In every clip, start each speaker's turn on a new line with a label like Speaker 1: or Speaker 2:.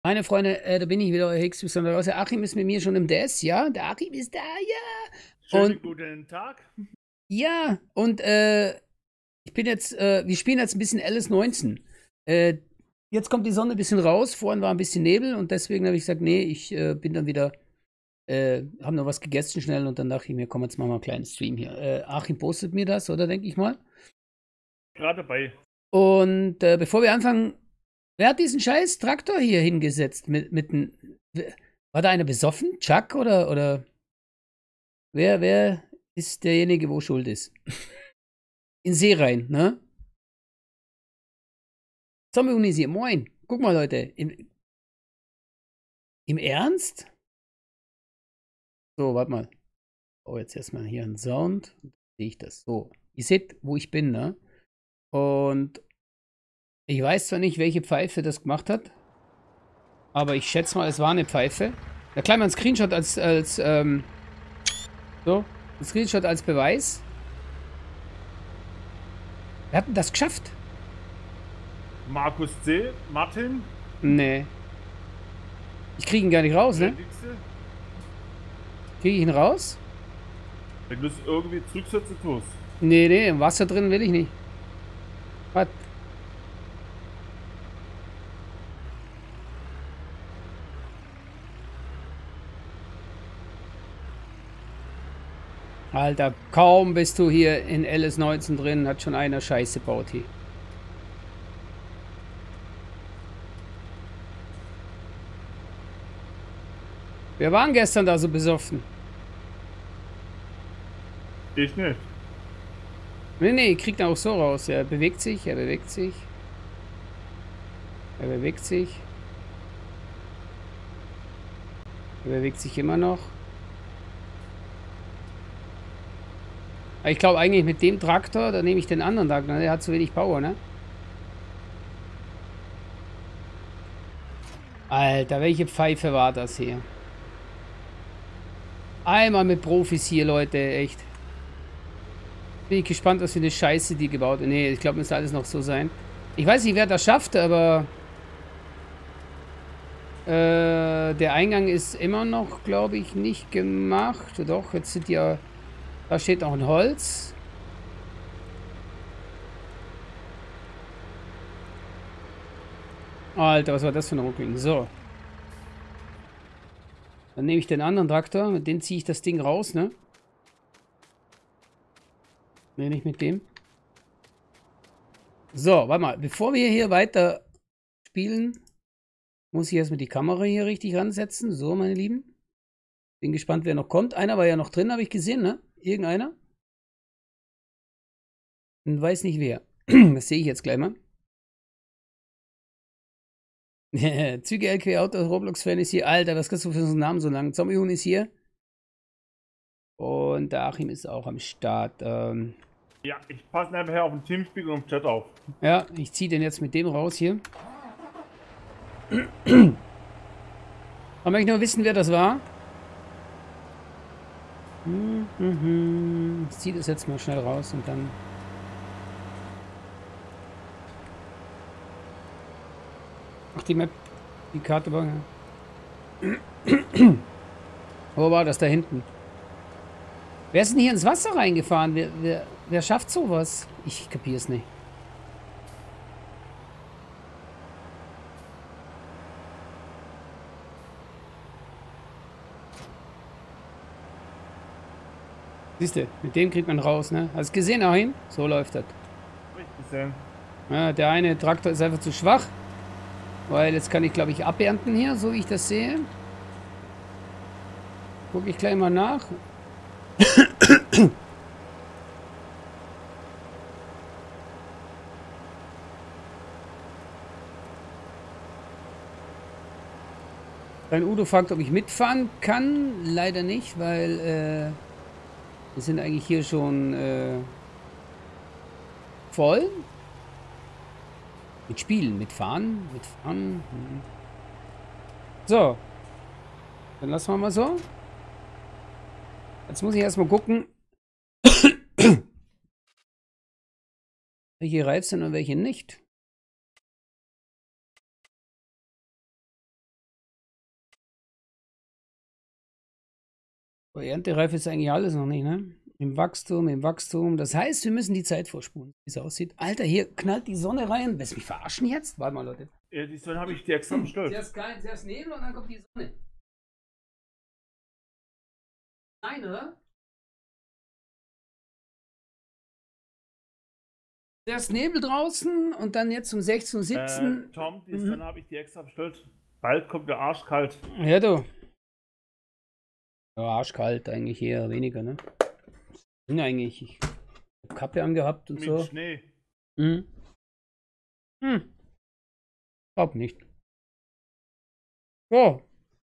Speaker 1: Meine Freunde, da bin ich wieder, euer Hicks. Der Achim ist mit mir schon im DS, ja? Der Achim ist da, ja!
Speaker 2: Schönen
Speaker 1: Und
Speaker 2: guten Tag.
Speaker 1: ja, und ich bin jetzt, wir spielen jetzt ein bisschen LS19. Jetzt kommt die Sonne ein bisschen raus, vorhin war ein bisschen Nebel und deswegen habe ich gesagt, nee, ich bin dann wieder, habe noch was gegessen schnell und dann dachte ich mir, komm, jetzt machen wir einen kleinen Stream hier. Achim postet mir das, oder denke ich mal.
Speaker 2: Gerade bei.
Speaker 1: Und bevor wir anfangen, wer hat diesen scheiß Traktor hier hingesetzt? War da einer besoffen? Chuck oder wer ist derjenige, wo schuld ist? In See rein, ne? Zombie-Unisier, moin. Guck mal, Leute. Im Ernst? So, warte mal. Oh, jetzt erstmal hier einen Sound. Sehe ich das. So. Ihr seht, wo ich bin, ne? Und ich weiß zwar nicht, welche Pfeife das gemacht hat, aber ich schätze mal, es war eine Pfeife. Da klein mal ein Screenshot so, ein Screenshot als Beweis. Wir hatten das geschafft.
Speaker 2: Markus C., Martin,
Speaker 1: Nee. Ich kriege ihn gar nicht raus, ne?
Speaker 2: Dixe.
Speaker 1: Kriege ich ihn raus?
Speaker 2: Wenn du es irgendwie zurücksetzen tust.
Speaker 1: Nee, im Wasser drin will ich nicht. Was? Alter, kaum bist du hier in LS19 drin, hat schon einer Scheiße gebaut hier. Wir waren gestern da so besoffen.
Speaker 2: Ich nicht.
Speaker 1: Nee, kriegt er auch so raus. Er bewegt sich, er bewegt sich. Er bewegt sich. Er bewegt sich immer noch. Aber ich glaube eigentlich mit dem Traktor, da nehme ich den anderen Traktor. Der hat zu wenig Power, ne? Alter, welche Pfeife war das hier? Einmal mit Profis hier, Leute, echt. Bin ich gespannt, was für eine Scheiße die gebaut hat. Nee, ich glaube, müsste alles noch so sein. Ich weiß nicht, wer das schafft, aber der Eingang ist immer noch, glaube ich, nicht gemacht. Doch, jetzt sind ja... Da steht noch ein Holz. Alter, was war das für ein Ruckling? So. Dann nehme ich den anderen Traktor. Mit dem ziehe ich das Ding raus, ne? Ne, nicht mit dem. So, warte mal. Bevor wir hier weiter spielen, muss ich erstmal die Kamera hier richtig ransetzen. So, meine Lieben. Bin gespannt, wer noch kommt. Einer war ja noch drin, habe ich gesehen, ne? Irgendeiner. Und weiß nicht wer. Das sehe ich jetzt gleich mal. Züge LQ Autos, Roblox-Fan ist hier. Alter, was kannst du für so einen Namen so lang? Zombie-Huhn ist hier. Und der Achim ist auch am Start.
Speaker 2: Ja, ich passe nebenher auf den Teamspeak und im Chat auf.
Speaker 1: Ja, ich ziehe den jetzt mit dem raus hier. Aber möchte ich nur wissen, wer das war. Ich ziehe das jetzt mal schnell raus und dann... Ach, die Map, die Karte war... Wo war das da hinten? Wer ist denn hier ins Wasser reingefahren? Wer schafft sowas? Ich kapiere es nicht. Siehst du, mit dem kriegt man raus, ne? Hast du gesehen, Achim? So läuft das.
Speaker 2: Richtig gesehen.
Speaker 1: Ja, der eine Traktor ist einfach zu schwach. Weil jetzt kann ich, glaube ich, abernten hier, so wie ich das sehe. Gucke ich gleich mal nach. Dein Udo fragt, ob ich mitfahren kann. Leider nicht, weil wir sind eigentlich hier schon voll. Mit Spielen, mitfahren. So. Dann lassen wir mal so. Jetzt muss ich erstmal gucken, welche reif sind und welche nicht. Aber erntereif ist eigentlich alles noch nicht, ne? Im Wachstum, im Wachstum. Das heißt, wir müssen die Zeit vorspulen, wie es aussieht. Alter, hier knallt die Sonne rein. Willst du mich verarschen jetzt? Warte mal, Leute.
Speaker 2: Ja, die Sonne habe ich dir extra bestellt.
Speaker 1: Zuerst Nebel und dann kommt die Sonne. Nein, oder? Zuerst Nebel draußen und dann jetzt um 16 Uhr 17.
Speaker 2: Tom, die Sonne habe ich dir extra bestellt. Bald kommt der arschkalt.
Speaker 1: Ja, du. Ja, arschkalt eigentlich eher weniger, ne? Ging eigentlich. Ich hab Kappe angehabt und
Speaker 2: Mit
Speaker 1: so.
Speaker 2: Schnee.
Speaker 1: Hm. Glaub nicht. So.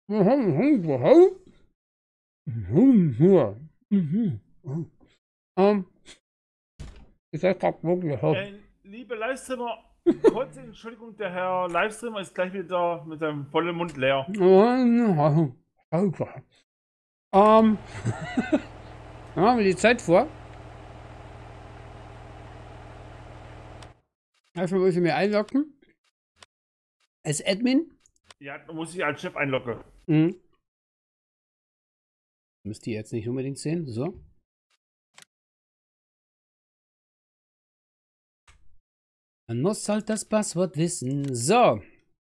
Speaker 1: Ich sag grad wirklich.
Speaker 2: Liebe Livestreamer, kurze Entschuldigung, der Herr Livestreamer ist gleich wieder mit seinem vollen Mund leer.
Speaker 1: Dann haben wir die Zeit vor. Dafür muss ich mir einloggen. Als Admin.
Speaker 2: Ja, da muss ich als Chef einloggen.
Speaker 1: Müsst ihr jetzt nicht unbedingt sehen. So. Man muss halt das Passwort wissen. So.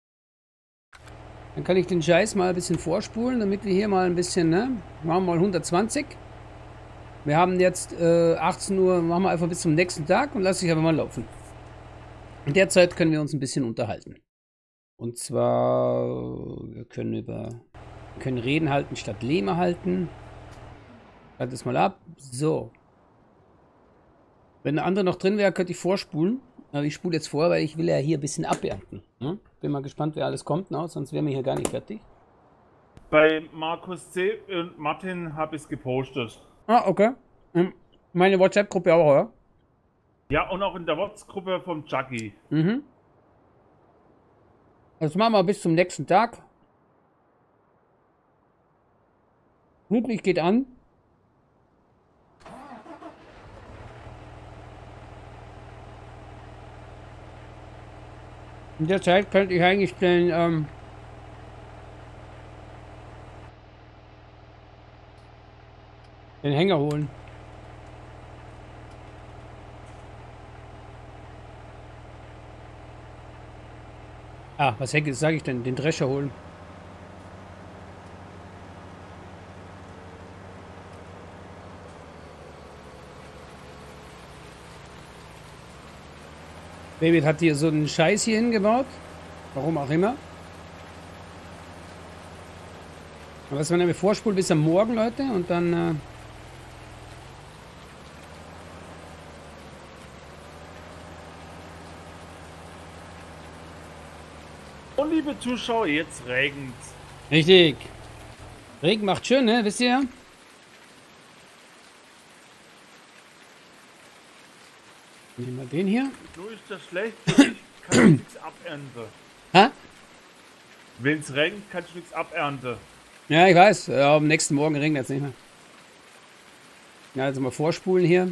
Speaker 1: Dann kann ich den Scheiß mal ein bisschen vorspulen, damit wir hier mal ein bisschen, ne? Machen wir mal 120. Wir haben jetzt 18 Uhr, machen wir einfach bis zum nächsten Tag und lasse ich aber mal laufen. In der Zeit können wir uns ein bisschen unterhalten. Und zwar, wir können Reden halten statt Lehme halten. Halt das mal ab. So. Wenn der andere noch drin wäre, könnte ich vorspulen. Aber ich spule jetzt vor, weil ich will ja hier ein bisschen abernten. Ne? Bin mal gespannt, wer alles kommt, ne? Sonst wären wir hier gar nicht fertig.
Speaker 2: Bei Markus C. und Martin habe ich es gepostet.
Speaker 1: Ah, okay. Meine WhatsApp-Gruppe auch, oder?
Speaker 2: Ja, und auch in der WhatsApp-Gruppe vom Chucky.
Speaker 1: Das machen wir bis zum nächsten Tag. Flutlicht geht an. In der Zeit könnte ich eigentlich den Hänger holen. Ah, was sage ich denn? Den Drescher holen. David hat hier so einen Scheiß hier hingebaut. Warum auch immer. Aber das werden wir vorspulen bis am Morgen, Leute. Und dann...
Speaker 2: Und liebe Zuschauer, jetzt regnet.
Speaker 1: Richtig. Regen macht schön, ne? Wisst ihr? Nehmen wir den hier.
Speaker 2: Nur ist das schlecht, ich kann nichts abernten.
Speaker 1: Hä?
Speaker 2: Wenn es regnet, kannst du nichts abernten.
Speaker 1: Ja, ich weiß. Ja, am nächsten Morgen regnet es nicht mehr. Ja, also mal vorspulen hier.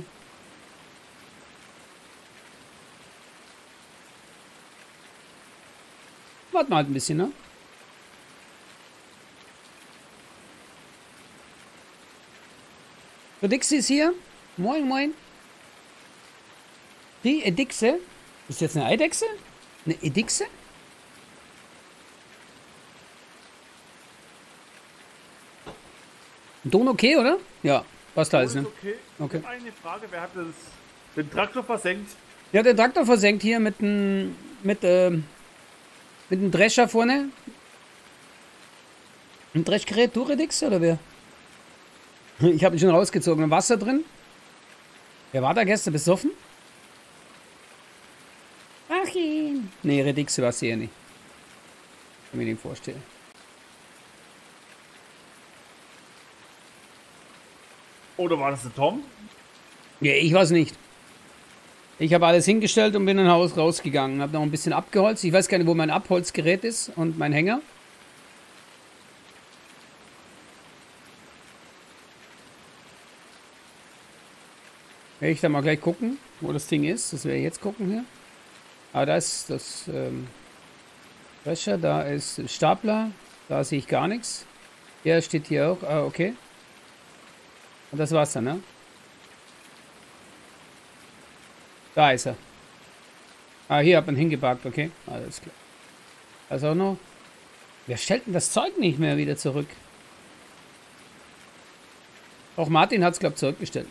Speaker 1: Warten wir halt ein bisschen, ne? So, Dixie ist hier. Moin, moin. Die Edixe. Ist jetzt eine Eidechse? Eine Edixe? Ton okay, oder? Ja, passt alles, ne?
Speaker 2: Okay.
Speaker 1: Okay.
Speaker 2: Eine Frage, wer hat den Traktor versenkt?
Speaker 1: Ja, der Traktor versenkt hier mit einem Drescher vorne. Ein Dreschgerät, Duredix oder wer? Ich habe ihn schon rausgezogen. Wasser drin. Wer war da gestern besoffen? Achim. Nee, Redixe war es hier nicht. Kann mir den vorstellen.
Speaker 2: Oder war das der Tom?
Speaker 1: Ja, ich weiß nicht. Ich habe alles hingestellt und bin in Haus rausgegangen. Habe noch ein bisschen abgeholzt. Ich weiß gar nicht, wo mein Abholzgerät ist und mein Hänger. Werde ich da mal gleich gucken, wo das Ding ist. Das werde ich jetzt gucken hier. Aber da ist das Drescher, da ist Stapler. Da sehe ich gar nichts. Der steht hier auch. Ah, okay. Und das war's dann, ne? Da ist er. Ah, hier hat man hingeparkt, okay. Alles klar. Also auch noch. Wer stellt denn das Zeug nicht mehr wieder zurück? Auch Martin hat es, glaube ich, zurückgestellt.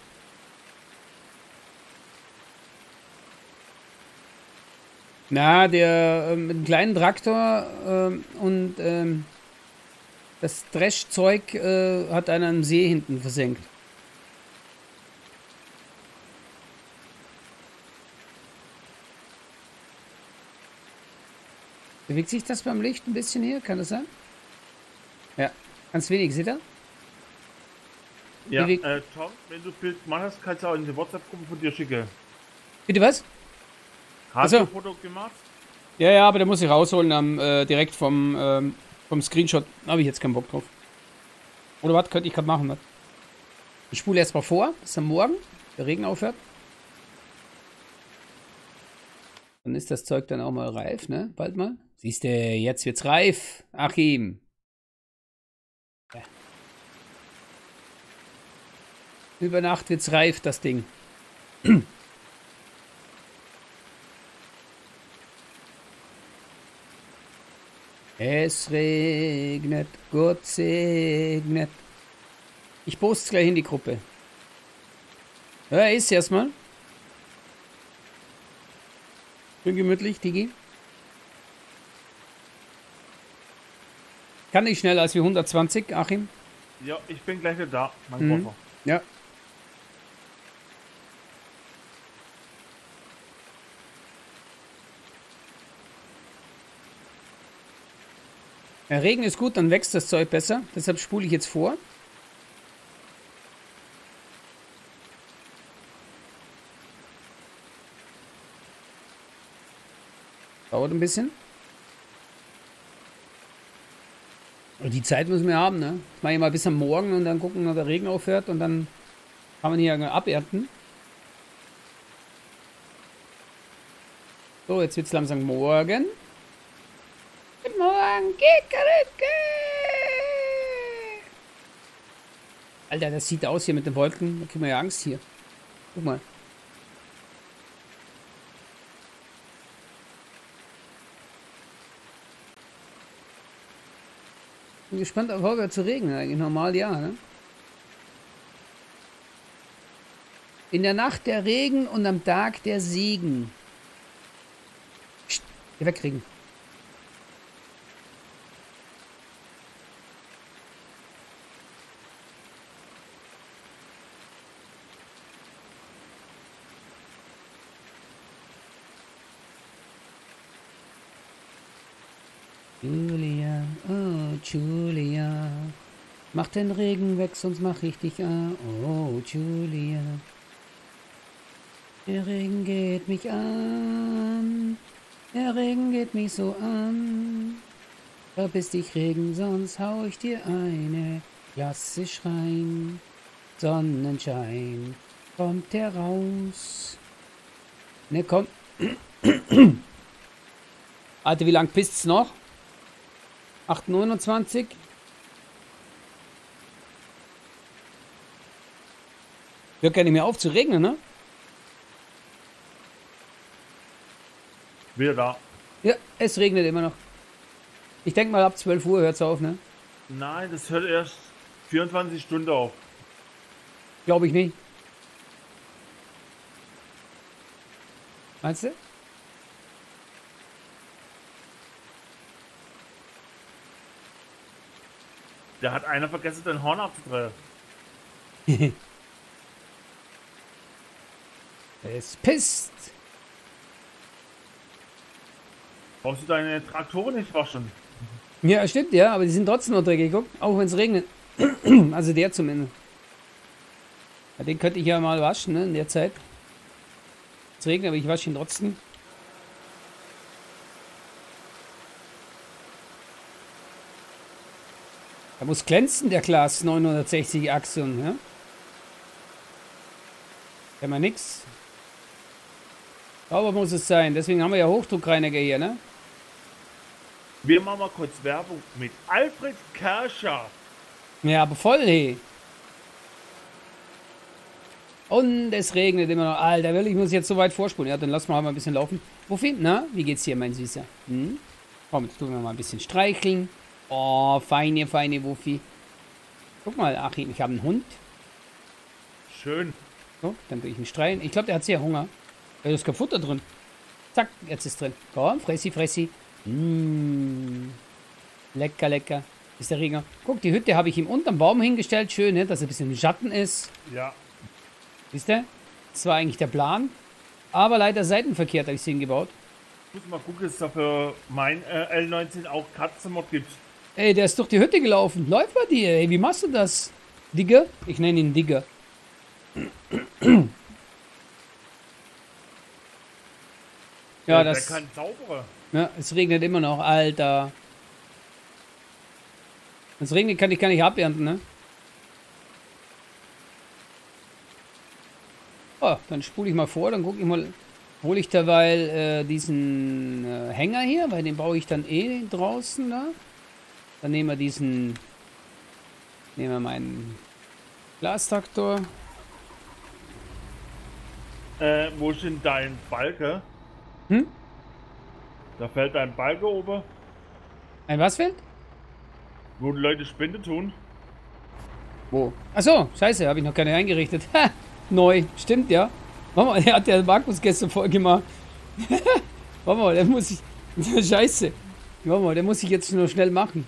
Speaker 1: Na, der mit dem kleinen Traktor und das Dreschzeug hat einer am See hinten versenkt. Bewegt sich das beim Licht ein bisschen hier? Kann das sein? Ja, ganz wenig, seht ihr?
Speaker 2: Ja, Tom, wenn du Bild gemacht hast, kannst du auch in die WhatsApp-Gruppe von dir schicken.
Speaker 1: Bitte was?
Speaker 2: Hast
Speaker 1: Ach so.
Speaker 2: du ein Foto gemacht?
Speaker 1: Ja, ja, aber da muss ich rausholen direkt vom Screenshot. Da habe ich jetzt keinen Bock drauf. Oder was könnte ich gerade machen? Was? Ich spule erst mal vor, bis am Morgen der Regen aufhört. Dann ist das Zeug dann auch mal reif, ne? Bald mal. Siehst du, jetzt wird's reif, Achim. Ja. Über Nacht wird's reif, das Ding. Es regnet, Gott segnet. Ich poste es gleich in die Gruppe. Ja, ist erstmal. Schön gemütlich, Digi. Kann nicht schneller als wie 120, Achim?
Speaker 2: Ja, ich bin gleich wieder da, mein Koffer.
Speaker 1: Ja. Der Regen ist gut, dann wächst das Zeug besser. Deshalb spule ich jetzt vor. Dauert ein bisschen. Und die Zeit müssen wir haben, ne? Das mache ich mal bis am Morgen und dann gucken, ob der Regen aufhört und dann kann man hier abernten. So, jetzt wird es langsam morgen. Guten Morgen, Kikerike! Alter, das sieht aus hier mit den Wolken. Da kriegen wir ja Angst hier. Guck mal. Bin gespannt, ob heute zu regnen. Eigentlich normal ja, ne? In der Nacht der Regen und am Tag der Segen. Psst, geh wegkriegen. Julia, oh Julia, mach den Regen weg, sonst mach ich dich an. Oh Julia, der Regen geht mich an, der Regen geht mich so an. Verpiss dich Regen, sonst hau ich dir eine. Lass es schreien, Sonnenschein, kommt heraus. Ne, komm. Alter, wie lang pisst's noch? 8,29. Hört gar nicht mehr auf zu regnen, ne?
Speaker 2: Wieder da.
Speaker 1: Ja, es regnet immer noch. Ich denke mal, ab 12 Uhr hört es auf, ne?
Speaker 2: Nein, das hört erst 24 Stunden auf.
Speaker 1: Glaube ich nicht. Meinst du?
Speaker 2: Da hat einer vergessen, den Horn abzudrehen.
Speaker 1: Es pisst.
Speaker 2: Brauchst du deine Traktoren nicht waschen?
Speaker 1: Ja, stimmt, ja, aber die sind trotzdem noch dreckig, guck. Auch wenn es regnet. Also der zumindest. Ja, den könnte ich ja mal waschen, ne, in der Zeit. Es regnet, aber ich wasche ihn trotzdem. Da muss glänzen, der Glas 960 Achsen, ja? Kann man nix. Sauber muss es sein, deswegen haben wir ja Hochdruckreiniger hier, ne?
Speaker 2: Wir machen mal kurz Werbung mit Alfred Kerscher.
Speaker 1: Ja, aber voll, hey. Und es regnet immer noch. Alter, will ich muss jetzt so weit vorspulen. Ja, dann lass mal ein bisschen laufen. Wofür? Na, wie geht's dir, mein Süßer? Hm? Komm, jetzt tun wir mal ein bisschen streicheln. Oh, feine, feine Wuffi. Guck mal, Achim, ich habe einen Hund.
Speaker 2: Schön.
Speaker 1: So, dann will ich ihn streicheln. Ich glaube, der hat sehr Hunger. Da ist kein Futter drin. Zack, jetzt ist drin. Komm, fressi, fressi. Mmh. Lecker, lecker. Ist der Regen. Guck, die Hütte habe ich ihm unterm Baum hingestellt. Schön, ne? Dass er ein bisschen im Schatten ist.
Speaker 2: Ja.
Speaker 1: Siehst du? Das war eigentlich der Plan. Aber leider seitenverkehrt habe ich ihn gebaut.
Speaker 2: Ich muss mal gucken, dass es da für mein L19 auch Katzenmod gibt.
Speaker 1: Ey, der ist durch die Hütte gelaufen. Läuft bei dir. Ey, wie machst du das? Digger? Ich nenne ihn Digger. Ja,
Speaker 2: Der
Speaker 1: das...
Speaker 2: kann zaubern.
Speaker 1: Ja, es regnet immer noch, Alter. Wenn es regnet, kann ich gar nicht abernten, ne? Oh, dann spule ich mal vor, dann gucke ich mal, hole ich derweil diesen Hänger hier, weil den baue ich dann eh draußen da. Dann nehmen wir diesen, nehmen wir meinen Glastraktor.
Speaker 2: Wo ist denn dein Balke?
Speaker 1: Hm?
Speaker 2: Da fällt dein Balke oben,
Speaker 1: Ein was fällt?
Speaker 2: wo die Leute Spende tun.
Speaker 1: Wo? Achso, scheiße, habe ich noch keine eingerichtet. Ha, neu, stimmt ja. Warte mal, der hat der Markus gestern voll gemacht. Warte mal, der muss ich... Scheiße. Warte mal, der muss ich jetzt nur schnell machen.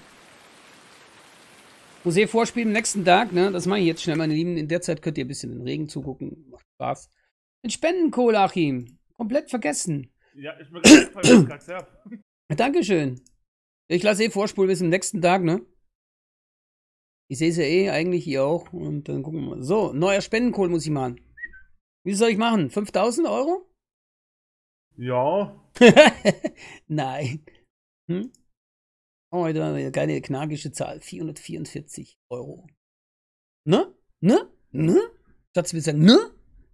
Speaker 1: Muss eh vorspielen am nächsten Tag, ne? Das mache ich jetzt schnell, meine Lieben. In der Zeit könnt ihr ein bisschen den Regen zugucken. Macht Spaß. Den Spendenkohl, Achim. Komplett vergessen.
Speaker 2: Ja, ich bin gerade sehr.
Speaker 1: Dankeschön. Ich lasse eh vorspulen bis zum nächsten Tag, ne? Ich sehe es ja eh, eigentlich ihr auch. Und dann gucken wir mal. So, neuer Spendenkohl muss ich machen. Wie soll ich machen? 5.000 Euro?
Speaker 2: Ja.
Speaker 1: Nein. Hm? Oh, heute haben wir eine geile knackische Zahl. 444 Euro. Ne? Ne? Ne? Schatz, will sagen, ne?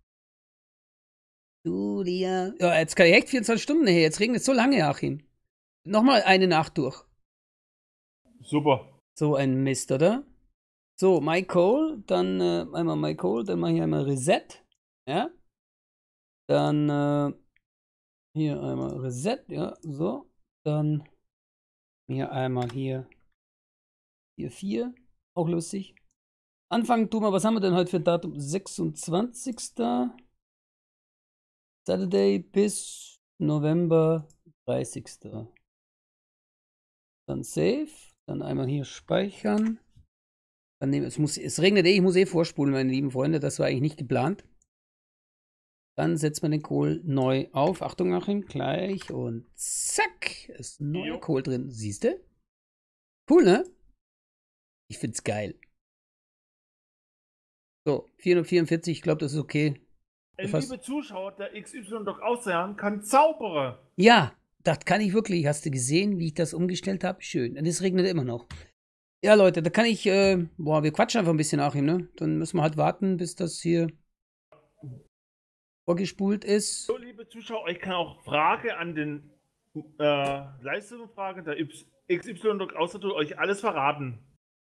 Speaker 1: Julia. Ja, jetzt kann ich echt 24 Stunden her. Jetzt regnet es so lange, Achim. Nochmal eine Nacht durch.
Speaker 2: Super.
Speaker 1: So ein Mist, oder? So, My Call, dann einmal My Call, dann mache ich einmal Reset. Ja. Dann hier einmal Reset, ja, so. Dann hier einmal hier 4. Auch lustig. Anfangen tun wir, was haben wir denn heute für ein Datum? 26. Saturday bis November 30. Dann Save. Dann einmal hier speichern. Dann nehmen, es regnet eh, ich muss eh vorspulen, meine lieben Freunde. Das war eigentlich nicht geplant. Dann setzt man den Kohl neu auf. Achtung, Achim, gleich. Und zack, ist ein neuer Kohl drin. Siehst du? Cool, ne? Ich find's geil. So, 444, ich glaube, das ist okay.
Speaker 2: Liebe Zuschauer, der XY-Doc Ozean kann zaubern.
Speaker 1: Ja, das kann ich wirklich. Hast du gesehen, wie ich das umgestellt habe? Schön. Und es regnet immer noch. Ja, Leute, da kann ich, boah, wir quatschen einfach ein bisschen nach ihm, ne? Dann müssen wir halt warten, bis das hier vorgespult ist.
Speaker 2: So, liebe Zuschauer, ich kann auch Frage an den Livestream-Frage der XY-Doc Ozean euch alles verraten.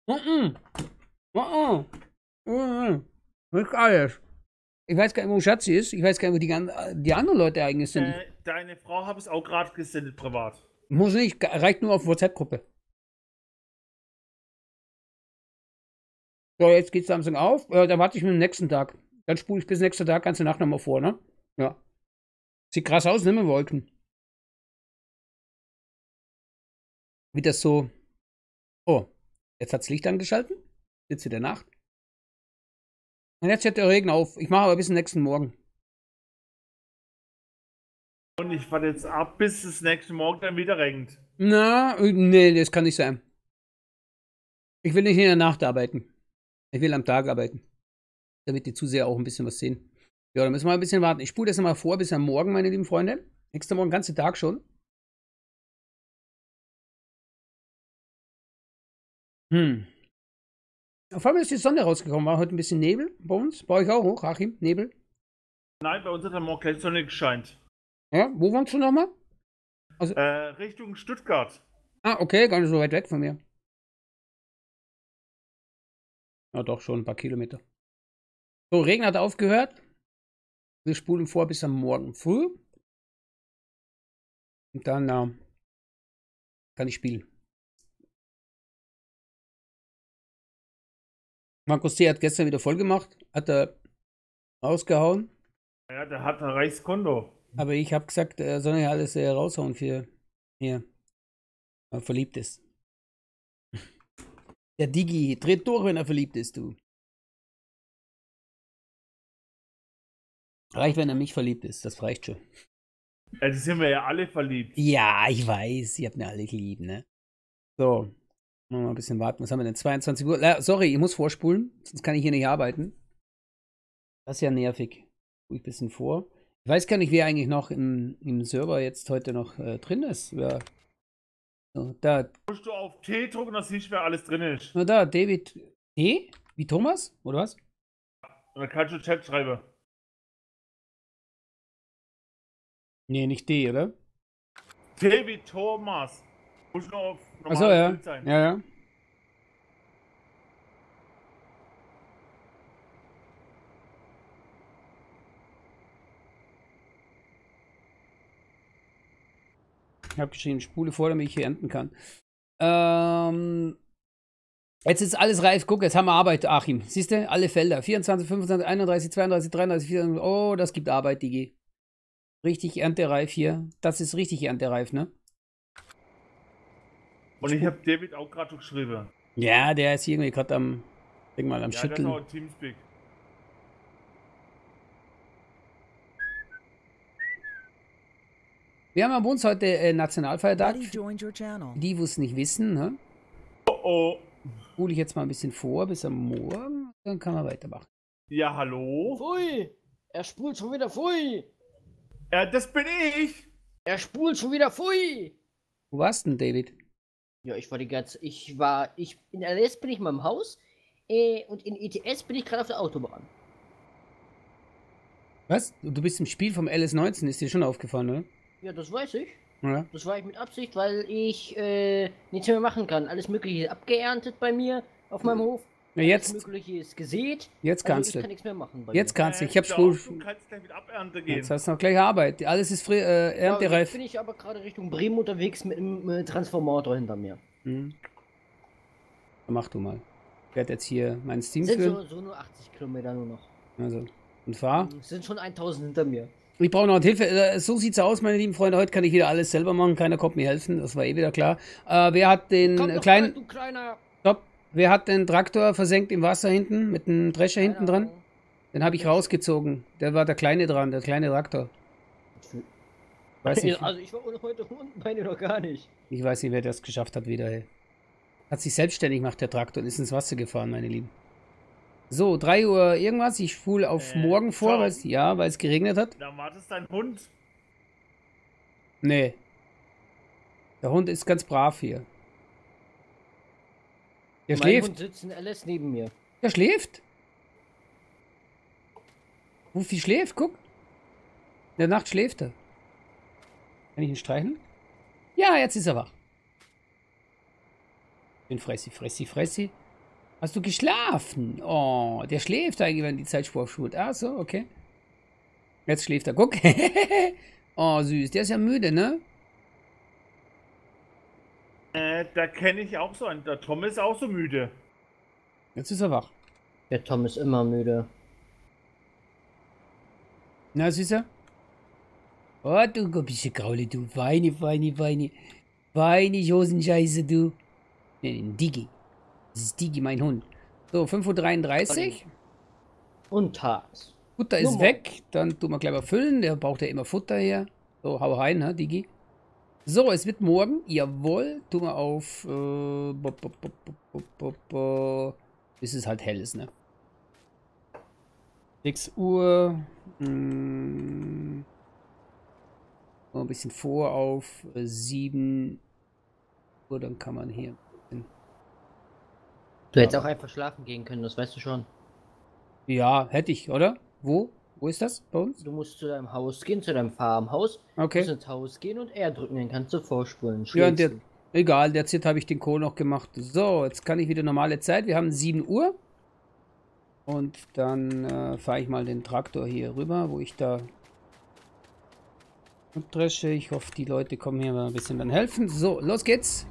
Speaker 1: Nicht alles. Ich weiß gar nicht, wo Schatzi ist. Ich weiß gar nicht, wo die anderen Leute eigentlich sind.
Speaker 2: Deine Frau habe ich auch gerade gesendet, privat.
Speaker 1: Muss nicht, reicht nur auf WhatsApp-Gruppe. So, jetzt geht Samsung auf. Da warte ich mit dem nächsten Tag. Dann spule ich bis nächsten Tag, ganze Nacht nochmal vor, ne? Ja. Sieht krass aus, ne, mit Wolken. Wie das so. Oh, jetzt hat's Licht angeschalten. Jetzt wieder Nacht. Und jetzt hört der Regen auf. Ich mache aber bis zum nächsten Morgen.
Speaker 2: Und ich warte jetzt ab, bis es nächsten Morgen dann wieder regnet.
Speaker 1: Na, nee, das kann nicht sein. Ich will nicht in der Nacht arbeiten. Ich will am Tag arbeiten. Damit die Zuseher auch ein bisschen was sehen. Ja, dann müssen wir ein bisschen warten. Ich spule das mal vor bis am Morgen, meine lieben Freunde. Nächster Morgen, ganze Tag schon. Auf einmal ist die Sonne rausgekommen. War heute ein bisschen Nebel bei uns. Bei euch auch hoch, Achim? Nebel?
Speaker 2: Nein, bei uns hat am Morgen gleich Sonne gescheint.
Speaker 1: Ja, wo wohnst du nochmal? Also,
Speaker 2: Richtung Stuttgart.
Speaker 1: ah, okay, gar nicht so weit weg von mir. Ja, doch schon ein paar Kilometer. So, Regen hat aufgehört. Wir spulen vor bis am Morgen früh. Und dann kann ich spielen. Markus T. hat gestern wieder voll gemacht. Hat er rausgehauen.
Speaker 2: Ja, der hat ein Reichskonto.
Speaker 1: Aber ich habe gesagt, er soll ja alles raushauen für hier. Er verliebt ist. Der Digi dreht durch, wenn er verliebt ist, du. Reicht, wenn er mich verliebt ist. Das reicht schon.
Speaker 2: Jetzt sind wir ja alle verliebt.
Speaker 1: Ja, ich weiß. Ihr habt mir alle lieb, ne? So. Mal ein bisschen warten. Was haben wir denn? 22 Uhr. Sorry, ich muss vorspulen. Sonst kann ich hier nicht arbeiten. Das ist ja nervig. Spule ich ein bisschen vor. Ich weiß gar nicht, wer eigentlich noch im Server jetzt heute noch drin ist. Ja. So, da.
Speaker 2: Musst du auf T drucken, dass siehst, wer alles drin ist.
Speaker 1: Na da, David. T? Wie Thomas? Oder was?
Speaker 2: Und dann kannst du Chat schreiben.
Speaker 1: Nee, nicht D, oder?
Speaker 2: T wie Thomas. Muss nur auf normales
Speaker 1: Achso, ja.
Speaker 2: Bild sein.
Speaker 1: Ja, ja. Ich habe geschrieben, spule vor, damit ich hier enden kann. Jetzt ist alles reif. Guck, jetzt haben wir Arbeit, Achim. Siehst du? Alle Felder. 24, 25, 31, 32, 33, 34. Oh, das gibt Arbeit, Digi. Richtig erntereif hier. Das ist richtig erntereif, ne?
Speaker 2: Und ich habe David auch gerade geschrieben.
Speaker 1: Ja, der ist irgendwie gerade am
Speaker 2: Ja,
Speaker 1: Schütteln.
Speaker 2: das ist auch Teamspeak.
Speaker 1: Wir haben bei uns heute Nationalfeiertag.
Speaker 3: Buddy joined your channel.
Speaker 1: Die, wo es nicht wissen, ne?
Speaker 2: Oh.
Speaker 1: Spule ich jetzt mal ein bisschen vor bis am Morgen. Dann kann man weitermachen.
Speaker 2: Ja, hallo?
Speaker 4: Pfui! Er spult schon wieder Pfui!
Speaker 2: Das bin ich!
Speaker 4: Er spult schon wieder Pfui!
Speaker 1: Wo warst denn, David?
Speaker 4: Ja, ich in LS bin ich mal im Haus und in ETS bin ich gerade auf der Autobahn.
Speaker 1: Was? Du bist im Spiel vom LS19, ist dir schon aufgefallen, oder?
Speaker 4: Ja, das weiß ich.
Speaker 1: Ja.
Speaker 4: Das war ich mit Absicht, weil ich nichts mehr machen kann. Alles Mögliche ist abgeerntet bei mir auf meinem Hof.
Speaker 1: Na,
Speaker 4: Alles
Speaker 1: jetzt
Speaker 4: Mögliche ist gesät.
Speaker 1: kannst
Speaker 4: Also ich
Speaker 1: du.
Speaker 4: kann nichts mehr machen bei
Speaker 1: Jetzt
Speaker 4: mir.
Speaker 1: kannst du. Ich hab
Speaker 2: doch,
Speaker 1: Spul.
Speaker 2: Du kannst gleich mit Abernte gehen.
Speaker 1: Jetzt hast du noch gleich Arbeit. Alles ist
Speaker 4: Ja, jetzt
Speaker 1: erntereif.
Speaker 4: bin ich aber gerade Richtung Bremen unterwegs mit einem Transformator hinter mir.
Speaker 1: Hm. Mach du mal. Ich werde jetzt hier mein Steam
Speaker 4: Sind
Speaker 1: führen.
Speaker 4: so nur 80 Kilometer nur noch.
Speaker 1: Also, und fahr.
Speaker 4: Sind schon 1000 hinter mir.
Speaker 1: Ich brauche noch Hilfe. So sieht's aus, meine lieben Freunde. Heute kann ich wieder alles selber machen. Keiner kommt mir helfen. Das war eh wieder klar. Wer hat den
Speaker 4: Komm doch
Speaker 1: kleinen.
Speaker 4: mal, du kleiner.
Speaker 1: Stopp. Wer hat den Traktor versenkt im Wasser hinten? Mit dem Drescher hinten dran? Den habe ich rausgezogen. Der war der kleine dran, der kleine Traktor. Weiß nicht.
Speaker 4: Also ich war heute unten bei dir noch gar nicht.
Speaker 1: Ich weiß nicht, wer das geschafft hat wieder. Ey. Hat sich selbstständig gemacht, der Traktor, und ist ins Wasser gefahren, meine Lieben. So, 3 Uhr irgendwas. Ich spule auf morgen vor,
Speaker 2: ciao.
Speaker 1: weil es geregnet hat.
Speaker 2: Da wartet dein Hund.
Speaker 1: Nee. Der Hund ist ganz brav hier. Der
Speaker 4: Mein
Speaker 1: schläft.
Speaker 4: Hund sitzt in LS neben mir.
Speaker 1: Der schläft. Rufi schläft, guck. In der Nacht schläft er. Kann ich ihn streicheln? Ja, jetzt ist er wach. Bin Fressi. Hast du geschlafen? Oh, der schläft eigentlich, wenn die Zeitspur aufschult. Ah, so, okay. Jetzt schläft er. Guck. Oh, süß. Der ist ja müde, ne?
Speaker 2: Da kenne ich auch so einen. Der Tom ist auch so müde.
Speaker 1: Jetzt ist er wach.
Speaker 4: Der Tom ist immer müde.
Speaker 1: Na, Süßer? Oh, du bisschen Graule, du. Weine. Weine, Hosenscheiße, du. Nee, Digi. Das ist Digi, mein Hund. So, 5:33 Uhr.
Speaker 4: Und tags.
Speaker 1: Futter ist
Speaker 4: Nummer.
Speaker 1: weg. Dann tun wir gleich mal füllen. Der braucht ja immer Futter hier. So, hau rein, ne, Digi. So, es wird morgen. Jawohl. Tun wir auf. Bis es halt hell ist, ne? 6 Uhr. So ein bisschen vor auf 7 Uhr. Dann kann man hier.
Speaker 4: Du hättest auch einfach schlafen gehen können, das weißt du schon.
Speaker 1: Ja, hätte ich, oder? Wo? Wo ist das bei uns?
Speaker 4: Du musst zu deinem Haus gehen, zu deinem Farmhaus.
Speaker 1: Okay.
Speaker 4: Musst ins Haus gehen und R drücken, dann kannst du vorspulen.
Speaker 1: Ja, und
Speaker 4: Schläfst du.
Speaker 1: egal, derzeit habe ich den Call noch gemacht. So, jetzt kann ich wieder normale Zeit. Wir haben 7 Uhr. Und dann fahre ich mal den Traktor hier rüber, wo ich da dresche. Ich hoffe, die Leute kommen hier mal ein bisschen dann helfen. So, los geht's.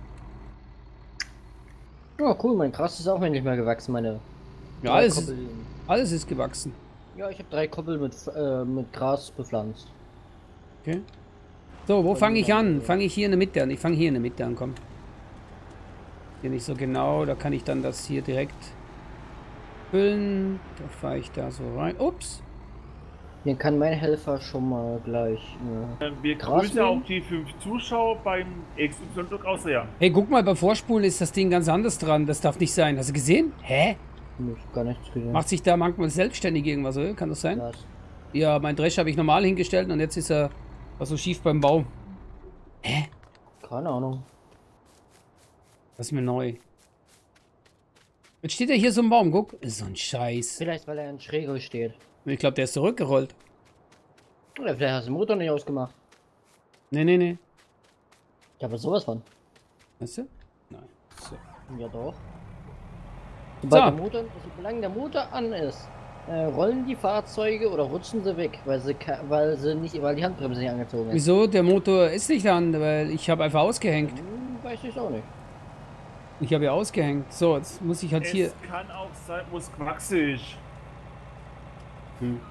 Speaker 4: Ja, cool, mein Gras ist auch endlich mal gewachsen, meine.
Speaker 1: Ja,
Speaker 4: drei Koppeln.
Speaker 1: alles ist gewachsen.
Speaker 4: Ja, ich habe 3 Koppel mit Gras bepflanzt.
Speaker 1: Okay. So, wo fange ich an? Fange ich hier in der Mitte an? Ich fange hier in der Mitte an, komm. Hier nicht so genau, da kann ich dann das hier direkt füllen. Da fahre ich da so rein. Ups.
Speaker 4: Hier kann mein Helfer schon mal gleich.
Speaker 2: Wir
Speaker 4: Gras
Speaker 2: grüßen auch
Speaker 4: mähen?
Speaker 2: die 5 Zuschauer beim XY-Druck aus Rea.
Speaker 1: Hey, guck mal, beim Vorspulen ist das Ding ganz anders dran. Das darf nicht sein. Hast du gesehen? Hä?
Speaker 4: Ich gar nichts gesehen.
Speaker 1: Macht sich da manchmal selbstständig irgendwas, oder? Kann das sein?
Speaker 4: Das.
Speaker 1: Ja, mein Drescher habe ich normal hingestellt und jetzt ist er war so schief beim Bau. Hä?
Speaker 4: Keine Ahnung.
Speaker 1: Das ist mir neu. Jetzt steht er hier so im Baum, guck. So ein Scheiß.
Speaker 4: Vielleicht, weil er in Schräge steht.
Speaker 1: Ich glaube, der ist zurückgerollt.
Speaker 4: Oder vielleicht hast du den Motor nicht ausgemacht.
Speaker 1: Nee, nee, nee.
Speaker 4: Ja, aber sowas von.
Speaker 1: Weißt du? Nein. So.
Speaker 4: Ja doch.
Speaker 1: So.
Speaker 4: Solange der Motor an ist, rollen die Fahrzeuge oder rutschen sie weg, weil die Handbremse nicht angezogen ist.
Speaker 1: Wieso? Der Motor ist nicht an, weil ich habe einfach ausgehängt.
Speaker 4: Weiß ich auch nicht.
Speaker 1: Ich habe ja ausgehängt. So, jetzt muss ich halt hier...
Speaker 2: Es kann auch sein, wo es gewachsen ist.
Speaker 1: Hm.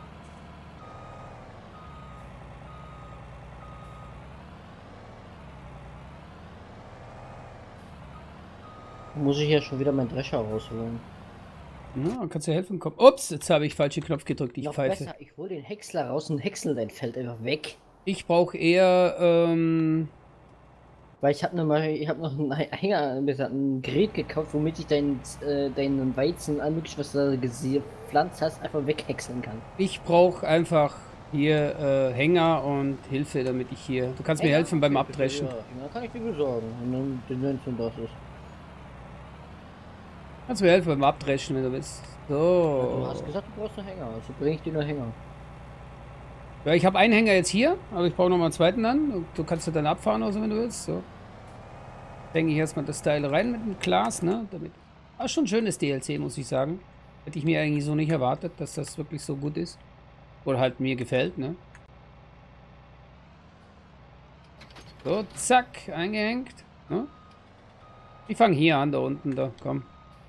Speaker 4: Muss ich ja schon wieder meinen Drescher rausholen.
Speaker 1: Na, kannst du helfen? Komm. Ups, jetzt habe ich falschen Knopf gedrückt. Ich
Speaker 4: Noch
Speaker 1: pfeife.
Speaker 4: besser, ich hole den Häcksler raus und häcksel dein Feld einfach weg.
Speaker 1: Ich brauche eher...
Speaker 4: Weil ich habe noch einen Hänger, ein Gerät gekauft, womit ich deinen Weizen, allmöglich, was du da gepflanzt hast, einfach weghäckseln kann.
Speaker 1: Ich brauche einfach hier Hänger und Hilfe, damit ich hier... Du kannst mir helfen beim Abdreschen.
Speaker 4: Ja, Hänger kann ich dir besorgen, wenn das ist.
Speaker 1: Kannst mir helfen beim Abdreschen, wenn du willst.
Speaker 4: Du
Speaker 1: So.
Speaker 4: hast gesagt, du brauchst einen Hänger, also bring ich dir nur Hänger.
Speaker 1: Ja, ich habe einen Hänger jetzt hier, aber ich brauche noch mal einen zweiten dann. Du kannst ja dann abfahren, also wenn du willst. So. Denke ich erstmal das Teil rein mit dem Glas, ne? Damit. Ah, schon ein schönes DLC, muss ich sagen. Hätte ich mir eigentlich so nicht erwartet, dass das wirklich so gut ist. Oder halt mir gefällt, ne? So, zack, eingehängt. Ne? Ich fange hier an, da unten, da, komm.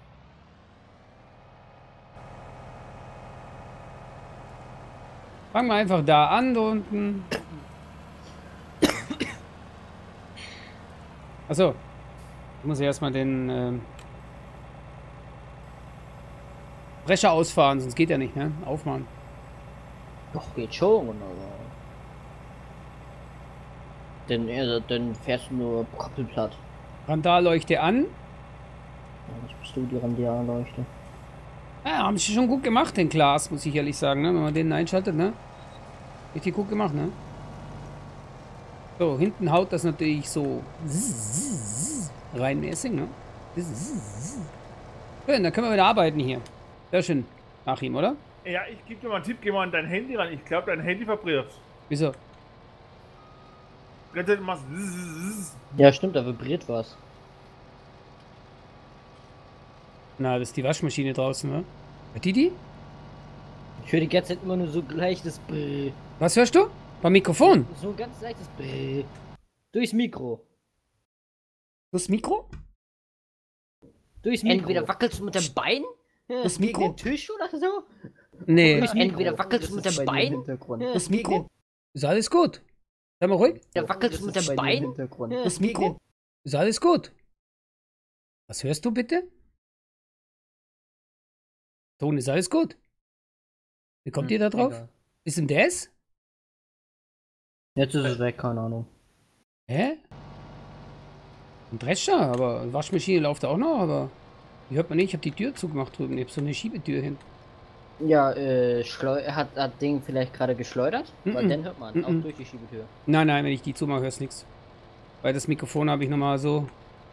Speaker 1: Fangen wir einfach da an, da unten. Achso. Ich muss erstmal den Brecher ausfahren, sonst geht er nicht, ne? Aufmachen.
Speaker 4: Doch, geht schon, aber... Dann fährst du nur Koppelplatt.
Speaker 1: Randalleuchte an.
Speaker 4: Ja, das bist du, die Radialleuchte.
Speaker 1: Ja, haben sie schon gut gemacht, den Glas, muss ich ehrlich sagen, ne? Wenn man den einschaltet, ne? Richtig gut gemacht, ne? So, hinten haut das natürlich so reinmäßig, ne? Schön, dann können wir wieder arbeiten hier. Sehr schön. Nach ihm, oder?
Speaker 2: Ja, ich gebe dir mal einen Tipp, geh mal an dein Handy ran. Ich glaube, dein Handy vibriert.
Speaker 1: Wieso?
Speaker 2: Du machst zzz.
Speaker 4: Ja, stimmt, da vibriert was.
Speaker 1: Na, das ist die Waschmaschine draußen, ne? Hört die?
Speaker 4: Ich höre die ganze Zeit immer nur so leichtes Brrr.
Speaker 1: Was hörst du? Beim Mikrofon?
Speaker 4: So ein ganz leichtes Brrr. Durchs Mikro.
Speaker 1: Das Mikro?
Speaker 4: Durchs Mikro. Entweder wackelst du mit dem Bein
Speaker 1: Das
Speaker 4: gegen
Speaker 1: Mikro?
Speaker 4: den Tisch oder so.
Speaker 1: Nee.
Speaker 4: Entweder wackelst du mit dem Bein.
Speaker 1: Das Mikro? Ist alles gut? Sei mal ruhig.
Speaker 4: Da wackelst du mit dem Bein.
Speaker 1: Das Mikro? Ist alles gut? Was hörst du bitte? Ton, ist alles gut? Wie kommt ihr da drauf?
Speaker 4: Egal.
Speaker 1: Ist denn das?
Speaker 4: Jetzt ist es weg, keine Ahnung.
Speaker 1: Hä? Ein Drescher, aber eine Waschmaschine läuft auch noch, aber die hört man nicht. Ich habe die Tür zugemacht drüben. Ich habe so eine Schiebetür hin.
Speaker 4: Ja, hat Ding vielleicht gerade geschleudert? Weil dann hört man auch durch die Schiebetür.
Speaker 1: Nein, nein, wenn ich die zumache, hörst nichts. Weil das Mikrofon habe ich nochmal so.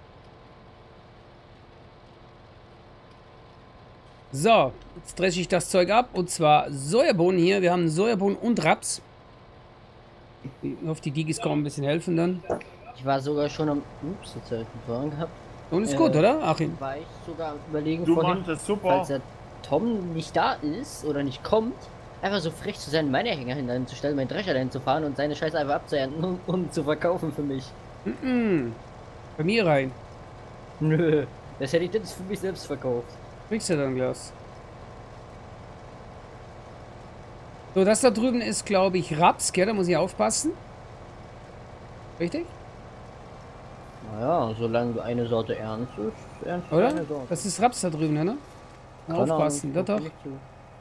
Speaker 1: So, jetzt dresche ich das Zeug ab. Und zwar Sojabohnen hier. Wir haben Sojabohnen und Raps. Ich hoffe, die Digis kommen ein bisschen helfen dann.
Speaker 4: Ich war sogar schon am... Ups, jetzt habe ich einen Vorhang gehabt.
Speaker 1: Und ist gut, oder, Achim?
Speaker 4: War ich sogar am Überlegen
Speaker 2: Du
Speaker 4: vorhin,
Speaker 2: machst das super.
Speaker 4: falls der Tom nicht da ist oder nicht kommt, einfach so frech zu sein, meine Hänger hineinzustellen, meinen Drescher dahin zu fahren und seine Scheiße einfach abzuernten und zu verkaufen für mich.
Speaker 1: Bei mir rein.
Speaker 4: Nö, das hätte ich jetzt für mich selbst verkauft.
Speaker 1: Kriegst du dann ein Glas. So, das da drüben ist, glaube ich, Raps, gell? Da muss ich aufpassen. Richtig?
Speaker 4: Naja, solange du eine Sorte ernst ist, ernst
Speaker 1: Oder?
Speaker 4: eine Sorte.
Speaker 1: Das ist Raps da drüben, ne?
Speaker 4: Keine
Speaker 1: Aufpassen,
Speaker 4: Ahnung,
Speaker 1: doch, doch.
Speaker 4: nicht zu.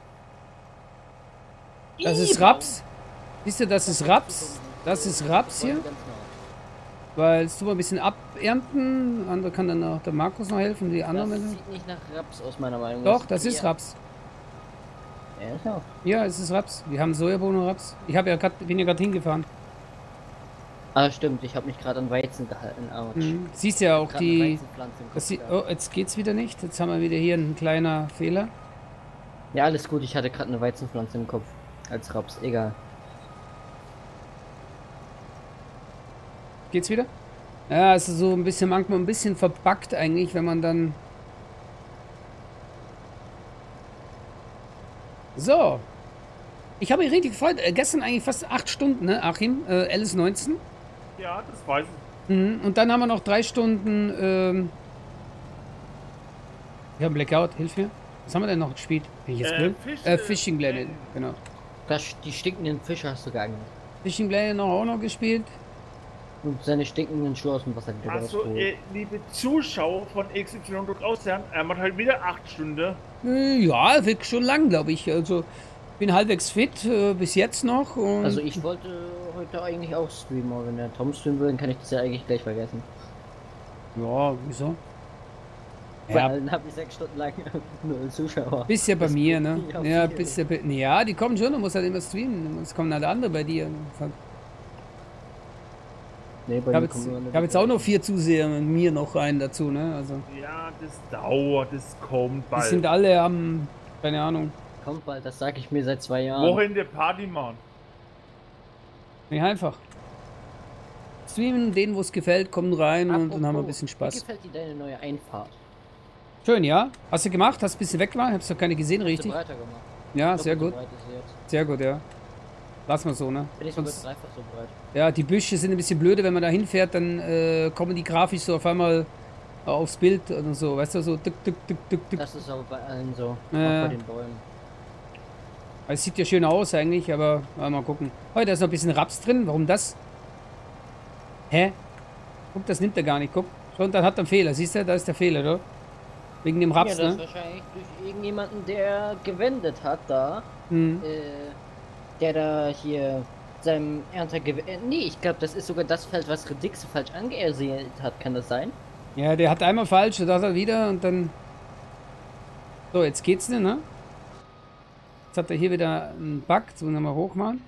Speaker 1: Das ist Raps. Siehst du, das ist Raps. Das ist Raps hier.
Speaker 4: Ganz nah.
Speaker 1: Weil es tut mal ein bisschen abernten. Andere kann dann auch der Markus noch helfen. Die anderen.
Speaker 4: Das sieht nicht nach Raps aus meiner Meinung.
Speaker 1: Doch, das ist Raps.
Speaker 4: Ja, ist ja.
Speaker 1: Ja, es ist Raps. Wir haben Sojabohnen und Raps. Ich habe ja grad, bin ja gerade hingefahren.
Speaker 4: Ah, stimmt, ich habe mich gerade an Weizen gehalten. Autsch.
Speaker 1: Siehst ja auch
Speaker 4: Grad eine
Speaker 1: die.
Speaker 4: Weizenpflanze im Kopf
Speaker 1: Das
Speaker 4: gehabt.
Speaker 1: oh, jetzt geht's wieder nicht. Jetzt haben wir wieder hier einen kleinen Fehler.
Speaker 4: Ja, alles gut, ich hatte gerade eine Weizenpflanze im Kopf. Als Raps, egal.
Speaker 1: Geht's wieder? Ja, es ist so ein bisschen, manchmal ein bisschen verbuggt eigentlich, wenn man dann. So. Ich habe mich richtig gefreut. Gestern eigentlich fast 8 Stunden, ne, Achim? LS19.
Speaker 2: Ja, das weiß ich.
Speaker 1: Und dann haben wir noch 3 Stunden. Wir haben Blackout, hilf mir. Was haben wir denn noch gespielt? Bin ich jetzt blöd? Fishing Planet, genau.
Speaker 4: Die stinkenden Fische hast du geangelt.
Speaker 1: Fishing Planet auch noch gespielt.
Speaker 4: Und seine stinkenden Schuhe aus dem Wasser wieder
Speaker 2: Also,
Speaker 4: rausgeholt.
Speaker 2: liebe Zuschauer von XY durch Ausland, er macht heute wieder 8 Stunden.
Speaker 1: Ja, wird schon lang, glaube ich. Also, bin halbwegs fit, bis jetzt noch. Und
Speaker 4: Also ich wollte heute eigentlich auch streamen, aber wenn der Tom streamen will, dann kann ich das ja eigentlich gleich vergessen.
Speaker 1: ja, wieso?
Speaker 4: Weil
Speaker 1: Ja,
Speaker 4: dann habe ich 6 Stunden lang nur Zuschauer.
Speaker 1: bist ja bei
Speaker 4: Das
Speaker 1: mir,
Speaker 4: bringt
Speaker 1: ne?
Speaker 4: mich auf
Speaker 1: Ja,
Speaker 4: viel.
Speaker 1: bist ja ja, die kommen schon, du musst halt immer streamen. Es kommen alle andere bei dir.
Speaker 4: Nee, bei
Speaker 1: Ich habe
Speaker 4: mir kommen nur
Speaker 1: jetzt, ich hab jetzt auch noch 4 Zuseher und mir noch einen dazu, ne? Also,
Speaker 2: Ja, das dauert, das kommt
Speaker 1: die
Speaker 2: bald.
Speaker 1: sind alle am, keine Ahnung.
Speaker 4: Kommt bald, das sage ich mir seit 2 Jahren.
Speaker 2: Wochenende Party machen.
Speaker 1: Nee, einfach. Streamen, denen, wo es gefällt, kommen rein und dann haben wir ein bisschen
Speaker 4: Wie
Speaker 1: Spaß.
Speaker 4: gefällt dir deine neue Einfahrt?
Speaker 1: Schön, ja? Hast du gemacht? Hast du ein bisschen weggemacht? Hab's doch keine gesehen,
Speaker 4: Hast du
Speaker 1: richtig?
Speaker 4: breiter gemacht?
Speaker 1: Ja, sehr
Speaker 4: Doppelt
Speaker 1: gut.
Speaker 4: so breit ist sie jetzt.
Speaker 1: Sehr gut, ja. Lass mal so, ne?
Speaker 4: Bin ich sogar
Speaker 1: Sonst,
Speaker 4: dreifach so breit.
Speaker 1: ja, die Büsche sind ein bisschen blöde, wenn man da hinfährt, dann kommen die grafisch so auf einmal aufs Bild oder so, weißt du, so dück, dück, dück, dück, dück.
Speaker 4: Das ist aber bei allen so.
Speaker 1: Ja.
Speaker 4: Auch bei den Bäumen.
Speaker 1: Es sieht ja schön aus eigentlich, aber mal gucken. Oh, da ist noch ein bisschen Raps drin. Warum das? Hä? Guck, das nimmt er gar nicht. Guck. Schon, dann hat er einen Fehler. Siehst du, da ist der Fehler, oder? Wegen dem Raps,
Speaker 4: Ja, das ist
Speaker 1: ne?
Speaker 4: wahrscheinlich durch irgendjemanden, der gewendet hat da.
Speaker 1: Hm.
Speaker 4: Der da hier seinem Ernter nee, ich glaube, das ist sogar das Feld, was Redixe falsch angeersät hat. Kann das sein?
Speaker 1: Ja, der hat einmal falsch, da hat er wieder und dann. So, jetzt geht's nicht, ne? Jetzt hat er hier wieder einen Bug. So, nochmal hochmachen.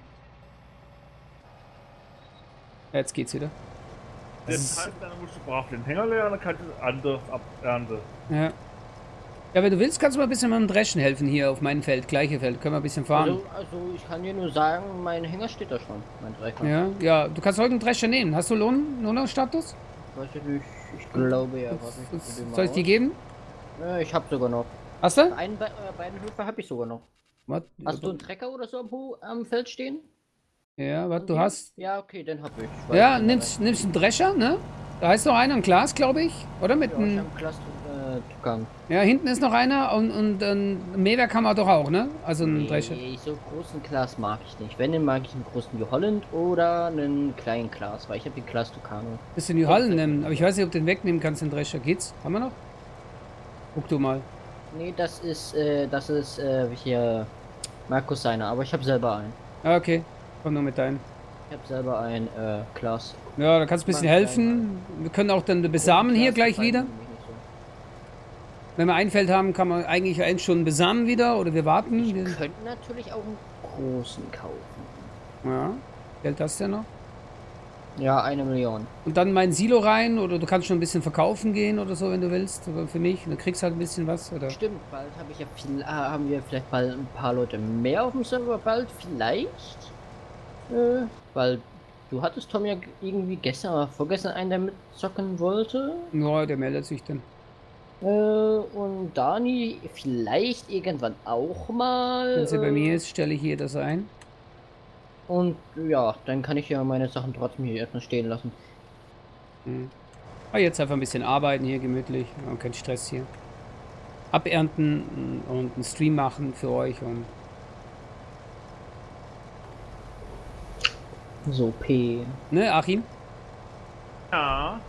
Speaker 1: Ja, jetzt geht's wieder.
Speaker 2: Das heißt, dann musst du brav den Hänger leeren, dann kannst du es anders abernten.
Speaker 1: Ja. Ja, wenn du willst, kannst du mal ein bisschen mit dem Dreschen helfen hier auf meinem Feld. Gleiche Feld. Können wir ein bisschen fahren.
Speaker 4: Also ich kann dir nur sagen, mein Hänger steht da schon, mein Drecker.
Speaker 1: Ja, ja. Du kannst heute einen Drescher nehmen. Hast du Lohnstatus?
Speaker 4: Weiß ich nicht, ich glaube ja. Warte, ich probier mal
Speaker 1: Soll ich die
Speaker 4: aus.
Speaker 1: geben?
Speaker 4: Ja, ich hab sogar noch.
Speaker 1: Hast du?
Speaker 4: Beiden Höfe habe ich sogar noch.
Speaker 1: Was?
Speaker 4: Hast du einen Trecker oder so am Feld stehen?
Speaker 1: Ja, was du
Speaker 4: Ja?
Speaker 1: hast.
Speaker 4: Ja, okay, den hab ich.
Speaker 1: Ja, nimmst einen Drescher, ne? Da ist noch einer im Glas, glaube ich. Oder mit
Speaker 4: Ja, ich
Speaker 1: einem.
Speaker 4: hab Cluster Tukan.
Speaker 1: Ja, hinten ist noch einer und ein Mähwerk haben wir doch auch, ne? Also ein Drescher.
Speaker 4: Nee, so großen Glas mag ich nicht. Wenn, dann mag ich einen großen New Holland oder einen kleinen Glas, weil ich habe den Glas Tucano.
Speaker 1: Bisschen New Holland nehmen, aber ich weiß nicht, ob du den wegnehmen kannst, den Drescher. Geht's? Haben wir noch? Guck du mal.
Speaker 4: Nee, das ist hier Markus seiner, aber ich habe selber einen.
Speaker 1: Ah, okay. Komm nur mit deinen.
Speaker 4: Ich habe selber ein Glas.
Speaker 1: Ja, da kannst du ein bisschen
Speaker 4: Mach
Speaker 1: helfen. Wir können auch dann besamen hier gleich wieder. Wenn wir ein Feld haben, kann man eigentlich einen schon besamen wieder oder wir warten.
Speaker 4: Wir
Speaker 1: Wir,
Speaker 4: könnten natürlich auch einen großen kaufen.
Speaker 1: ja, Geld hast du ja noch.
Speaker 4: Ja, 1 Million.
Speaker 1: Und dann mein Silo rein oder du kannst schon ein bisschen verkaufen gehen oder so, wenn du willst. Aber für mich, du kriegst halt ein bisschen was. Oder?
Speaker 4: Stimmt, bald haben wir vielleicht bald ein paar Leute mehr auf dem Server, bald vielleicht. Weil du hattest Tom ja irgendwie gestern oder vorgestern einen, der mitzocken wollte.
Speaker 1: Ja, der meldet sich dann.
Speaker 4: Und Dani vielleicht irgendwann auch mal.
Speaker 1: Wenn sie bei mir ist, stelle ich hier das ein.
Speaker 4: Und ja, dann kann ich ja meine Sachen trotzdem hier erstmal stehen lassen.
Speaker 1: Jetzt einfach ein bisschen arbeiten hier gemütlich. Und kein Stress hier. Abernten und einen Stream machen für euch. Und
Speaker 4: So, P.
Speaker 1: ne, Achim?
Speaker 2: Ja.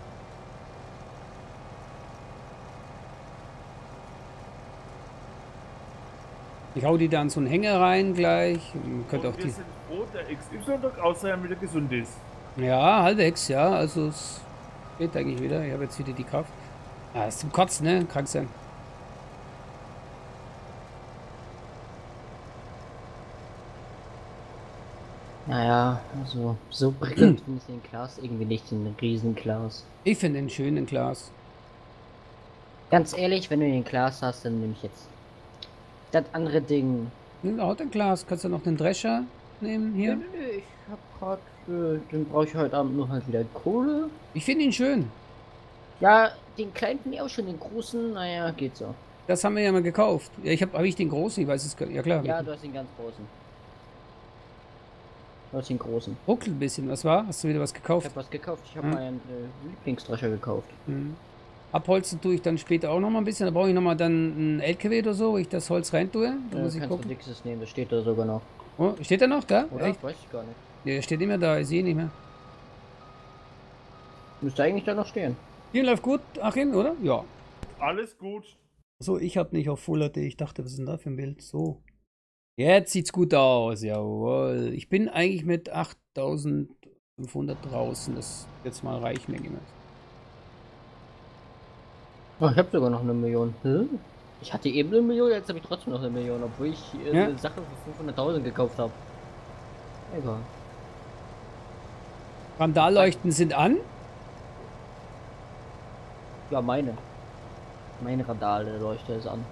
Speaker 1: Ich hau die da in so einen Hänger rein gleich. Könnt auch
Speaker 2: Und wir
Speaker 1: die.
Speaker 2: sind froh, der XY außer er wieder gesund ist.
Speaker 1: Ja, halbwegs, ja. Also es geht eigentlich wieder. Ich habe jetzt wieder die Kraft. Ah, ist zum Kotzen, ne? Krank sein.
Speaker 4: Naja, also so prickelnd finde ich den Klaas irgendwie nicht, den Riesen-Klaas.
Speaker 1: Ich finde den schönen Glas.
Speaker 4: Ganz ehrlich, wenn du den Klaas hast, dann nehme ich jetzt das andere Ding.
Speaker 1: Nimm auch den Glas. Kannst du noch den Drescher nehmen hier?
Speaker 4: Nö, ich hab grad, den brauche ich heute Abend nur halt wieder Kohle.
Speaker 1: Ich finde ihn schön.
Speaker 4: Ja, den kleinen finde ich auch schon, den großen, naja, geht so.
Speaker 1: Das haben wir ja mal gekauft. Ja, hab ich den großen? Ich weiß es gar nicht. Ja klar.
Speaker 4: Ja, du hast den ganz großen. Du hast den großen.
Speaker 1: Ruckelt ein bisschen. Was war? Hast du wieder was
Speaker 4: Ich
Speaker 1: gekauft?
Speaker 4: habe was gekauft, ich habe
Speaker 1: Hm.
Speaker 4: meinen Lieblingsdrescher gekauft.
Speaker 1: Mhm. Abholzen tue ich dann später auch noch mal ein bisschen. Da brauche ich noch mal dann einen LKW oder so, wo ich das Holz rein tue. Da muss ich
Speaker 4: Kannst du
Speaker 1: gucken.
Speaker 4: Dixes nehmen, das steht da sogar noch.
Speaker 1: Oh, steht er noch da?
Speaker 4: Oder?
Speaker 1: Echt?
Speaker 4: Weiß ich gar nicht.
Speaker 1: Nee, der steht nicht mehr da. Ich sehe ihn nicht mehr.
Speaker 4: Müsste eigentlich da noch stehen.
Speaker 1: Hier läuft gut, Achim, oder? Ja.
Speaker 2: Alles gut.
Speaker 1: So, ich habe nicht auf Full HD. Ich dachte, was ist denn da für ein Bild? So. Jetzt sieht's gut aus. Jawohl. Ich bin eigentlich mit 8500 draußen. Das jetzt mal reicht mir gemacht.
Speaker 4: Oh, ich habe sogar noch 1 Million. Hm? Ich hatte eben 1 Million, jetzt habe ich trotzdem noch 1 Million, obwohl ich
Speaker 1: Ja.
Speaker 4: eine Sache für 500.000 gekauft habe. Egal.
Speaker 1: Randalleuchten sind an.
Speaker 4: Ja, meine. Meine Randale-Leuchte ist an.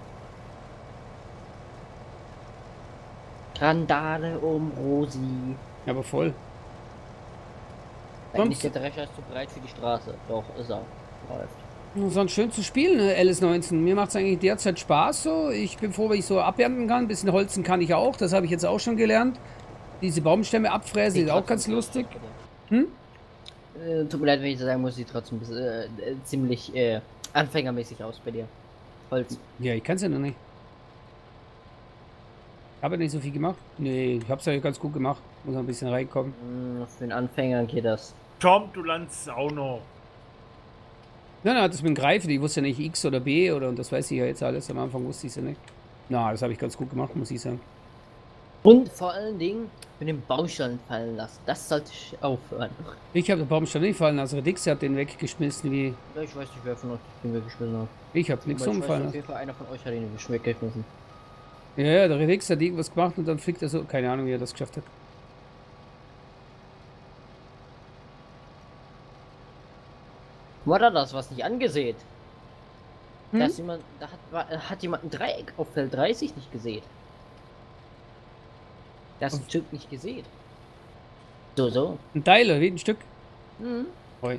Speaker 4: Randale um Rosi.
Speaker 1: Aber voll.
Speaker 4: Eigentlich
Speaker 1: Sonst-
Speaker 4: der Drescher ist zu breit für die Straße. Doch, ist er. Läuft.
Speaker 1: Sonst schön zu spielen, ne? LS19. Mir macht es eigentlich derzeit Spaß so. Ich bin froh, wenn ich so abernten kann. Ein bisschen holzen kann ich auch. Das habe ich jetzt auch schon gelernt. Diese Baumstämme abfräsen ist auch ganz lustig. Hm?
Speaker 4: Tut mir leid, wenn ich das sagen muss, sieht trotzdem ziemlich anfängermäßig aus bei dir. Holz.
Speaker 1: Ja, ich kann es ja noch nicht. Habe nicht so viel gemacht. Nee, ich habe es ja ganz gut gemacht. Muss noch ein bisschen reinkommen.
Speaker 4: Für einen Anfänger geht das.
Speaker 2: Tom, du landest auch noch.
Speaker 1: Nein, nein, das mit dem Greifen. Ich wusste ja nicht X oder B oder und das weiß ich ja jetzt alles. Am Anfang wusste ich es ja nicht. Na, das habe ich ganz gut gemacht, muss ich sagen.
Speaker 4: Und vor allen Dingen mit dem Baumstein fallen lassen. Das sollte ich aufhören.
Speaker 1: Ich habe den Baumstamm nicht fallen lassen. Dix hat den weggeschmissen wie.
Speaker 4: Ja, ich weiß nicht, wer von euch den weggeschmissen hat.
Speaker 1: Ich habe nichts
Speaker 4: Aber ich weiß
Speaker 1: umfallen
Speaker 4: auf
Speaker 1: lassen.
Speaker 4: jeden Fall, einer von euch hat ihn weggeschmissen.
Speaker 1: Ja, ja, der Redix hat irgendwas gemacht und dann fliegt er so. Keine Ahnung, wie er das geschafft hat.
Speaker 4: War da das, was nicht angesehen?
Speaker 1: Hm?
Speaker 4: Dass jemand, hat jemand ein Dreieck auf Feld 30 nicht gesehen. Das
Speaker 1: Auf-
Speaker 4: Typ nicht gesehen. So.
Speaker 1: Ein Teil oder wie ein Stück?
Speaker 4: Mhm.
Speaker 1: Oi.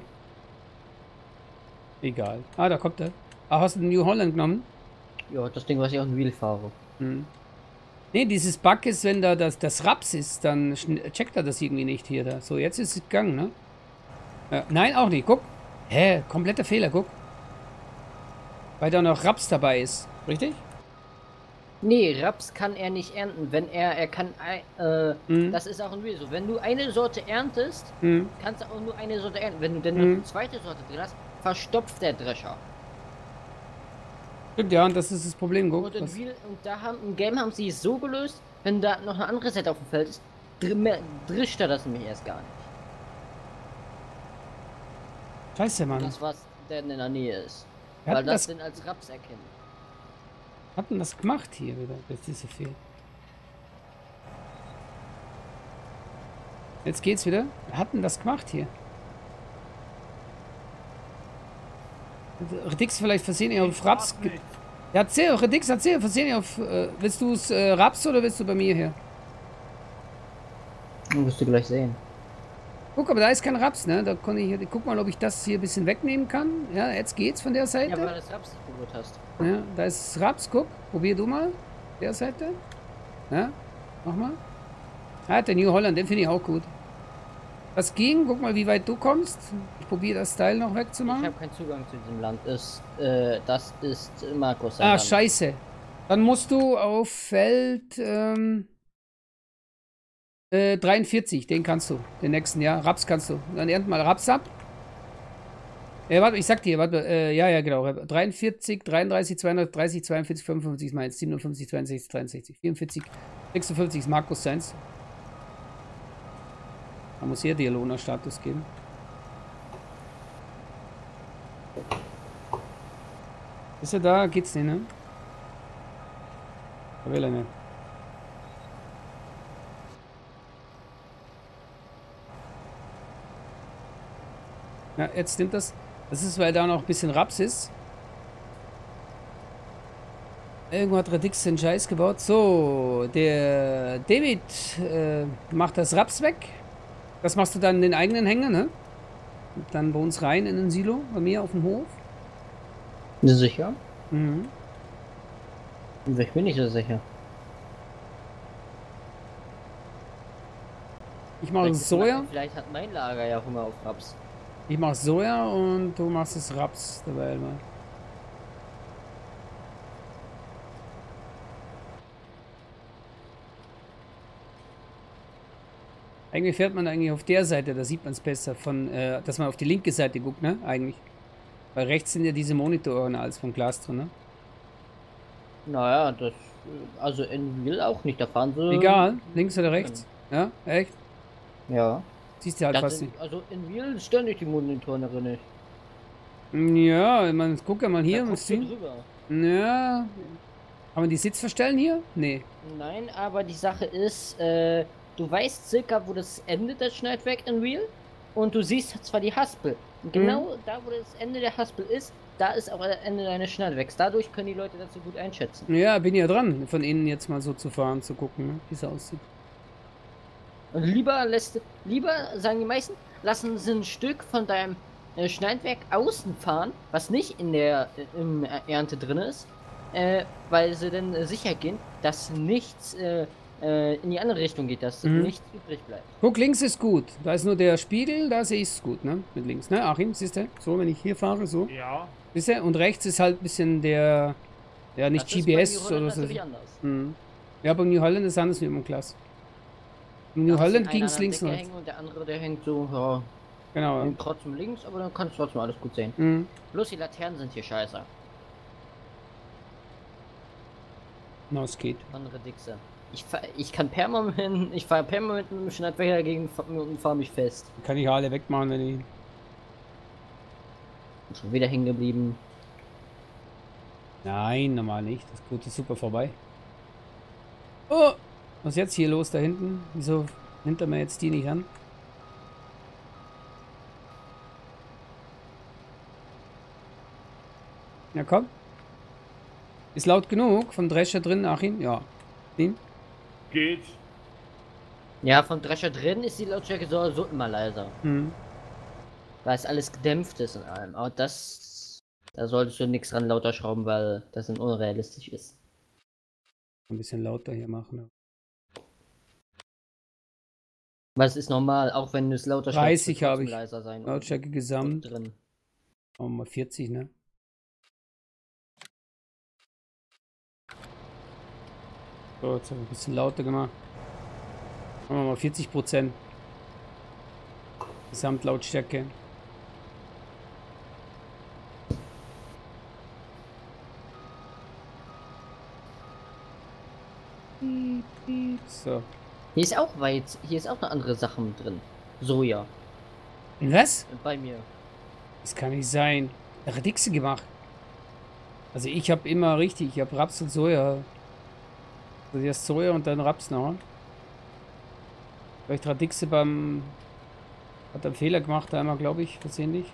Speaker 1: Egal. Ah, da kommt er. Ah, hast du den New Holland genommen?
Speaker 4: Ja, das Ding, was ich auf dem Wheel fahre.
Speaker 1: Hm. Nee, dieses Bug ist, wenn da das Raps ist, dann checkt er das irgendwie nicht hier. Da. So, jetzt ist es gegangen, ne? Ja, nein, auch nicht. Guck. Hä? Kompletter Fehler, guck. Weil da noch Raps dabei ist. Richtig?
Speaker 4: Nee, Raps kann er nicht ernten. Wenn er kann,
Speaker 1: Mhm.
Speaker 4: das ist auch ein Wheel so. Wenn du eine Sorte erntest,
Speaker 1: Hm.
Speaker 4: kannst du auch nur eine Sorte ernten. Wenn du dann noch
Speaker 1: Mhm.
Speaker 4: eine zweite Sorte drin hast, verstopft der Drescher.
Speaker 1: Stimmt, ja, und das ist das Problem, guck.
Speaker 4: Und,
Speaker 1: Das,
Speaker 4: im Game haben sie es so gelöst, wenn da noch eine andere Set auf dem Feld ist, drischt er das nämlich erst gar nicht.
Speaker 1: scheiße, Mann.
Speaker 4: Das, was denn in der Nähe ist.
Speaker 1: Wir
Speaker 4: Weil
Speaker 1: hatten
Speaker 4: das
Speaker 1: das,
Speaker 4: denn als Raps erkennen.
Speaker 1: hatten das gemacht hier wieder. Jetzt ist so viel. Jetzt geht's wieder. Wir hatten das gemacht hier. Redix vielleicht versehentlich auf Raps.
Speaker 2: Nicht.
Speaker 1: Ja, erzähl, Redix, erzähl, versehentlich auf. Willst du es Raps oder willst du bei mir her?
Speaker 4: Wirst du gleich sehen.
Speaker 1: Guck, aber da ist kein Raps, ne? Da kann ich, guck mal, ob ich das hier ein bisschen wegnehmen kann. Ja, jetzt geht's von der Seite.
Speaker 4: Ja, weil du das Raps nicht berührt hast.
Speaker 1: Ja, da ist Raps, guck. Probier du mal. Der Seite. Ja, mach mal. Ah, der New Holland, den finde ich auch gut. Das ging, guck mal, wie weit du kommst. Ich probiere das Teil noch
Speaker 4: Ich
Speaker 1: wegzumachen.
Speaker 4: habe keinen Zugang zu diesem Land. Das ist Markus.
Speaker 1: Ah, scheiße. Dann musst du auf Feld 43, den kannst du. Den nächsten, ja. Raps kannst du. Dann ernten mal Raps ab. Warte, ich sag dir, warte, ja, genau. 43, 33, 230, 42, 55 ist meins. 57, 62, 63, 44, 56 ist Markus seins. Da muss hier Dialona-Status geben. Ist er da? Geht's nicht, ne? Da will er nicht. Ja, jetzt nimmt das. Das ist, weil da noch ein bisschen Raps ist. Irgendwo hat Radix den Scheiß gebaut. So, der David macht das Raps weg. Das machst du dann in den eigenen Hänger, ne? Und dann bei uns rein in den Silo, bei mir auf dem Hof.
Speaker 4: Sicher?
Speaker 1: Mhm.
Speaker 4: Ich bin nicht so sicher.
Speaker 1: Ich mache Soja.
Speaker 4: Vielleicht hat mein Lager ja Hunger auf Raps.
Speaker 1: Ich mache Soja und du machst das Raps dabei mal. Eigentlich fährt man eigentlich auf der Seite, da sieht man es besser, von, dass man auf die linke Seite guckt, ne? Eigentlich. Weil rechts sind ja diese Monitore als vom Glas drin, ne?
Speaker 4: Naja, das. Also in Will auch nicht, da fahren sie.
Speaker 1: Egal, links oder rechts. Ja, echt?
Speaker 4: Ja.
Speaker 1: Siehst du halt
Speaker 4: Das
Speaker 1: fast
Speaker 4: sind,
Speaker 1: nicht.
Speaker 4: also in Will ständig die Monitore nicht.
Speaker 1: Ja, man guck ja mal hier
Speaker 4: Da
Speaker 1: und
Speaker 4: guckst du
Speaker 1: sieht.
Speaker 4: drüber.
Speaker 1: Ja. Kann man die Sitz verstellen hier? Nee.
Speaker 4: Nein, aber die Sache ist, du weißt circa, wo das endet, das Schneidwerk in Real. Und du siehst zwar die Haspel. Und genau da, wo das Ende der Haspel ist, da ist auch das Ende deines Schneidwerks. Dadurch können die Leute das so gut einschätzen.
Speaker 1: Ja, bin ja dran, von innen jetzt mal so zu fahren, zu gucken, ne? Wie es aussieht.
Speaker 4: Und lieber, sagen die meisten, lassen sie ein Stück von deinem Schneidwerk außen fahren, was nicht in der im Ernte drin ist, weil sie dann sicher gehen, dass nichts in die andere Richtung geht, dass nichts übrig bleibt.
Speaker 1: Guck, links ist gut. Da ist nur der Spiegel, da sehe ich es gut, ne? Mit links, ne? Achim, siehst du? So, wenn ich hier fahre, so.
Speaker 2: Ja.
Speaker 1: Siehst du? Und rechts ist halt ein bisschen der, ja, nicht
Speaker 4: Das ist
Speaker 1: GPS
Speaker 4: bei New
Speaker 1: oder
Speaker 4: Holland
Speaker 1: so.
Speaker 4: natürlich anders.
Speaker 1: Ja, bei New Holland ist anders wie im Glas. In New
Speaker 4: Da hast
Speaker 1: Holland
Speaker 4: du
Speaker 1: ging
Speaker 4: einen
Speaker 1: es
Speaker 4: an der
Speaker 1: links und
Speaker 4: Decke
Speaker 1: rechts.
Speaker 4: hängen und der andere, der hängt so, ja,
Speaker 1: Genau.
Speaker 4: hängt trotzdem links, aber dann kannst du trotzdem alles gut sehen.
Speaker 1: Mhm.
Speaker 4: Bloß die Laternen sind hier scheiße.
Speaker 1: Na, es geht.
Speaker 4: Andere Dixe. Ich fahre permanent mit dem Schneidwerk dagegen und fahre mich fest.
Speaker 1: Kann ich alle wegmachen, wenn ich.
Speaker 4: Schon wieder hängen geblieben.
Speaker 1: Nein, normal nicht. Das Boot ist super vorbei. Oh! Was ist jetzt hier los da hinten? Wieso nimmt er mir jetzt die nicht an? Ja, komm. Ist laut genug vom Drescher drin, Achim? Ja. Den?
Speaker 2: Geht.
Speaker 4: Ja, vom Drescher drin ist die Lautstärke so immer leiser.
Speaker 1: Hm.
Speaker 4: Weil es alles gedämpft ist und allem. Aber da solltest du nichts dran lauter schrauben, weil das dann unrealistisch ist.
Speaker 1: Ein bisschen lauter hier machen.
Speaker 4: Weil es ist normal, auch wenn du es lauter
Speaker 1: 30
Speaker 4: wird
Speaker 1: habe
Speaker 4: trotzdem
Speaker 1: ich.
Speaker 4: leiser sein. und
Speaker 1: Lautstärke gesamt.
Speaker 4: drin.
Speaker 1: Machen wir mal 40, ne? So, jetzt haben wir ein bisschen lauter gemacht. Machen wir mal 40%. Gesamtlautstärke. So.
Speaker 4: Hier ist auch hier ist auch eine andere Sache mit drin. Soja.
Speaker 1: Was?
Speaker 4: Bei mir.
Speaker 1: Das kann nicht sein. Radixe gemacht. Also ich habe immer richtig, ich habe Raps und Soja. Also erst Soja und dann Raps noch. Vielleicht Radixe hat einen Fehler gemacht, einmal glaube ich, versehentlich.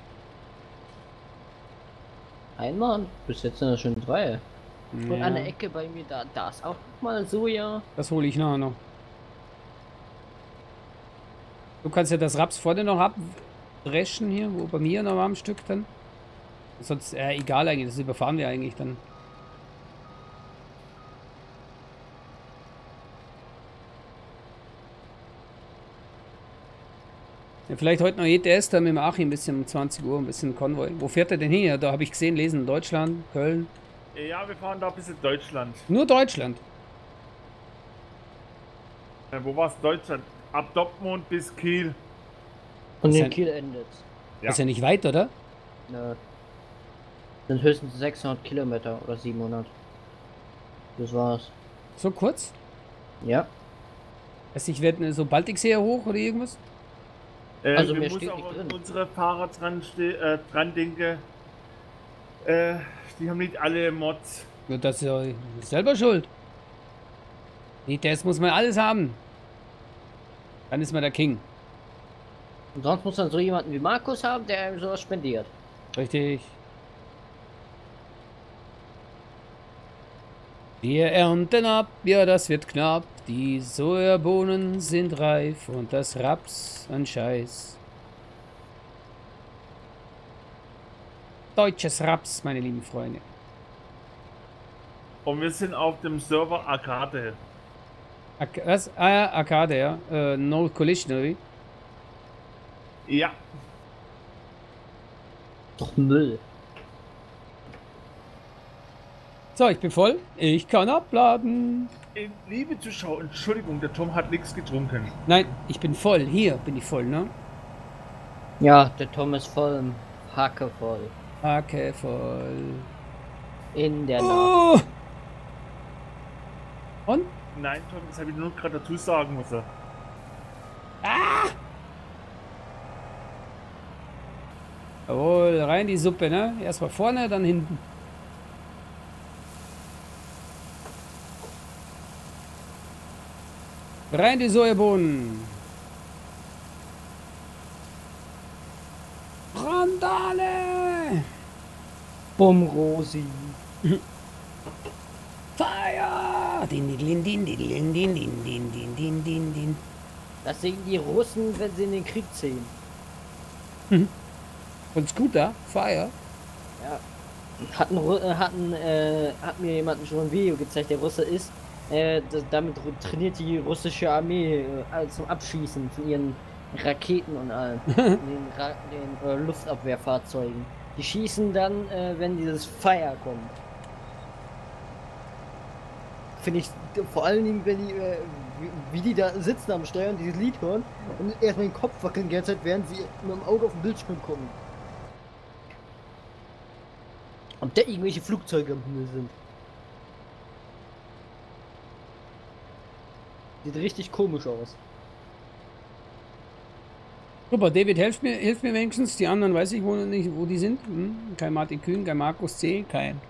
Speaker 4: Einmal? Bis jetzt sind das schon 3. Und
Speaker 1: Ja,
Speaker 4: an der Ecke bei mir, da ist auch noch mal Soja.
Speaker 1: das hole ich nachher noch. Du kannst ja das Raps vorne noch abdreschen hier, wo bei mir noch am Stück dann. Sonst, egal eigentlich, das überfahren wir eigentlich dann. Ja, vielleicht heute noch ETS, da mit dem Achim ein bisschen um 20 Uhr, ein bisschen Konvoi. Wo fährt er denn hin? Ja, da habe ich gesehen, lesen, Deutschland, Köln.
Speaker 2: Ja, wir fahren da ein bisschen Deutschland.
Speaker 1: Nur Deutschland.
Speaker 2: Wo war es Deutschland? Ab Dortmund bis Kiel.
Speaker 4: Und
Speaker 1: Ist
Speaker 4: in
Speaker 1: ja-
Speaker 4: Kiel endet.
Speaker 2: Ja.
Speaker 1: Ist ja nicht weit, oder?
Speaker 4: Ne. Sind höchstens 600 Kilometer oder 700. Das war's.
Speaker 1: So kurz?
Speaker 4: Ja.
Speaker 1: Also ich werde so Baltiksee hoch oder irgendwas?
Speaker 4: Also
Speaker 2: wir
Speaker 4: mir
Speaker 2: müssen
Speaker 4: steht
Speaker 2: auch
Speaker 4: nicht
Speaker 2: an
Speaker 4: drin.
Speaker 2: unsere Fahrer dran denken. Die haben nicht alle Mods.
Speaker 1: Ja, das ist ja selber schuld. ETS muss man alles haben. Dann ist man der King.
Speaker 4: Und sonst muss man so jemanden wie Markus haben, der einem sowas spendiert.
Speaker 1: Richtig. Wir ernten ab, ja, das wird knapp. Die Sojabohnen sind reif und das Raps ein Scheiß. Deutsches Raps, meine lieben Freunde.
Speaker 2: Und wir sind auf dem Server Arcade.
Speaker 1: Was? Ah ja, Arcade, ja. No Collision, oder wie?
Speaker 2: Ja,
Speaker 4: Doch Müll.
Speaker 1: So, ich bin voll. Ich kann abladen.
Speaker 2: liebe Zuschauer, Entschuldigung, der Tom hat nichts getrunken.
Speaker 1: Nein, ich bin voll. Hier bin ich voll, ne?
Speaker 4: Ja, der Tom ist voll. Hacke voll.
Speaker 1: Hacke voll.
Speaker 4: In der Nacht.
Speaker 1: Oh! Und?
Speaker 2: Nein, Tom, das habe ich nur gerade dazu sagen müssen.
Speaker 1: Jawohl, rein die Suppe, ne? Erstmal vorne, dann hinten. Rein die Sojabohnen. Randale!
Speaker 4: Bumm, Rosi.
Speaker 1: Fire! Din, din, din, din, din, din, din, din, din, din, din, din.
Speaker 4: Das sehen die Russen, wenn sie in den Krieg ziehen.
Speaker 1: Und Scooter? Fire?
Speaker 4: Ja. Hat mir jemand schon ein Video gezeigt, der Russe ist. Damit trainiert die russische Armee zum Abschießen von ihren Raketen und allem. den Luftabwehrfahrzeugen. Die schießen dann, wenn dieses Fire kommt. Finde ich vor allen Dingen, wenn die, wie die da sitzen am Steuer und dieses Lied hören und erstmal den Kopf wackeln die ganze Zeit, während sie mit dem Auge auf den Bildschirm gucken. Ob da irgendwelche Flugzeuge am Himmel sind. Sieht richtig komisch aus.
Speaker 1: Super, David, hilf mir wenigstens. Die anderen weiß ich nicht, wo die sind. Kein Martin Kühn, kein Markus C., kein.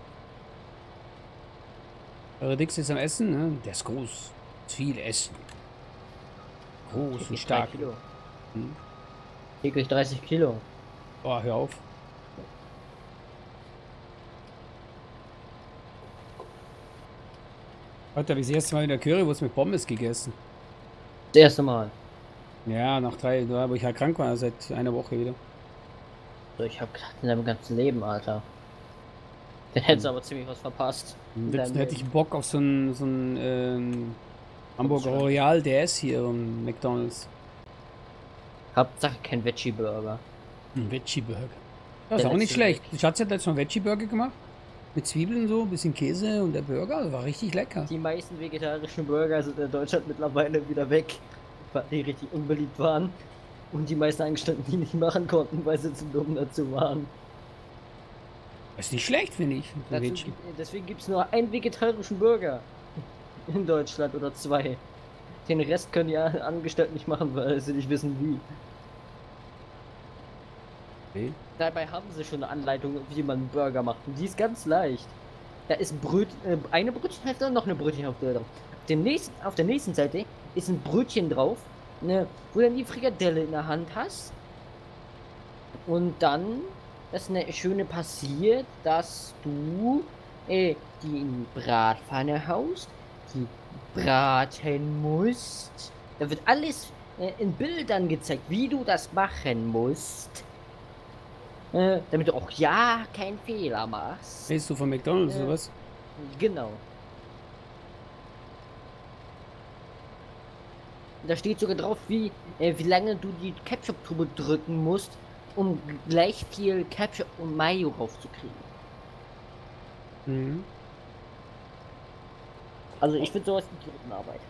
Speaker 1: Eure Dix ist am Essen, ne? Der ist groß. Ist viel Essen. Groß und stark.
Speaker 4: 3 Kilo.
Speaker 1: Hm.
Speaker 4: Täglich 30 Kilo.
Speaker 1: Oh, hör auf. Heute habe ich das erste Mal in der Currywurst mit Pommes gegessen.
Speaker 4: Das erste Mal.
Speaker 1: Ja, nach 3, wo ich halt krank war, seit einer Woche wieder.
Speaker 4: So, ich habe gedacht, in deinem ganzen Leben, Alter. Dann hättest du aber ziemlich was verpasst.
Speaker 1: Am liebsten hätte ich Bock auf so ein Hamburger Royal DS hier und McDonalds.
Speaker 4: Hauptsache kein Veggie-Burger.
Speaker 1: Ein Veggie-Burger. Ja, ist
Speaker 4: Der
Speaker 1: auch nicht
Speaker 4: letzte
Speaker 1: schlecht. Die Schatz hat letztens noch einen Veggie-Burger gemacht. Mit Zwiebeln so, ein bisschen Käse und der Burger, das war richtig lecker.
Speaker 4: Die meisten vegetarischen Burger sind in Deutschland mittlerweile wieder weg, weil die richtig unbeliebt waren. Und die meisten Angestellten die nicht machen konnten, weil sie zu dumm dazu waren.
Speaker 1: Das ist nicht schlecht, finde ich. ein Veggie.
Speaker 4: Deswegen gibt es nur einen vegetarischen Burger in Deutschland oder 2. Den Rest können die Angestellten nicht machen, weil sie nicht wissen wie.
Speaker 1: Okay.
Speaker 4: Dabei haben sie schon eine Anleitung, wie man einen Burger macht. Und die ist ganz leicht. Da ist eine Brötchenhälfte und noch eine Brötchenhälfte drauf. Auf der nächsten Seite ist ein Brötchen drauf, ne, wo du dann die Frikadelle in der Hand hast. Und dann, das eine schöne passiert, dass du die in die Bratpfanne haust, die braten musst. Da wird alles in Bildern gezeigt, wie du das machen musst. Damit du auch ja keinen Fehler machst.
Speaker 1: Bist du von McDonald's oder was?
Speaker 4: Genau. Da steht sogar drauf, wie lange du die Ketchup-Tube drücken musst, um gleich viel Ketchup und Mayo raufzukriegen.
Speaker 1: Mhm.
Speaker 4: Also ich finde sowas in Arbeit.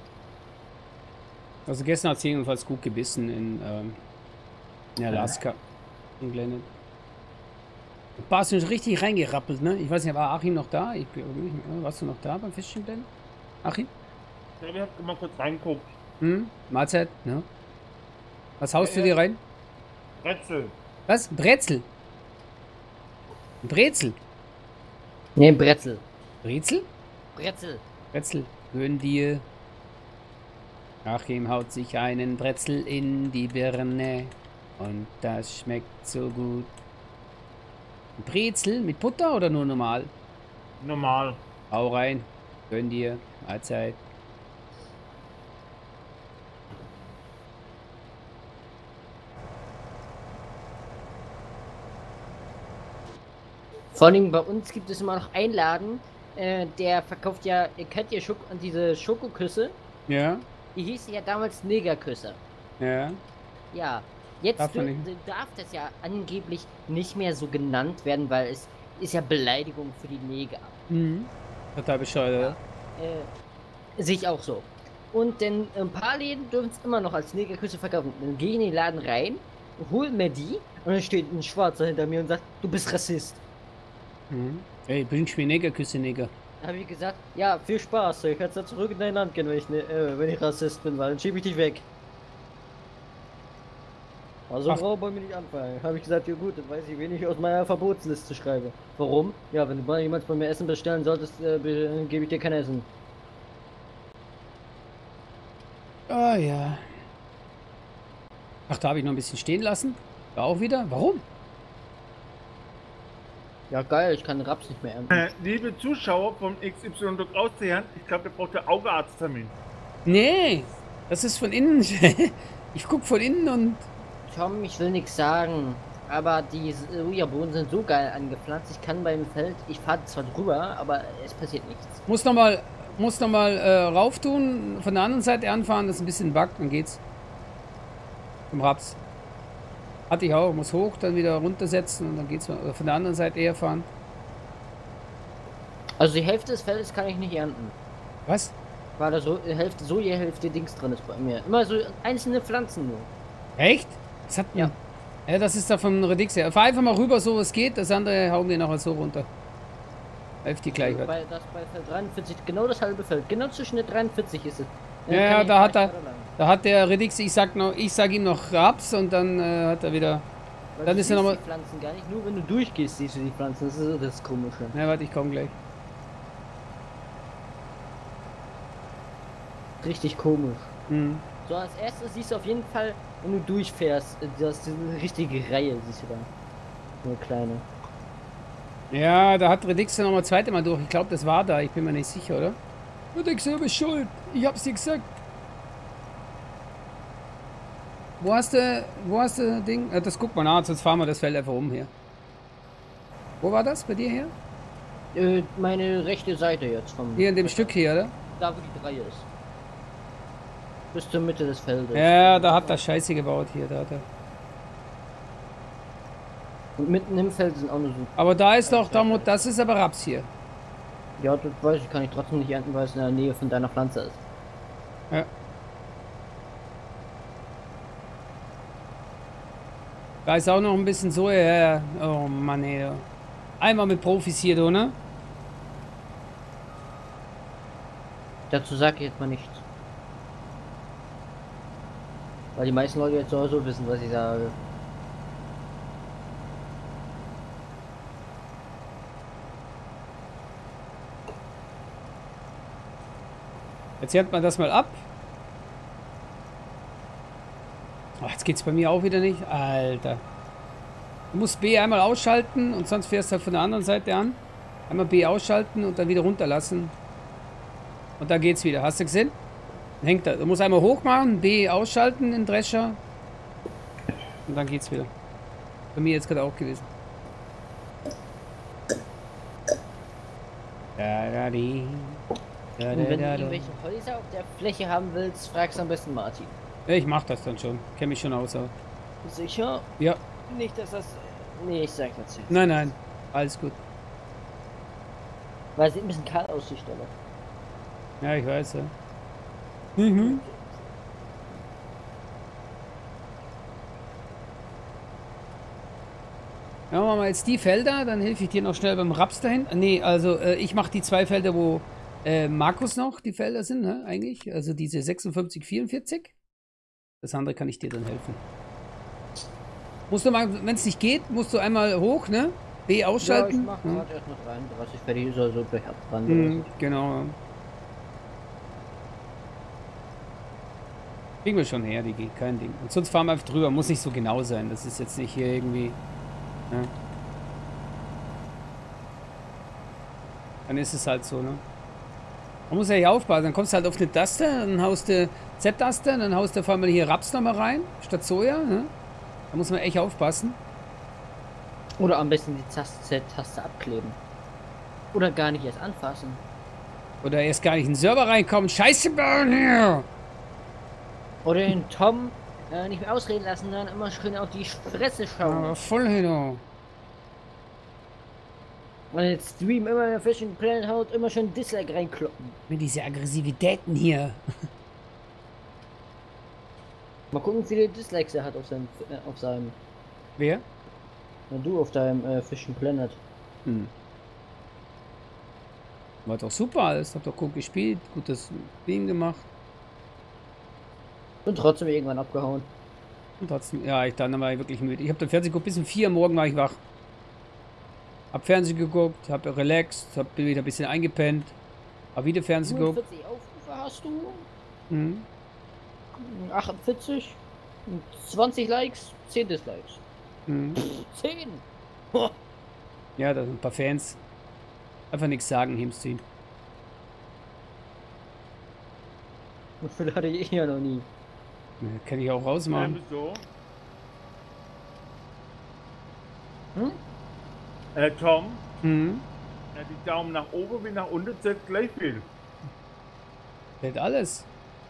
Speaker 1: Also gestern hat es jedenfalls gut gebissen in Alaska. In Glennet. Ein paar sind richtig reingerappelt, ne? Ich weiß nicht, war Achim noch da? Warst du noch da beim Fishing Glennet? Achim?
Speaker 2: Ja, ich hab mal kurz reingeguckt.
Speaker 1: Mahlzeit, ne? Was haust du dir rein?
Speaker 2: Brezel.
Speaker 1: Was? Brezel? Brezel?
Speaker 4: Ne, Brezel.
Speaker 1: Brezel?
Speaker 4: Brezel.
Speaker 1: Brezel. Gönn dir. Achim haut sich einen Brezel in die Birne. Und das schmeckt so gut. Brezel mit Butter oder nur normal?
Speaker 2: Normal.
Speaker 1: Hau rein. Gönn dir. Mahlzeit.
Speaker 4: Vor allem bei uns gibt es immer noch einen Laden, der verkauft ja, ihr kennt ja diese Schokoküsse,
Speaker 1: Ja,
Speaker 4: die hießen ja damals Negerküsse.
Speaker 1: ja.
Speaker 4: Ja, jetzt
Speaker 1: Darf man
Speaker 4: darf das ja angeblich nicht mehr so genannt werden, weil es ist ja Beleidigung für die Neger.
Speaker 1: Mhm. Total bescheuert.
Speaker 4: Sehe ich auch so. Und denn ein paar Läden dürfen es immer noch als Negerküsse verkaufen. Dann gehe ich in den Laden rein, hol mir die und dann steht ein Schwarzer hinter mir und sagt, du bist Rassist.
Speaker 1: Mhm. Ey, bringst mir Negerküsse, Neger.
Speaker 4: Da habe ich gesagt, ja, viel Spaß, ich kann da zurück in dein Land gehen, wenn ich Rassist bin, weil dann schiebe ich dich weg. Also brauche bei mir nicht anfangen. Habe ich gesagt, ja gut, dann weiß ich, wen ich aus meiner Verbotsliste schreibe. Warum? Ja, wenn du mal jemals bei mir Essen bestellen solltest, gebe ich dir kein Essen.
Speaker 1: Ah ja. Ach, da habe ich noch ein bisschen stehen lassen. War auch wieder. Warum?
Speaker 4: Ja geil, ich kann den Raps nicht mehr ernten.
Speaker 2: Liebe Zuschauer vom XY Doc Auszählen, ich glaube, der braucht einen Augearzttermin.
Speaker 1: Nee, das ist von innen. Ich guck von innen und...
Speaker 4: Tom, ich will nichts sagen, aber die Sojabohnen sind so geil angepflanzt. Ich kann beim Feld, ich fahre zwar drüber, aber es passiert nichts.
Speaker 1: Muss noch mal rauf tun, von der anderen Seite anfahren, das ist ein bisschen backt, dann geht's. Im Raps. Hatte ich auch, muss hoch, dann wieder runtersetzen und dann geht's von der anderen Seite eher fahren.
Speaker 4: Also die Hälfte des Feldes kann ich nicht ernten.
Speaker 1: Was?
Speaker 4: Weil da so Hälfte Soja, Hälfte Dings drin ist bei mir. Immer so einzelne Pflanzen nur.
Speaker 1: Echt? Das hat
Speaker 4: Ja.
Speaker 1: Ja, das ist da von Redix her. Fahr einfach mal rüber, so es geht, das andere hauen wir nachher so runter. Hilft die gleich.
Speaker 4: Bei Feld 43, genau das halbe Feld. Genau zwischen der 43 ist es.
Speaker 1: Ja, da hat der Redix, ich sag ihm noch Raps und dann hat er wieder.
Speaker 4: Weil
Speaker 1: Dann
Speaker 4: du
Speaker 1: ist er
Speaker 4: siehst
Speaker 1: nochmal.
Speaker 4: die Pflanzen gar nicht, nur wenn du durchgehst, siehst du die Pflanzen. Das ist das Komische.
Speaker 1: Ja, warte, ich komme gleich.
Speaker 4: Richtig komisch.
Speaker 1: Hm.
Speaker 4: So, als erstes siehst du auf jeden Fall, wenn du durchfährst, das ist eine richtige Reihe, siehst du da. Nur kleine.
Speaker 1: Ja, da hat Redix ja nochmal zweite Mal durch. Ich glaube, das war da. Ich bin mir nicht sicher, oder? Redix, du bist schuld. Ich hab's dir gesagt. Wo hast du Ding? Das guck mal nach, sonst fahren wir das Feld einfach um hier. Wo war das bei dir her?
Speaker 4: Meine rechte Seite jetzt vom.
Speaker 1: Hier in dem Stück hier, oder?
Speaker 4: Da, wo die Reihe ist. Bis zur Mitte des Feldes.
Speaker 1: Ja, da hat er Scheiße gebaut hier. Da hat er.
Speaker 4: Und mitten im Feld sind auch nur so.
Speaker 1: Aber da ist doch, das ist aber Raps hier.
Speaker 4: Ja, das weiß ich, kann ich trotzdem nicht ernten, weil es in der Nähe von deiner Pflanze ist.
Speaker 1: Ja. Da ist auch noch ein bisschen so, ja. Oh Mann, ey. Einmal mit Profis hier, du, ne?
Speaker 4: Dazu sage ich jetzt mal nichts. Weil die meisten Leute jetzt sowieso wissen, was ich sage.
Speaker 1: Jetzt hört man das mal ab. Oh, jetzt geht's bei mir auch wieder nicht. Alter. Du musst B einmal ausschalten und sonst fährst du halt von der anderen Seite an. Einmal B ausschalten und dann wieder runterlassen. Und dann geht's wieder. Hast du gesehen? Hängt da. Du musst einmal hoch machen, B ausschalten, den Drescher. Und dann geht's wieder. Bei mir jetzt gerade auch gewesen. Da-da-di.
Speaker 4: Und wenn du irgendwelche Häuser auf der Fläche haben willst, fragst du am besten Martin.
Speaker 1: Ja, ich mach das dann schon. Kenn mich schon aus. Aber.
Speaker 4: Sicher?
Speaker 1: Ja.
Speaker 4: Nicht, dass das... Nee, ich sag das jetzt.
Speaker 1: Nein, nein. Alles gut.
Speaker 4: Weil es sieht ein bisschen kalt aus, die Stelle.
Speaker 1: Ja, ich weiß, ja. Mhm. Ja, machen wir mal jetzt die Felder, dann helfe ich dir noch schnell beim Raps dahin. Nee, also ich mache die 2 Felder, wo Markus noch die Felder sind, ne, eigentlich. Also diese 56, 44. Das andere kann ich dir dann helfen. Musst du mal, wenn es nicht geht, musst du einmal hoch, ne? B ausschalten.
Speaker 4: Ja, ich mach gerade erst mit 33 fertig, ist also gleich ab 33.
Speaker 1: Genau. Kriegen wir schon her, die geht, kein Ding. Und sonst fahren wir einfach drüber, muss nicht so genau sein. Das ist jetzt nicht hier irgendwie. Ja. Dann ist es halt so, ne? Man muss ja hier aufpassen, dann kommst du halt auf eine Taste, dann haust du Z-Taste, dann haust du auf einmal hier Raps nochmal rein, statt Soja, ne? Da muss man echt aufpassen.
Speaker 4: Oder am besten die Z-Taste abkleben. Oder gar nicht erst anfassen.
Speaker 1: Oder erst gar nicht in den Server reinkommen. Scheiße bauen hier!
Speaker 4: Oder den Tom nicht mehr ausreden lassen, sondern immer schön auf die Fresse schauen.
Speaker 1: Aber voll hin.
Speaker 4: Und jetzt Stream immer Fishing Planet haut, immer schön Dislike reinkloppen.
Speaker 1: Mit diese Aggressivitäten hier.
Speaker 4: Mal gucken, wie viele Dislikes er hat auf seinem
Speaker 1: Wer?
Speaker 4: Na, du auf deinem Fishing Planet.
Speaker 1: Hm. War doch super alles. Hab doch gut gespielt, gutes Ding gemacht.
Speaker 4: Und trotzdem irgendwann abgehauen.
Speaker 1: Und trotzdem, ja, dann war ich wirklich müde. Ich habe den Fernsehen geguckt, bis um 4 Uhr morgen war ich wach. Hab Fernsehen geguckt, hab relaxed, hab wieder ein bisschen eingepennt. Hab wieder Fernsehen geguckt.
Speaker 4: 40 Aufrufe hast du?
Speaker 1: Mhm.
Speaker 4: 48? 20 Likes? 10 Dislikes.
Speaker 1: Mhm.
Speaker 4: 10!
Speaker 1: Ja, da sind ein paar Fans. Einfach nichts sagen, Himstein.
Speaker 4: Und viele hatte ich ja noch nie.
Speaker 1: Kann ich auch rausmachen.
Speaker 2: So.
Speaker 4: Hm?
Speaker 2: Tom,
Speaker 1: Mhm.
Speaker 2: die Daumen nach oben wie nach unten zählt gleich viel.
Speaker 1: Hält alles.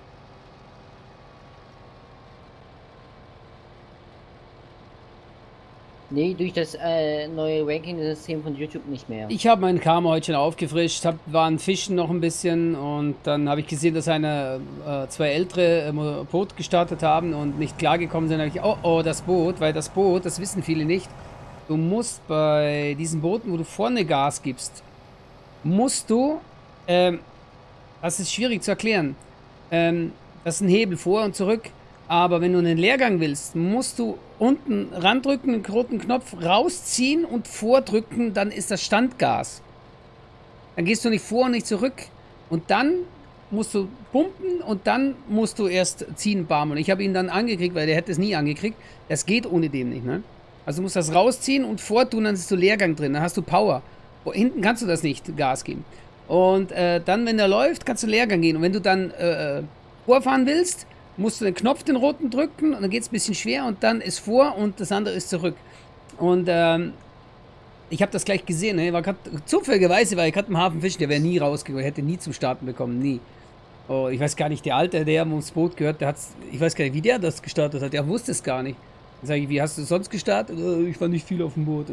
Speaker 4: Nee, durch das neue Ranking-System von YouTube nicht mehr.
Speaker 1: Ich habe meinen Karma heute schon aufgefrischt, waren Fischen noch ein bisschen und dann habe ich gesehen, dass zwei ältere Boot gestartet haben und nicht klargekommen sind. Da habe ich, oh, das Boot, weil das Boot, das wissen viele nicht, du musst bei diesen Booten, wo du vorne Gas gibst, musst du, das ist schwierig zu erklären, das ist ein Hebel vor und zurück, aber wenn du einen Leergang willst, musst du unten randrücken, den roten Knopf rausziehen und vordrücken, dann ist das Standgas. Dann gehst du nicht vor und nicht zurück. Und dann musst du pumpen und dann musst du erst ziehen, bam. Und ich habe ihn dann angekriegt, weil der hätte es nie angekriegt. Das geht ohne dem nicht, ne? Also du musst das rausziehen und vortun, dann ist du Leergang drin, dann hast du Power. Hinten kannst du das nicht Gas geben. Und dann, wenn der läuft, kannst du Leergang gehen. Und wenn du dann vorfahren willst, musst du den Knopf, den roten, drücken und dann geht es ein bisschen schwer und dann ist vor und das andere ist zurück. Und ich habe das gleich gesehen, ne? War zufälligerweise war ich gerade im Hafen fischen, der wäre nie rausgegangen, hätte nie zum Starten bekommen, nie. Oh, ich weiß gar nicht, der Alte, der ums Boot gehört, der hat's, ich weiß gar nicht, wie der das gestartet hat, der wusste es gar nicht. Dann sage ich, wie hast du sonst gestartet? Ich war nicht viel auf dem Boot.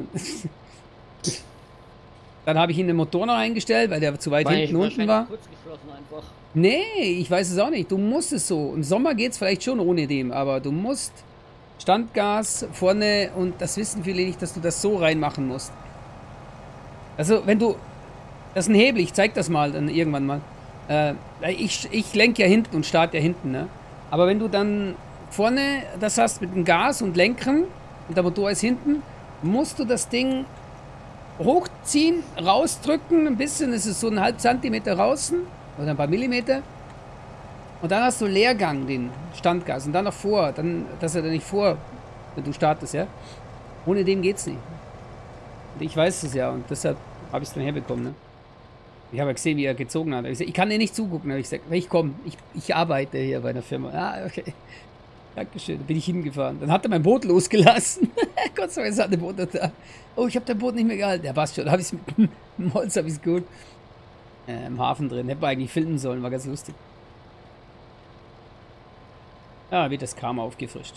Speaker 1: Dann habe ich ihn den Motor noch eingestellt, weil der zu weit hinten unten war.
Speaker 4: Kurz geschlossen einfach.
Speaker 1: Nee, ich weiß es auch nicht. Du musst es so. Im Sommer geht es vielleicht schon ohne dem, aber du musst Standgas vorne und das wissen viele nicht, dass du das so reinmachen musst. Also, wenn du... Das ist ein Hebel, ich zeig das mal dann irgendwann mal. Ich lenke ja hinten und starte ja hinten, ne? Aber wenn du dann vorne das hast mit dem Gas und Lenken und der Motor ist hinten, musst du das Ding hochziehen, rausdrücken, ein bisschen, es ist so ein halb Zentimeter draußen oder ein paar Millimeter und dann hast du Leergang, den Standgas und dann noch vor, dann, dass er dann nicht vor, wenn du startest, ja. Ohne dem geht's nicht. Und ich weiß es ja und deshalb habe ich es dann herbekommen, ne. Ich habe ja gesehen, wie er gezogen hat. Ich kann dir nicht zugucken. Ich sage, ich komme, ich arbeite hier bei einer Firma. Ah, okay. Dankeschön. Da bin ich hingefahren. Dann hat er mein Boot losgelassen. Gott sei Dank ist das Boot da. Oh, ich habe dein Boot nicht mehr gehalten. Ja, passt schon. Da habe ich es mit dem Holz habe ich es gut. Im Hafen drin. Hätte man eigentlich filmen sollen. War ganz lustig. Ja, wird das Karma aufgefrischt.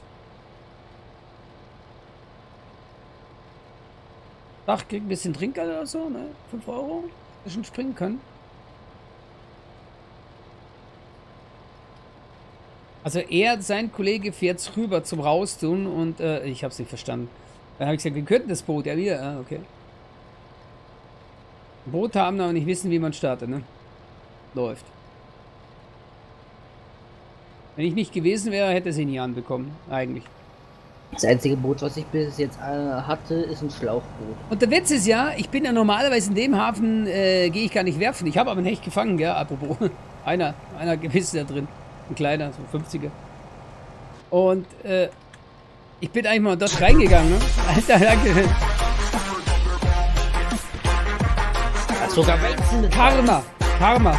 Speaker 1: Dach kriegt ein bisschen Trinkgeld oder so, ne? 5 Euro. Dass schon springen können. Also er, sein Kollege fährt rüber zum Raustun und ich habe es nicht verstanden. Dann habe ich gesagt, wir könnten das Boot. Ja, wir. Ah, okay. Boot haben, aber nicht wissen, wie man startet, ne? Läuft. Wenn ich nicht gewesen wäre, hätte sie nie anbekommen, eigentlich.
Speaker 4: Das einzige Boot, was ich bis jetzt hatte, ist ein Schlauchboot.
Speaker 1: Und der Witz ist ja, ich bin ja normalerweise in dem Hafen, gehe ich gar nicht werfen. Ich habe aber einen Hecht gefangen, gell, apropos. Einer gewiss da drin. Ein kleiner, so 50er. Und, ich bin eigentlich mal dort reingegangen, ne? Alter, danke.
Speaker 4: Sogar Weizen.
Speaker 1: Karma.
Speaker 4: Da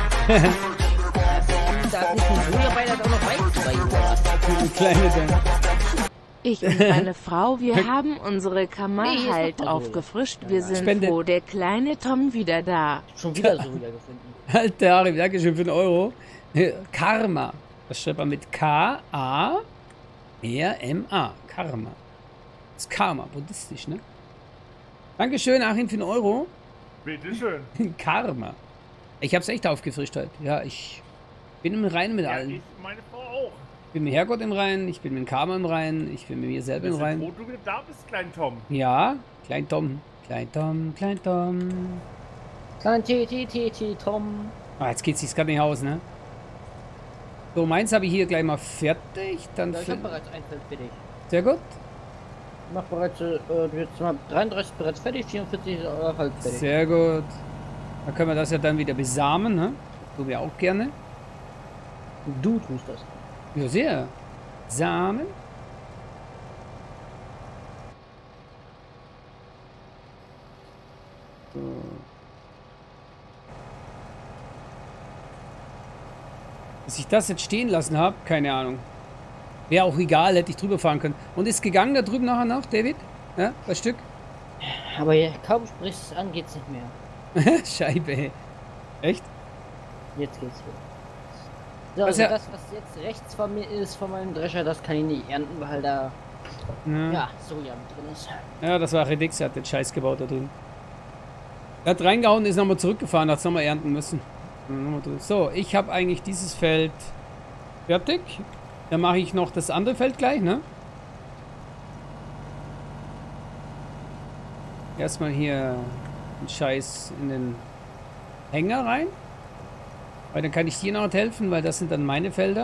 Speaker 4: ist nicht ein Soja bei, da ist auch noch Weizen bei, oder was?
Speaker 1: Ein kleiner dann.
Speaker 3: Ich und meine Frau, wir haben unsere Kammer
Speaker 4: Nee, ist
Speaker 3: halt
Speaker 4: noch mal so.
Speaker 3: aufgefrischt. Wir sind
Speaker 1: Spende.
Speaker 3: froh, der kleine Tom wieder da.
Speaker 4: Schon wieder Soja gefunden.
Speaker 1: Alter, Harry, danke schön für den Euro. Karma. Das schreibt man mit K-A-R-M-A. Karma. Das ist Karma, buddhistisch, ne? Dankeschön, Achim, für den Euro.
Speaker 2: Bitteschön.
Speaker 1: Karma. Ich hab's echt aufgefrischt heute. Ja, ich bin im Reinen mit
Speaker 2: Ja,
Speaker 1: allen.
Speaker 2: ich, meine Frau auch.
Speaker 1: Ich bin mit Herrgott im Reinen, ich bin mit Karma im Reinen, ich bin mit mir selber
Speaker 2: Wir
Speaker 1: im
Speaker 2: sind
Speaker 1: Reinen.
Speaker 2: froh, du wieder da bist, klein Tom.
Speaker 1: Ja, Klein Tom. Klein Tom, Klein Tom.
Speaker 4: Klein Tom.
Speaker 1: Ah, jetzt geht's sich gerade nicht aus, ne? So, meins habe ich hier gleich mal fertig. Dann
Speaker 4: Ja, ich habe bereits ein Feld fertig.
Speaker 1: sehr gut.
Speaker 4: Ich mach bereits, jetzt mal 33 bereits fertig, 44 halb fertig.
Speaker 1: Sehr gut. Dann können wir das ja dann wieder besamen, ne? Das tun wir auch gerne.
Speaker 4: Du tust das.
Speaker 1: Ja, sehr. Samen. So. Dass ich das jetzt stehen lassen habe, keine Ahnung. Wäre auch egal, hätte ich drüber fahren können. Und ist gegangen da drüben nachher noch, David? Ja, das Stück?
Speaker 4: Aber ja, kaum sprichst es an, geht's nicht mehr.
Speaker 1: Scheibe. Echt?
Speaker 4: Jetzt geht's wieder. So,
Speaker 1: Was
Speaker 4: also
Speaker 1: ja-
Speaker 4: das, was jetzt rechts von mir ist, von meinem Drescher, das kann ich nicht ernten, weil da, ja, Soja mit drin ist.
Speaker 1: Ja, das war Redix, er hat den Scheiß gebaut da drin. Er hat reingehauen, ist nochmal zurückgefahren, hat es nochmal ernten müssen. So, ich habe eigentlich dieses Feld fertig. Dann mache ich noch das andere Feld gleich, ne? Erstmal hier den Scheiß in den Hänger rein. Weil dann kann ich dir noch helfen, weil das sind dann meine Felder.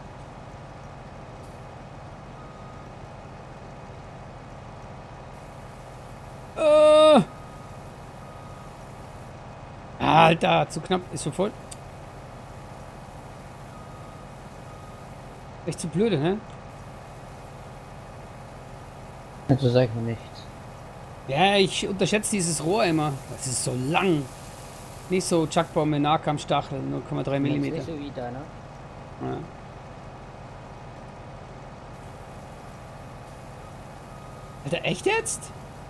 Speaker 1: Alter, zu knapp. Ist so voll. Echt zu blöde, ne?
Speaker 4: Also sag mir nichts.
Speaker 1: Ja, ich unterschätze dieses Rohr immer. Das ist so lang. Nicht so Chuckbaum mit Nahkampfstachel, 0,3 mm.
Speaker 4: Nicht so wie da, ne?
Speaker 1: Ja. Alter, echt jetzt?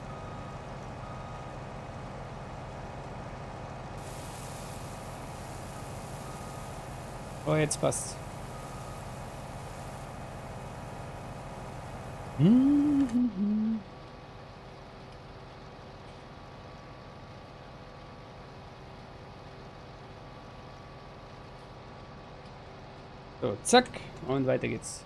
Speaker 1: Oh, jetzt passt's. So, zack. Und weiter geht's.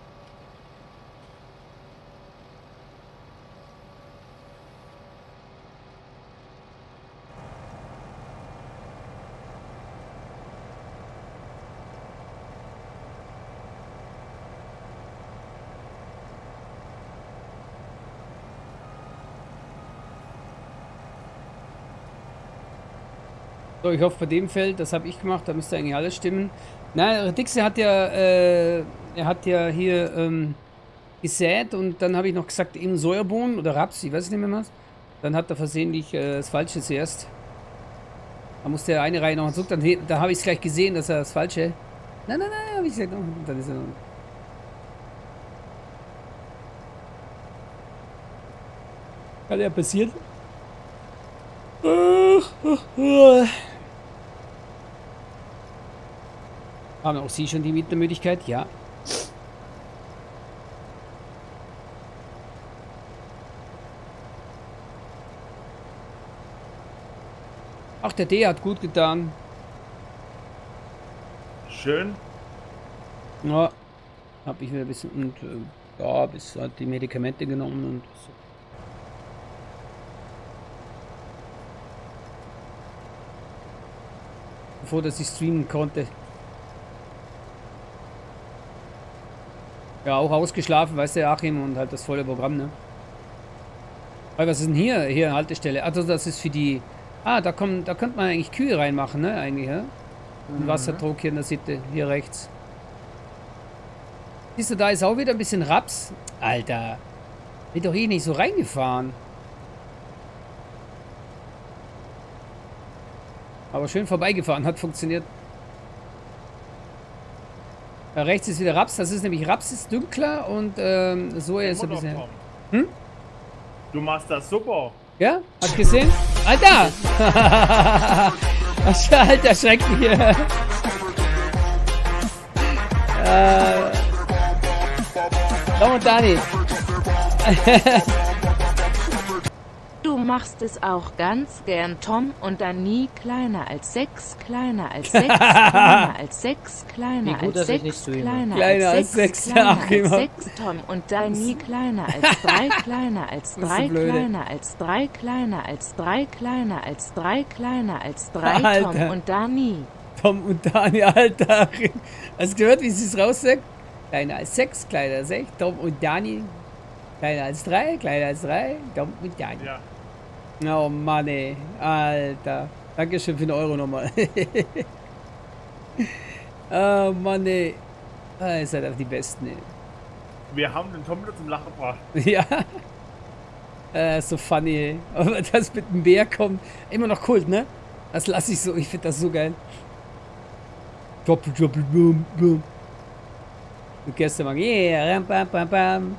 Speaker 1: So, ich hoffe bei dem Feld, das habe ich gemacht, da müsste eigentlich alles stimmen. Nein, Dixe hat ja, er hat ja hier gesät und dann habe ich noch gesagt, eben Sojabohnen oder Raps, ich weiß nicht mehr was. Dann hat er versehentlich das Falsche zuerst Da musste der eine Reihe noch zurück. Da habe ich es gleich gesehen, dass er das Falsche. Nein, habe ich gesagt. Und dann ist er noch. Kann ja passieren. Haben auch Sie schon die Mittelmöglichkeit? Ja. Ach, der D hat gut getan.
Speaker 2: Schön.
Speaker 1: Ja, habe ich wieder ein bisschen und ja, bis hat die Medikamente genommen und so. Bevor dass ich streamen konnte. Ja, auch ausgeschlafen, weißt du, Achim, und halt das volle Programm, ne? Weil was ist denn hier? Hier Haltestelle. Also das ist für die. Ah, da könnte man eigentlich Kühe reinmachen, ne? Eigentlich, ja? Ein Wasserdruck hier in der Sitte, hier rechts. Siehst du, da ist auch wieder ein bisschen Raps. Alter, wird doch hier nicht so reingefahren. Aber schön vorbeigefahren, hat funktioniert. Da rechts ist wieder Raps, das ist nämlich Raps ist dunkler und Soja ist ein bisschen. Hm?
Speaker 2: Du machst das super.
Speaker 1: Ja? Hast gesehen? Alter! Alter, schreckt mich hier. Tom und Dani.
Speaker 3: Du machst es auch ganz gern, Tom, und dann nie kleiner als 6, kleiner als 6, kleiner als 6, kleiner
Speaker 4: Wie gut,
Speaker 3: als
Speaker 4: dass ich
Speaker 3: 6,
Speaker 4: nicht zu ihm
Speaker 3: kleiner als 6, kleiner als 6, Tom, und dann nie kleiner als 3, kleiner als 3, kleiner als 3, kleiner als 3, kleiner als 3, kleiner als 3, Tom, und dann nie.
Speaker 1: Tom und Dani, Alter. Hast du gehört, wie sie es raussagt? Kleiner als 6, kleiner als 6, Tom und Dani. Kleiner als 3, kleiner als 3, Tom und Dani.
Speaker 2: Ja.
Speaker 1: Oh Mann, ey. Alter. Dankeschön für den Euro nochmal. Oh Mann, ey. Ah, ihr seid einfach die Besten, ey.
Speaker 2: Wir haben den Tom wieder zum Lachen gebracht.
Speaker 1: Ja. So funny, ey. Aber das mit dem Bär kommt. Immer noch Kult, ne? Das lasse ich so. Ich finde das so geil. Doppel, doppel, boom, boom. Du gestern mal. Yeah, ram, bam, bam, bam.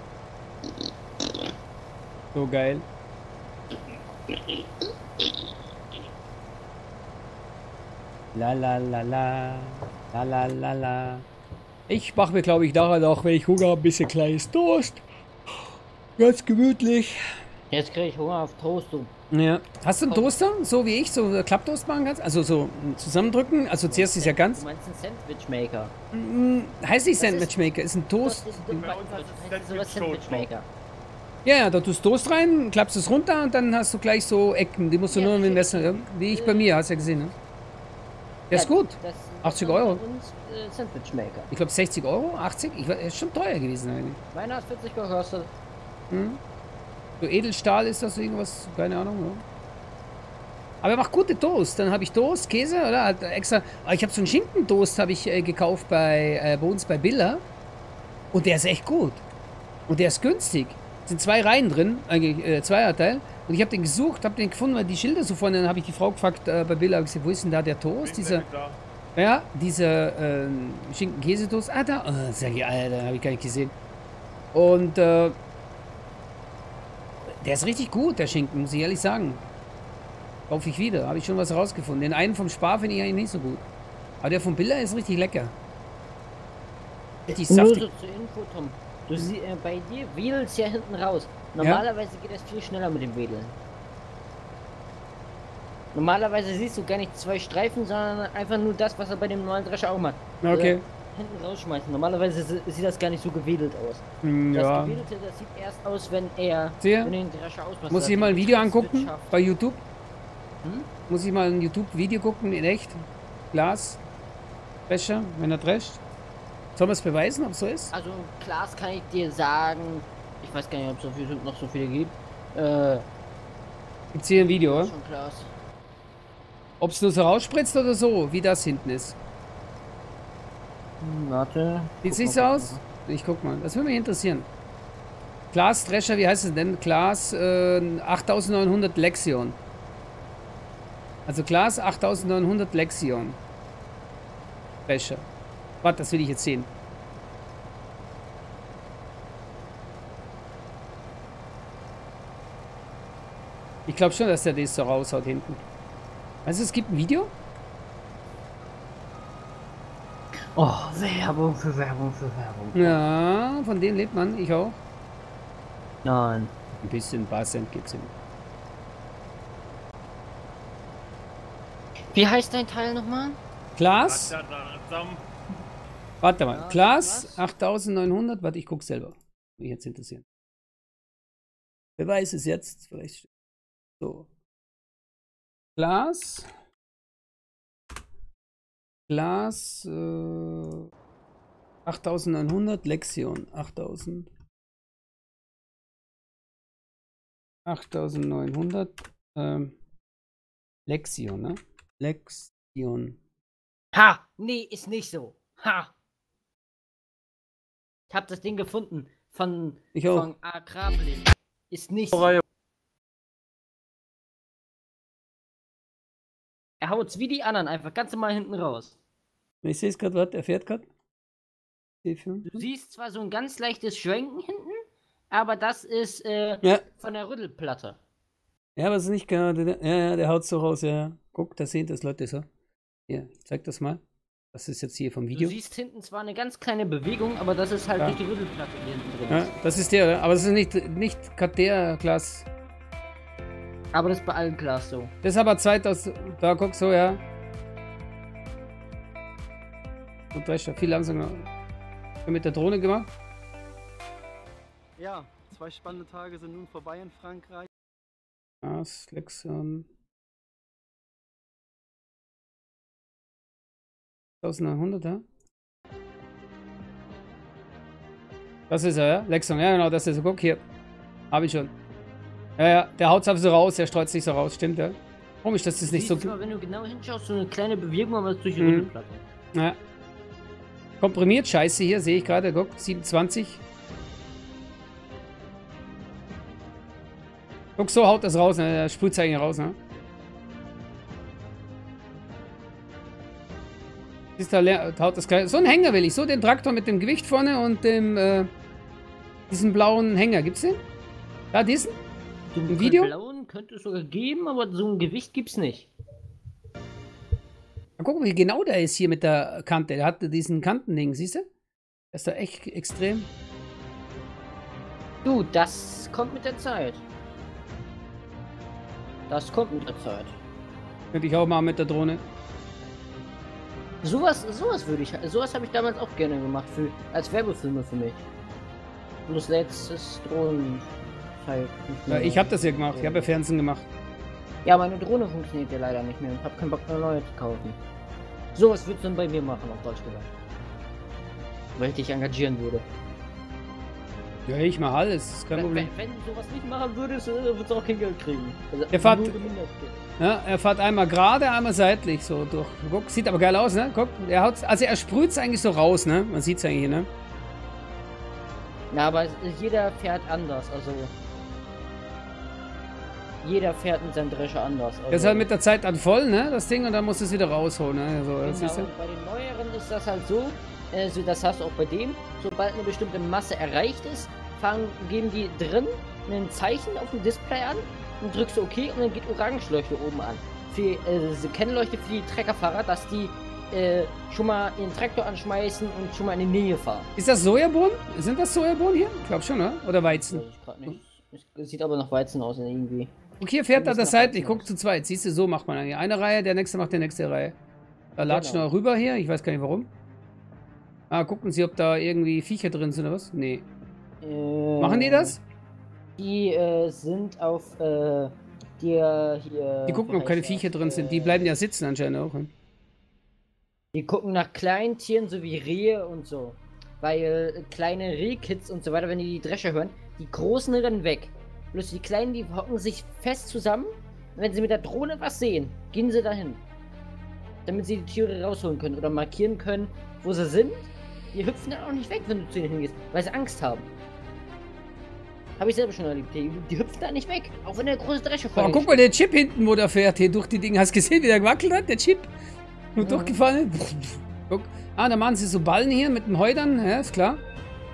Speaker 1: So geil. La la la la. La la la la. Ich mache mir, glaube ich, nachher noch, wenn ich Hunger habe, ein bisschen kleines Toast. Ganz gemütlich.
Speaker 4: Jetzt kriege ich Hunger auf Toast, du.
Speaker 1: Ja. Hast du einen Toaster, so wie ich, so Klapptoast machen kannst? Also so zusammendrücken? Also zuerst ist ja ganz.
Speaker 4: Du meinst einen Sandwichmaker?
Speaker 1: Heißt nicht Sandwichmaker, ist ein Toast.
Speaker 4: Das ist sowas Sandwichmaker.
Speaker 1: Ja, da tust du Toast rein, klappst es runter und dann hast du gleich so Ecken. Die musst du nur mit dem Messer, wie ich bei mir, hast du ja gesehen, ne? Der ist gut. 80 Euro.
Speaker 4: Und Sandwichmaker.
Speaker 1: Ich glaube 60 Euro, 80? Ist schon teuer gewesen eigentlich.
Speaker 4: Meiner hat 40 gekostet.
Speaker 1: So Edelstahl ist das irgendwas, keine Ahnung. Ja. Aber er macht gute Toast. Dann habe ich Toast, Käse, oder? Halt extra. Aber ich habe so einen Schinkentoast habe ich gekauft bei uns bei Billa. Und der ist echt gut. Und der ist günstig. Sind 2 Reihen drin, eigentlich Zweierteil. Und ich habe den gesucht, habe den gefunden, weil die Schilder so vorne. Dann habe ich die Frau gefragt bei Billa, habe gesagt, wo ist denn da der Toast? Dieser Schinken-Käsetoast. Ah, da. Oh, sag ich, Alter, habe ich gar nicht gesehen. Und der ist richtig gut, der Schinken, muss ich ehrlich sagen. Kaufe ich wieder, habe ich schon was rausgefunden. Den einen vom Spar finde ich eigentlich nicht so gut. Aber der vom Billa ist richtig lecker. Richtig saftig.
Speaker 4: Nur so zur Info, Tom. Du bei dir wedelst ja hinten raus. Normalerweise geht das viel schneller mit dem Wedeln. Normalerweise siehst du gar nicht 2 Streifen, sondern einfach nur das, was er bei dem normalen Drescher auch macht.
Speaker 1: Okay.
Speaker 4: Hinten rausschmeißen. Normalerweise sieht das gar nicht so gewedelt aus.
Speaker 1: Ja.
Speaker 4: Das Gewedelte, das sieht erst aus, wenn wenn den Drescher ausmacht.
Speaker 1: Muss ich mal ein Video angucken bei YouTube? Muss ich mal ein YouTube-Video gucken, in echt? Glas, Drescher, wenn er drescht? Soll man es beweisen, ob es so ist?
Speaker 4: Also Glas kann ich dir sagen, ich weiß gar nicht, ob es auf YouTube noch so viele gibt.
Speaker 1: Gibt's hier ein Video, oder?
Speaker 4: Schon Glas.
Speaker 1: Ob es nur so rausspritzt oder so, wie das hinten ist.
Speaker 4: Warte.
Speaker 1: Sieht nicht so aus? Ich guck mal, das würde mich interessieren. Glas Drescher, wie heißt es denn? Glas 8900 Lexion. Also Glas 8900 Lexion. Drescher. Warte, das will ich jetzt sehen. Ich glaube schon, dass der das so raushaut hinten. Also es gibt ein Video?
Speaker 4: Oh, Werbung für Werbung für Werbung.
Speaker 1: Ja, von denen lebt man. Ich auch.
Speaker 4: Nein.
Speaker 1: Ein bisschen Barcent gibt's ihm.
Speaker 4: Wie heißt dein Teil nochmal?
Speaker 1: Glas? Warte mal.
Speaker 4: Ja,
Speaker 1: Glas
Speaker 4: was?
Speaker 1: 8900. Warte, ich guck selber. Mich jetzt interessieren. Wer weiß es jetzt? Vielleicht. So. Glas. Glas 8900 Lexion 8900 Lexion, ne? Lexion.
Speaker 4: Ha! Nee, ist nicht so. Ha! Ich hab das Ding gefunden von Agrarblick. Ist nicht so. Er haut's wie die anderen einfach ganz normal hinten raus.
Speaker 1: Ich sehe es gerade, was er fährt gerade.
Speaker 4: Du siehst zwar so ein ganz leichtes Schwenken hinten, aber das ist
Speaker 1: Ja.
Speaker 4: von der Rüttelplatte.
Speaker 1: Ja, aber es ist nicht gerade. Ja, der haut so raus, ja. Guck, da sehen das Leute so. Hier, ich zeig das mal. Das ist jetzt hier vom Video.
Speaker 4: Du siehst hinten zwar eine ganz kleine Bewegung, aber das ist halt
Speaker 1: Ja.
Speaker 4: durch die Rüttelplatte, die hinten drin
Speaker 1: Ja,
Speaker 4: ist.
Speaker 1: das ist der, oder? Aber es ist nicht der Glas.
Speaker 4: Aber das ist bei allen Glas so.
Speaker 1: Das ist aber 2000. Da guck so, ja. Und Drescher, viel langsamer. Mit der Drohne gemacht.
Speaker 5: Ja, 2 spannende Tage sind nun vorbei in Frankreich.
Speaker 1: Glas, Lexion. 1900, ja? Das ist er, ja? Lexion, ja genau, das ist er. Guck hier. Hab ich schon. Ja, ja, der haut's einfach so raus, der streut sich so raus, stimmt, ja? Komisch, dass das nicht so.
Speaker 4: Siehst zwar, wenn du genau hinschaust, so eine kleine Bewegung, aber es ist durch die
Speaker 1: Mhm.
Speaker 4: Rüttelplatte.
Speaker 1: Ja. Komprimiert Scheiße hier, sehe ich gerade. Guck, 27. Guck, so haut das raus, ne? Der Sprühzeichen raus, ne? Siehst du, haut das gleich. So einen Hänger will ich. So den Traktor mit dem Gewicht vorne und dem, diesen blauen Hänger. Gibt's den? Da, diesen?
Speaker 4: Den
Speaker 1: Video?
Speaker 4: blauen könnte es sogar geben, aber so ein Gewicht gibt's nicht.
Speaker 1: Mal gucken, wie genau der ist hier mit der Kante. Der hatte diesen Kantending, siehst du? Der ist da echt extrem.
Speaker 4: Du, das kommt mit der Zeit. Das kommt mit der Zeit.
Speaker 1: Könnte ich auch mal mit der Drohne.
Speaker 4: Sowas habe ich damals auch gerne gemacht als Werbefilme für mich. Bloß letztes Drohnen.
Speaker 1: Ja, ich habe das ja gemacht. Ich habe ja Fernsehen gemacht.
Speaker 4: Ja, meine Drohne funktioniert ja leider nicht mehr und habe keinen Bock mehr neue zu kaufen. Sowas würdest du dann bei mir machen, auf Deutsch gesagt. Weil ich dich engagieren würde.
Speaker 1: Ja, ich mache alles. Das ist kein Problem.
Speaker 4: Wenn du sowas nicht machen würdest, würdest du auch kein Geld kriegen. Also
Speaker 1: Der fährt-
Speaker 4: nur gemindert Geld.
Speaker 1: Ja, er fährt einmal gerade, einmal seitlich so durch. Guck, sieht aber geil aus, ne? Guck, also er sprüht es eigentlich so raus, ne? Man sieht es eigentlich hier, ne?
Speaker 4: Na, aber jeder fährt anders, also... Jeder fährt mit seinem Drescher anders. Also,
Speaker 1: Der ist halt mit der Zeit dann voll, ne? Das Ding, und dann musst du es wieder rausholen, ne? Also, das
Speaker 4: genau,
Speaker 1: siehst du?
Speaker 4: und bei den neueren ist das halt so, das hast du auch bei dem, sobald eine bestimmte Masse erreicht ist, geben die drin ein Zeichen auf dem Display an und drückst du OK und dann geht Orangeleuchte oben an. Für diese Kennleuchte für die Treckerfahrer, dass die schon mal ihren Traktor anschmeißen und schon mal in die Nähe fahren.
Speaker 1: Ist das Sojabohnen? Sind das Sojabohnen hier? Ich glaube schon, ne? Oder Weizen?
Speaker 4: Weiß ich grad nicht. Es sieht aber nach Weizen aus irgendwie.
Speaker 1: Und hier fährt er
Speaker 4: Muss
Speaker 1: das
Speaker 4: nach
Speaker 1: seitlich.
Speaker 4: Weizen
Speaker 1: Guck zu zweit. Siehst du, so macht man eigentlich. Eine Reihe, der nächste macht die nächste Reihe. Da latschen
Speaker 4: Genau.
Speaker 1: wir rüber hier. Ich weiß gar nicht warum. Ah, gucken Sie, ob da irgendwie Viecher drin sind oder was? Nee. Machen die das?
Speaker 4: Die sind auf hier.
Speaker 1: Die gucken, ob keine Viecher drin sind. Die bleiben ja sitzen anscheinend auch. Ne?
Speaker 4: Die gucken nach kleinen Tieren, so wie Rehe und so. Weil kleine Rehkids und so weiter, wenn die Drescher hören, die Großen rennen weg. Bloß die Kleinen, die hocken sich fest zusammen. Und wenn sie mit der Drohne was sehen, gehen sie dahin. Damit sie die Tiere rausholen können oder markieren können, wo sie sind. Die hüpfen dann auch nicht weg, wenn du zu ihnen hingehst, weil sie Angst haben. Habe ich selber schon erlebt. Die hüpft da nicht weg. Auch wenn der große Drescher
Speaker 1: Boah, guck mal, der Chip hinten, wo der fährt, hier durch die Dinge. Hast du gesehen, wie der gewackelt hat, der Chip? Und durchgefallen. Guck. Ah, da machen sie so Ballen hier mit dem Heu dann, ja, ist klar.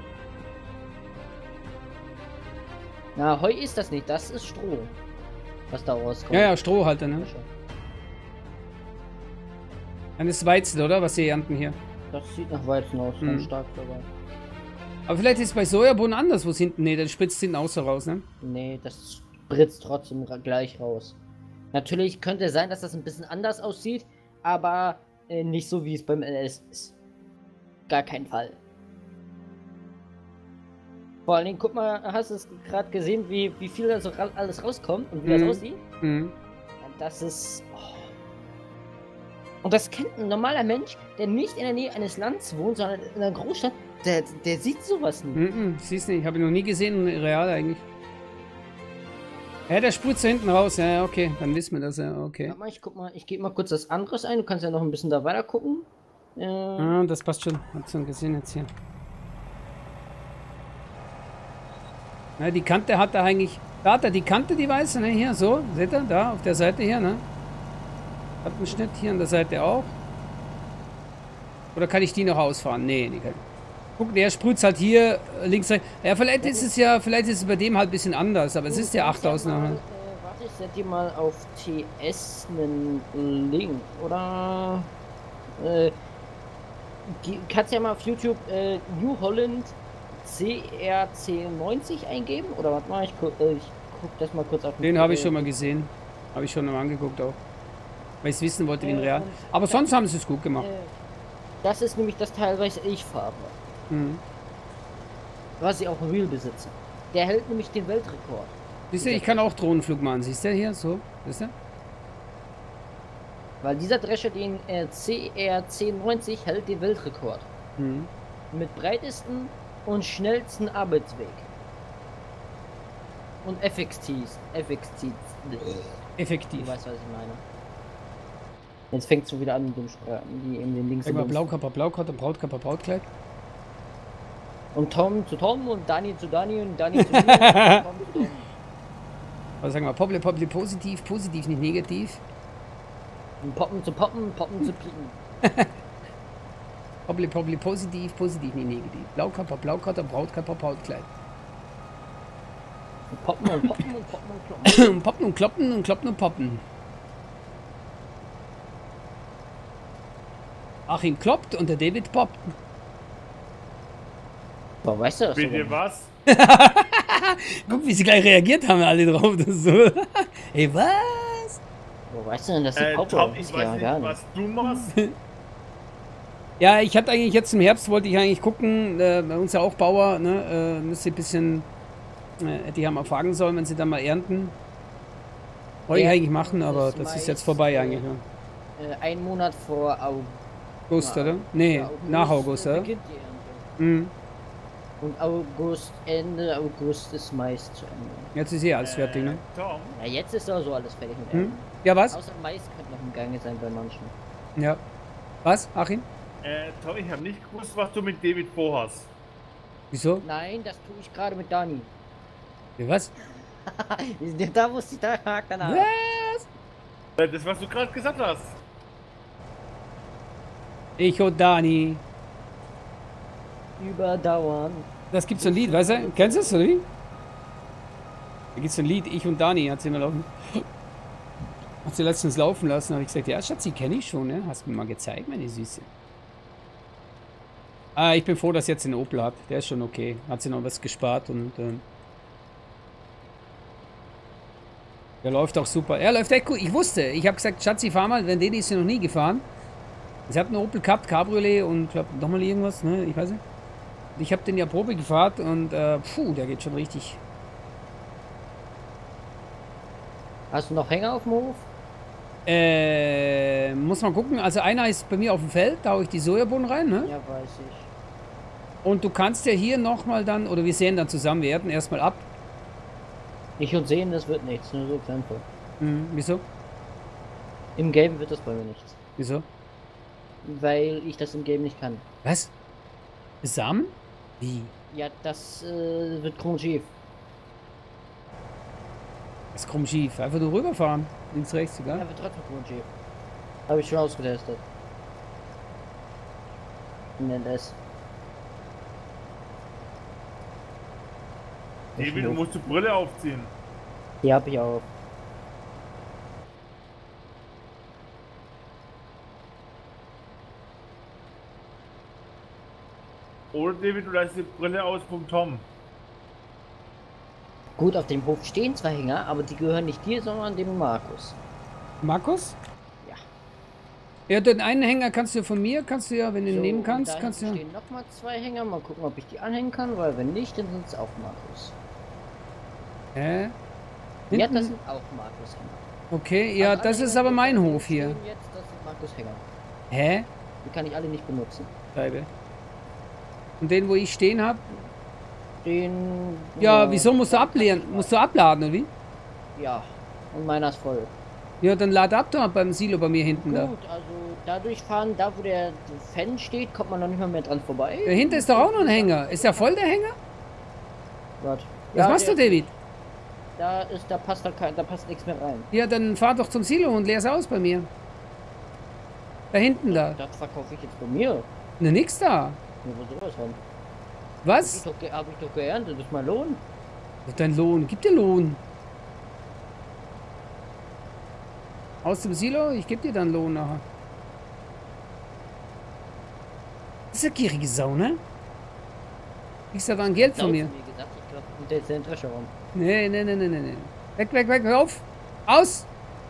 Speaker 4: Na, Heu ist das nicht, das ist Stroh. Was da rauskommt.
Speaker 1: Ja, ja, Strohhalter, ne? Dann ist Weizen, oder? Was sie ernten hier.
Speaker 4: Das sieht nach Weizen aus, ganz stark dabei.
Speaker 1: Aber vielleicht ist es bei Sojabohnen anders, wo es hinten, nee, dann spritzt hinten auch so raus, ne?
Speaker 4: Nee, das spritzt trotzdem gleich raus. Natürlich könnte es sein, dass das ein bisschen anders aussieht, aber nicht so, wie es beim LS ist. Gar kein Fall. Vor allen Dingen, guck mal, hast du es gerade gesehen, wie viel da so alles rauskommt und wie das aussieht?
Speaker 1: Mhm.
Speaker 4: Das ist... Oh. Und das kennt ein normaler Mensch, der nicht in der Nähe eines Landes wohnt, sondern in einer Großstadt, der sieht sowas nie.
Speaker 1: Siehst nicht, habe ich noch nie gesehen, real eigentlich. Ja, der spritzt da hinten raus, ja, okay, dann wissen wir das, ja, okay.
Speaker 4: Warte mal, ich guck mal, ich gebe mal kurz das anderes ein, du kannst ja noch ein bisschen da weiter gucken.
Speaker 1: Ah, das passt schon, hab's schon gesehen jetzt hier. Na, die Kante hat er eigentlich, da hat er die Kante, die weiße, ne, hier, so, seht ihr, da, auf der Seite hier, ne. Hat einen Schnitt, hier an der Seite auch. Oder kann ich die noch ausfahren? Nee, die kann ich. Guck, der sprüht halt hier links rechts. Ja, vielleicht ist es bei dem halt ein bisschen anders, aber es ist ja 8000.
Speaker 4: Warte, ich setze dir mal auf TS einen Link, oder? Kannst ja mal auf YouTube New Holland CRC90 eingeben? Oder warte mal, ich guck das mal kurz auf.
Speaker 1: Den habe ich schon mal gesehen. Habe ich schon mal angeguckt auch. Weil ich es wissen wollte, wie in real. Aber sonst haben sie es gut gemacht.
Speaker 4: Das ist nämlich das Teil, was ich fahre. Was ich auch real besitze. Der hält nämlich den Weltrekord.
Speaker 1: Siehst du, ich kann auch Drohnenflug machen. Siehst du hier? So, siehst du?
Speaker 4: Weil dieser Drescher, den CRC90, hält den Weltrekord. Mit breitesten und schnellsten Arbeitsweg. Und effektiv.
Speaker 1: Effektiv.
Speaker 4: Du weißt, was ich meine. Jetzt fängt es schon wieder an mit dem in den Links.
Speaker 1: Immer Blaukörper, Blaukörper, Brautkörper, Brautkleid.
Speaker 4: Und Tom zu Tom und Dani zu Dani und Dani zu Tom zu Tom.
Speaker 1: Also sagen wir, Popple, Popple, positiv, positiv, nicht negativ.
Speaker 4: Und Poppen zu Poppen, Poppen zu Pieken.
Speaker 1: Popple, Popple, positiv, positiv, nicht negativ. Blaukörper, Blaukörper, Brautkörper, Brautkleid.
Speaker 4: Und Poppen und Poppen und Poppen und Kloppen.
Speaker 1: Und Poppen und Kloppen und Kloppen und Poppen. Achim kloppt und der David poppt.
Speaker 4: Boah, weißt du das?
Speaker 2: Bitte was?
Speaker 1: Guck, wie sie gleich reagiert haben alle drauf. Das so. Ey, was?
Speaker 4: Wo weißt du denn, dass die
Speaker 2: Tom, ich weiß nicht, was du machst.
Speaker 1: Ja, ich hatte eigentlich jetzt im Herbst, wollte ich eigentlich gucken, bei uns ja auch Bauer, ne, müsste ein bisschen, hätte ich ja mal fragen sollen, wenn sie dann mal ernten. Wollte ich eigentlich machen, aber das ist jetzt vorbei eigentlich. Ja.
Speaker 4: Ein Monat vor
Speaker 1: August, oder? Nee, nach August, oder?
Speaker 4: Beginnt die Ernte. Und Ende August ist Mais zu Ende.
Speaker 1: Jetzt ist alles fertig, ne?
Speaker 2: Tom?
Speaker 4: Ja, jetzt ist auch so alles fertig mit Ernten.
Speaker 1: Ja, was?
Speaker 4: Außer Mais könnte noch im Gange sein bei manchen.
Speaker 1: Ja. Was, Achim?
Speaker 2: Tom, ich habe nicht gewusst, was du mit David vorhast.
Speaker 1: Wieso?
Speaker 4: Nein, das tue ich gerade mit Dani.
Speaker 1: Ja, was?
Speaker 4: Da wusste ich, da hakt danach.
Speaker 1: Was?
Speaker 2: Das, was du gerade gesagt hast.
Speaker 1: Ich und Dani.
Speaker 4: Überdauern.
Speaker 1: Das gibt so ein Lied, weißt du? Kennst du das, oder wie? Da gibt so ein Lied, ich und Dani, hat sie immer laufen. Hat sie letztens laufen lassen, habe ich gesagt, ja Schatz, die kenne ich schon, ne? Hast du mir mal gezeigt, meine Süße. Ah, ich bin froh, dass jetzt den Opel hat. Der ist schon okay. Hat sie noch was gespart und der läuft auch super. Er läuft echt gut. Ich wusste, ich habe gesagt, Schatzi, fahr mal, denn den ist sie noch nie gefahren. Sie hat einen Opel gehabt, Cabriolet und glaube nochmal irgendwas, ne? Ich weiß nicht. Ich habe den ja Probe gefahren und puh, der geht schon richtig.
Speaker 4: Hast du noch Hänger auf dem Hof?
Speaker 1: Muss man gucken. Also einer ist bei mir auf dem Feld, da haue ich die Sojabohnen rein, ne?
Speaker 4: Ja, weiß ich.
Speaker 1: Und du kannst ja hier nochmal dann, oder wir sehen dann zusammen, wir ernten erstmal ab.
Speaker 4: Ich und sehen, das wird nichts, nur so Kämpfe.
Speaker 1: Wieso?
Speaker 4: Im Game wird das bei mir nichts.
Speaker 1: Wieso?
Speaker 4: Weil ich das im Game nicht kann.
Speaker 1: Was? Samen? Wie?
Speaker 4: Ja, das wird grundschief.
Speaker 1: Das ist krumm schief. Einfach nur rüberfahren. Links, rechts,
Speaker 4: Ja,
Speaker 1: egal.
Speaker 4: wird trotzdem Grundschiff. Habe ich schon ausgetestet. Nennt es.
Speaker 2: David, du musst die Brille aufziehen.
Speaker 4: Die habe ich auch.
Speaker 2: Oder David, du lässt die Brille aus vom Tom.
Speaker 4: Gut, auf dem Hof stehen zwei Hänger, aber die gehören nicht dir, sondern dem Markus.
Speaker 1: Markus?
Speaker 4: Ja.
Speaker 1: Ja, den einen Hänger kannst du von mir, kannst du ja, wenn du ihn nehmen
Speaker 4: und
Speaker 1: kannst,
Speaker 4: da
Speaker 1: kannst du ja.
Speaker 4: stehen nochmal zwei Hänger. Mal gucken, ob ich die anhängen kann, weil wenn nicht, dann sind es auch Markus.
Speaker 1: Hä?
Speaker 4: Ja,
Speaker 1: Hinten?
Speaker 4: das sind auch Markus-Hänger.
Speaker 1: Okay, ja,
Speaker 4: Also alle
Speaker 1: das ist
Speaker 4: Hänger,
Speaker 1: aber
Speaker 4: die
Speaker 1: mein
Speaker 4: da
Speaker 1: Hof hier.
Speaker 4: stehen Jetzt, das sind Markus-Hänger.
Speaker 1: Hä?
Speaker 4: Die kann ich alle nicht benutzen.
Speaker 1: Scheibe. Und den, wo ich stehen habe?
Speaker 4: Den...
Speaker 1: Ja, wieso musst du abladen? Musst du abladen, oder wie?
Speaker 4: Ja, und meiner ist voll.
Speaker 1: Ja, dann lad ab da beim Silo bei mir hinten da.
Speaker 4: Gut, also da durchfahren, da wo der Fan steht, kommt man noch nicht mal mehr dran vorbei.
Speaker 1: Dahinter ist doch auch noch ein Hänger. Ist ja voll der Hänger?
Speaker 4: Warte.
Speaker 1: Was machst du, David?
Speaker 4: Da passt da passt nichts mehr rein.
Speaker 1: Ja, dann fahr doch zum Silo und leer's aus bei mir. Da hinten da.
Speaker 4: Das verkaufe ich jetzt bei mir.
Speaker 1: Ne, nix da.
Speaker 4: Ja, wo sowas von.
Speaker 1: Was?
Speaker 4: Hab ich doch geerntet, das ist mein Lohn.
Speaker 1: Das ist dein Lohn. Gib dir Lohn. Aus dem Silo? Ich geb dir dann Lohn nachher. Das ist eine gierige Sau, ne? Kriegst aber ein Geld von mir.
Speaker 4: Wie gesagt, ich glaube, und der ist der Drescherraum.
Speaker 1: Nee. Weg, hör auf! Aus!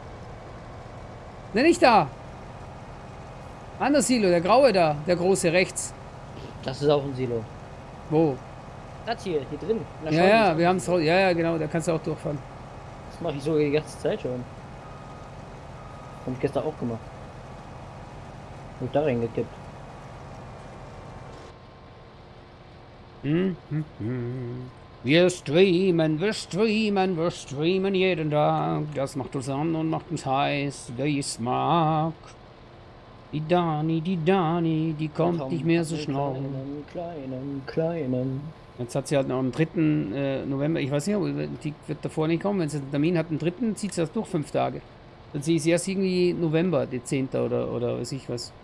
Speaker 1: Ne, nicht da! Anderes Silo, der graue da, der große rechts.
Speaker 4: Das ist auch ein Silo.
Speaker 1: Wo?
Speaker 4: Das hier drin. in der
Speaker 1: Ja,
Speaker 4: Scheune
Speaker 1: ja,
Speaker 4: ist
Speaker 1: wir
Speaker 4: auch-
Speaker 1: haben es raus. Ja, genau, da kannst du auch durchfahren.
Speaker 4: Das mache ich sogar die ganze Zeit schon. Hab ich gestern auch gemacht. Hab da reingekippt.
Speaker 1: Wir streamen jeden Tag. Das macht uns an und macht uns heiß. Wer es mag. Die Dani, die kommt
Speaker 4: Tom
Speaker 1: nicht mehr
Speaker 4: hat
Speaker 1: so
Speaker 4: einen
Speaker 1: schnell.
Speaker 4: Kleinen.
Speaker 1: Jetzt hat sie halt noch am 3. November, ich weiß nicht, aber die wird davor nicht kommen. Wenn sie einen Termin hat, am 3. zieht sie das durch 5 Tage. Dann zieht sie erst irgendwie November, die 10. oder weiß ich was.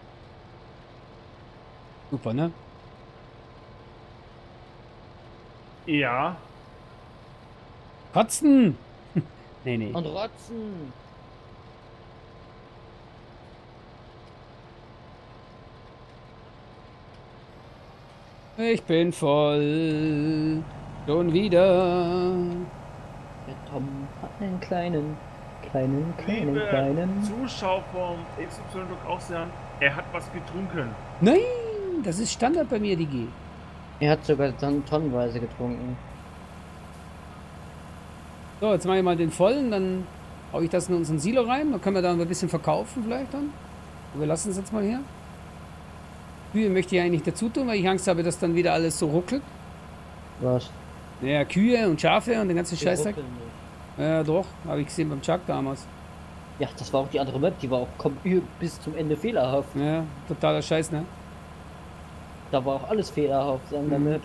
Speaker 1: Super, ne?
Speaker 2: Ja.
Speaker 1: Kotzen! nee.
Speaker 4: Und Rotzen.
Speaker 1: Ich bin voll. Schon wieder.
Speaker 4: Der Tom hat einen kleinen.
Speaker 2: Liebe Zuschauer vom XY auch sagen, er hat was getrunken.
Speaker 1: Nein, das ist Standard bei mir, Digi.
Speaker 4: Er hat sogar dann tonnenweise getrunken.
Speaker 1: So, jetzt mache ich mal den vollen, dann hau ich das in unseren Silo rein. Dann können wir da ein bisschen verkaufen vielleicht dann. Wir lassen es jetzt mal hier. Kühe möchte ich eigentlich dazu tun, weil ich Angst habe, dass dann wieder alles so ruckelt.
Speaker 4: Was?
Speaker 1: Naja, Kühe und Schafe und den ganzen Scheißdreck.
Speaker 4: ruckeln nicht.
Speaker 1: Ja, doch, habe ich gesehen beim Chuck damals.
Speaker 4: Ja, das war auch die andere Map, die war auch bis zum Ende fehlerhaft.
Speaker 1: Ja, totaler Scheiß, ne?
Speaker 4: Da war auch alles fehlerhaft an der Map.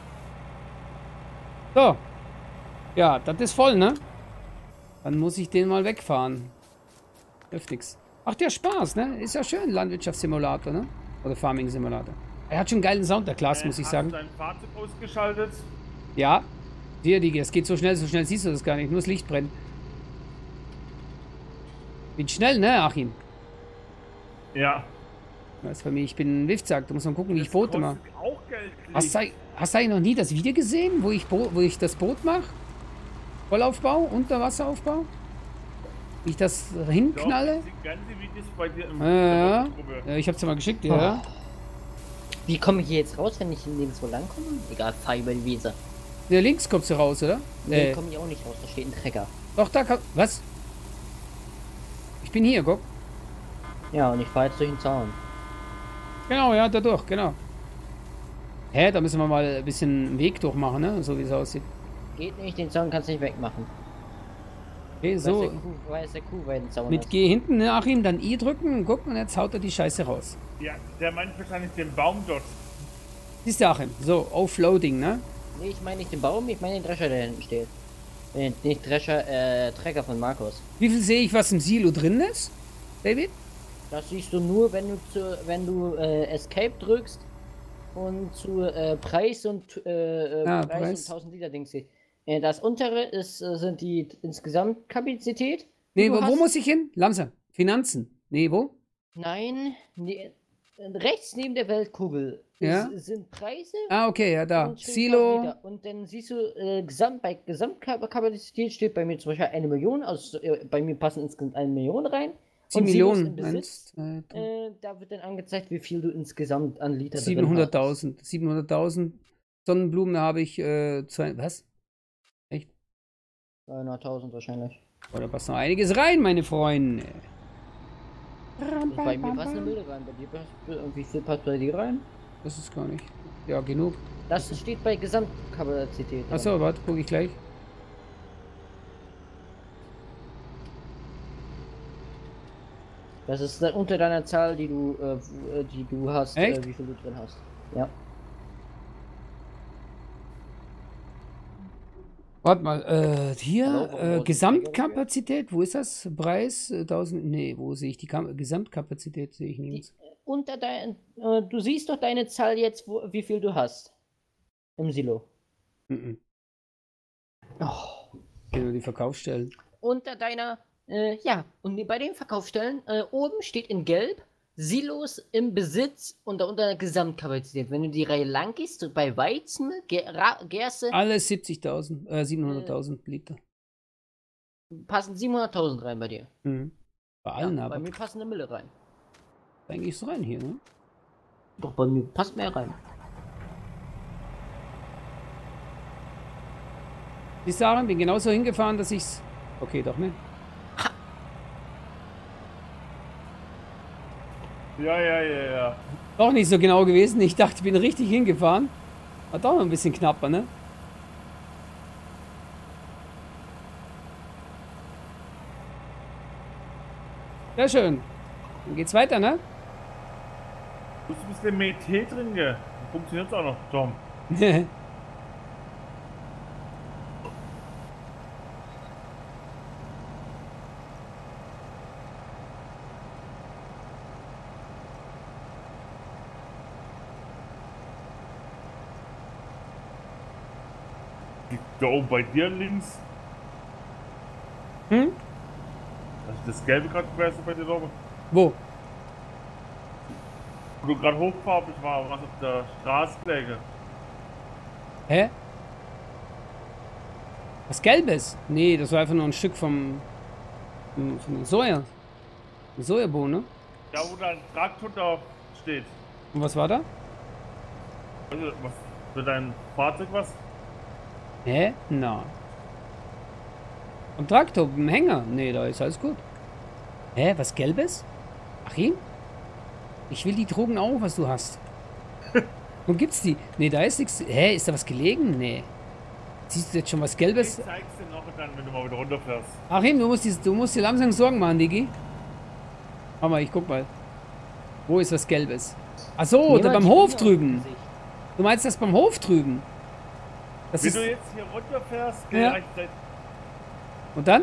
Speaker 1: So. Ja, das ist voll, ne? Dann muss ich den mal wegfahren. Hilft nix. Ach, der Spaß, ne? Ist ja schön, Landwirtschaftssimulator, ne? Oder Farming-Simulator. Er hat schon einen geilen Sound, der Klaas, muss ich sagen.
Speaker 2: Hast du dein Fahrzeug ausgeschaltet?
Speaker 1: Ja. Hier, Digi, es geht so schnell siehst du das gar nicht. Nur das Licht brennt. Bin schnell, ne, Achim?
Speaker 2: Ja.
Speaker 1: Das ist bei mir, ich bin ein Wiftsack. Da muss man gucken, wie ich
Speaker 2: Das
Speaker 1: Boote mache.
Speaker 2: kostet auch Geld.
Speaker 1: Hast du eigentlich noch nie das Video gesehen, wo ich das Boot mache? Vollaufbau, Unterwasseraufbau? Wie ich das hinknalle?
Speaker 2: Die ganze Videos bei dir im
Speaker 1: Ja,
Speaker 2: Gruppe.
Speaker 1: ja, ich hab's dir mal geschickt, ja.
Speaker 4: Wie komme ich hier jetzt raus, wenn ich in den so lang komme? Egal, fahr über die Weser.
Speaker 1: Ja, links kommst du raus, oder?
Speaker 4: Nee, komme ich auch nicht raus, da steht ein Trecker.
Speaker 1: Doch, da kann... Was? Ich bin hier, guck.
Speaker 4: Ja, und ich fahre jetzt durch den Zaun.
Speaker 1: Genau, ja, da durch, genau. Hä, da müssen wir mal ein bisschen einen Weg durchmachen, ne? So wie es aussieht.
Speaker 4: Geht nicht, den Zaun kannst du nicht wegmachen.
Speaker 1: Okay, so.
Speaker 4: Weil es der Kuhweidenzaun
Speaker 1: Mit
Speaker 4: ist.
Speaker 1: G hinten, ne, Achim, dann I drücken, guck, und jetzt haut er die Scheiße raus.
Speaker 2: Ja, der meint wahrscheinlich den Baum dort.
Speaker 1: Siehst du, Achim? So, Offloading, ne?
Speaker 4: Nee, ich meine nicht den Baum, ich meine den Drescher, der hinten steht. Nicht Trecker von Markus.
Speaker 1: Wie viel sehe ich, was im Silo drin ist, David?
Speaker 4: Das siehst du nur, wenn du Escape drückst und zu Preis und Preis und 1000 Liter Dings. Das untere sind die insgesamt Kapazität.
Speaker 1: Nee, wo muss ich hin? Langsam. Finanzen. Nee, wo?
Speaker 4: Nein, nee, rechts neben der Weltkugel sind Preise.
Speaker 1: Ah, okay, ja, da.
Speaker 4: Und
Speaker 1: Silo.
Speaker 4: Und dann siehst du, bei Gesamtkapazität steht bei mir zum Beispiel 1 Million, also bei mir passen insgesamt 1 Million rein.
Speaker 1: 7 Millionen.
Speaker 4: Besitz, da wird dann angezeigt, wie viel du insgesamt an Liter
Speaker 1: 700.000. 700.000 Sonnenblumen habe ich, was? Echt?
Speaker 4: 200.000 wahrscheinlich.
Speaker 1: Oh, da passt noch einiges rein, meine Freunde.
Speaker 4: Bei mir passen eine Mille rein, bei dir, wie viel passt bei dir rein?
Speaker 1: Das ist gar nicht. Ja, genug.
Speaker 4: Das steht bei Gesamtkapazität.
Speaker 1: Achso, warte, gucke ich gleich.
Speaker 4: Das ist unter deiner Zahl, die du hast,
Speaker 1: Echt?
Speaker 4: wie viel du drin hast. Ja.
Speaker 1: Warte mal, hier,
Speaker 4: Hallo,
Speaker 1: Gesamtkapazität, wo ist das? Preis, 1000, nee, wo sehe ich die Gesamtkapazität, sehe ich nirgends.
Speaker 4: Unter du siehst doch deine Zahl jetzt, wie viel du hast. Im Silo.
Speaker 1: Mhm.
Speaker 4: Oh.
Speaker 1: Genau, die Verkaufsstellen.
Speaker 4: Unter deiner, und bei den Verkaufsstellen, oben steht in Gelb, Silos im Besitz und unter der Gesamtkapazität. Wenn du die Reihe lang gehst, bei Weizen, Gerste...
Speaker 1: Alles 70.000, 700.000 Liter.
Speaker 4: Passen 700.000 rein bei dir.
Speaker 1: Mhm. Bei allen
Speaker 4: Ja,
Speaker 1: aber.
Speaker 4: bei mir passen eine Mille rein.
Speaker 1: Eigentlich so rein hier, ne?
Speaker 4: Doch, bei mir passt mehr rein.
Speaker 1: Die Sachen bin genauso hingefahren, dass ich's. Okay, doch nicht.
Speaker 2: Ja.
Speaker 1: Doch nicht so genau gewesen. Ich dachte, ich bin richtig hingefahren. War doch noch ein bisschen knapper, ne? Sehr schön. Dann geht's weiter, ne?
Speaker 2: Du musst ein bisschen mehr Tee trinken. Funktioniert's auch noch, Tom. Da oben bei dir links.
Speaker 1: Hm?
Speaker 2: Das Gelbe gerade quer bei dir oben.
Speaker 1: Wo?
Speaker 2: Wo du gerade hochfarbig war, was auf der Straßenfläche.
Speaker 1: Hä? Was Gelbes? Nee, das war einfach nur ein Stück vom Soja. Ein Sojabohne.
Speaker 2: Ja, wo dein Traktor da steht.
Speaker 1: Und was war da?
Speaker 2: Also, was für dein Fahrzeug was?
Speaker 1: Hä? Na. Am Traktor, im Hänger. Nee, da ist alles gut. Hä? Was Gelbes? Achim? Ich will die Drogen auch, was du hast. Wo gibt's die? Nee, da ist nichts. Hä? Ist da was gelegen? Nee. Siehst du jetzt schon was Gelbes?
Speaker 2: Ich zeig's dir noch dann, wenn du mal wieder runterfährst.
Speaker 1: Achim, du musst dir langsam Sorgen machen, Digi. Warte mal, ich guck mal. Wo ist was Gelbes? Achso, da beim Hof drüben. Du meinst das beim Hof drüben? Das
Speaker 2: Wenn
Speaker 1: ist...
Speaker 2: du jetzt hier runterfährst,
Speaker 1: Ja.
Speaker 2: rechts Seite.
Speaker 1: Und dann?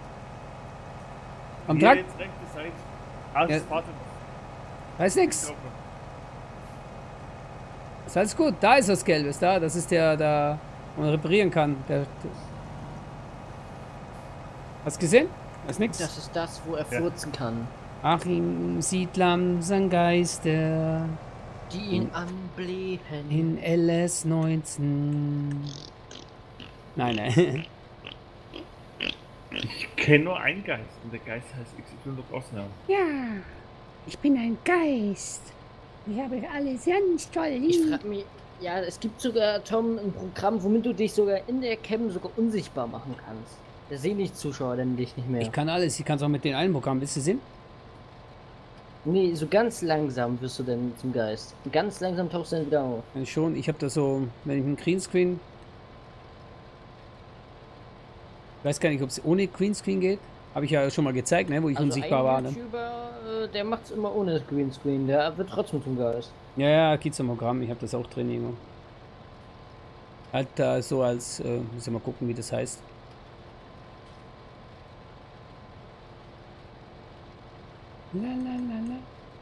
Speaker 1: Am
Speaker 2: Hier
Speaker 1: Tag?
Speaker 2: jetzt rechte Seite. Alles
Speaker 1: Ja.
Speaker 2: Fahrzeug.
Speaker 1: Da ist nix. Ist alles gut. Da ist was Gelbes. Da, das ist der, da wo man reparieren kann. Hast du gesehen? Da ist nix.
Speaker 4: Das ist das, wo er furzen kann.
Speaker 1: Achim sieht langsam Geister
Speaker 4: Die ihn anblähen.
Speaker 1: in LS19. Nein.
Speaker 2: Ich kenne nur einen Geist und der Geist heißt XY durch Ausnahmen.
Speaker 1: Ja, ich bin ein Geist. Ich habe alles ganz toll
Speaker 4: Ich
Speaker 1: lieb.
Speaker 4: frage mich, ja, es gibt sogar, Tom, ein Programm, womit du dich sogar in der Cam sogar unsichtbar machen kannst. Da sehen die Zuschauer dann dich nicht mehr.
Speaker 1: Ich kann alles. Ich kann es auch mit den allen Programmen. Willst du sehen?
Speaker 4: Nee, so ganz langsam wirst du dann zum Geist. Und ganz langsam tauchst du dann wieder auf.
Speaker 1: Ja, schon. Ich habe das so, wenn ich einen Greenscreen... Ich weiß gar nicht, ob es ohne Greenscreen geht. Habe ich ja schon mal gezeigt, ne, wo ich unsichtbar war.
Speaker 4: Ein
Speaker 1: Ne?
Speaker 4: YouTuber, der macht's immer ohne Greenscreen. Der wird trotzdem zum Geist.
Speaker 1: Ja, geht's am Programm. Ich habe das auch drin, Junge. Halt da so als, muss ich mal gucken, wie das heißt.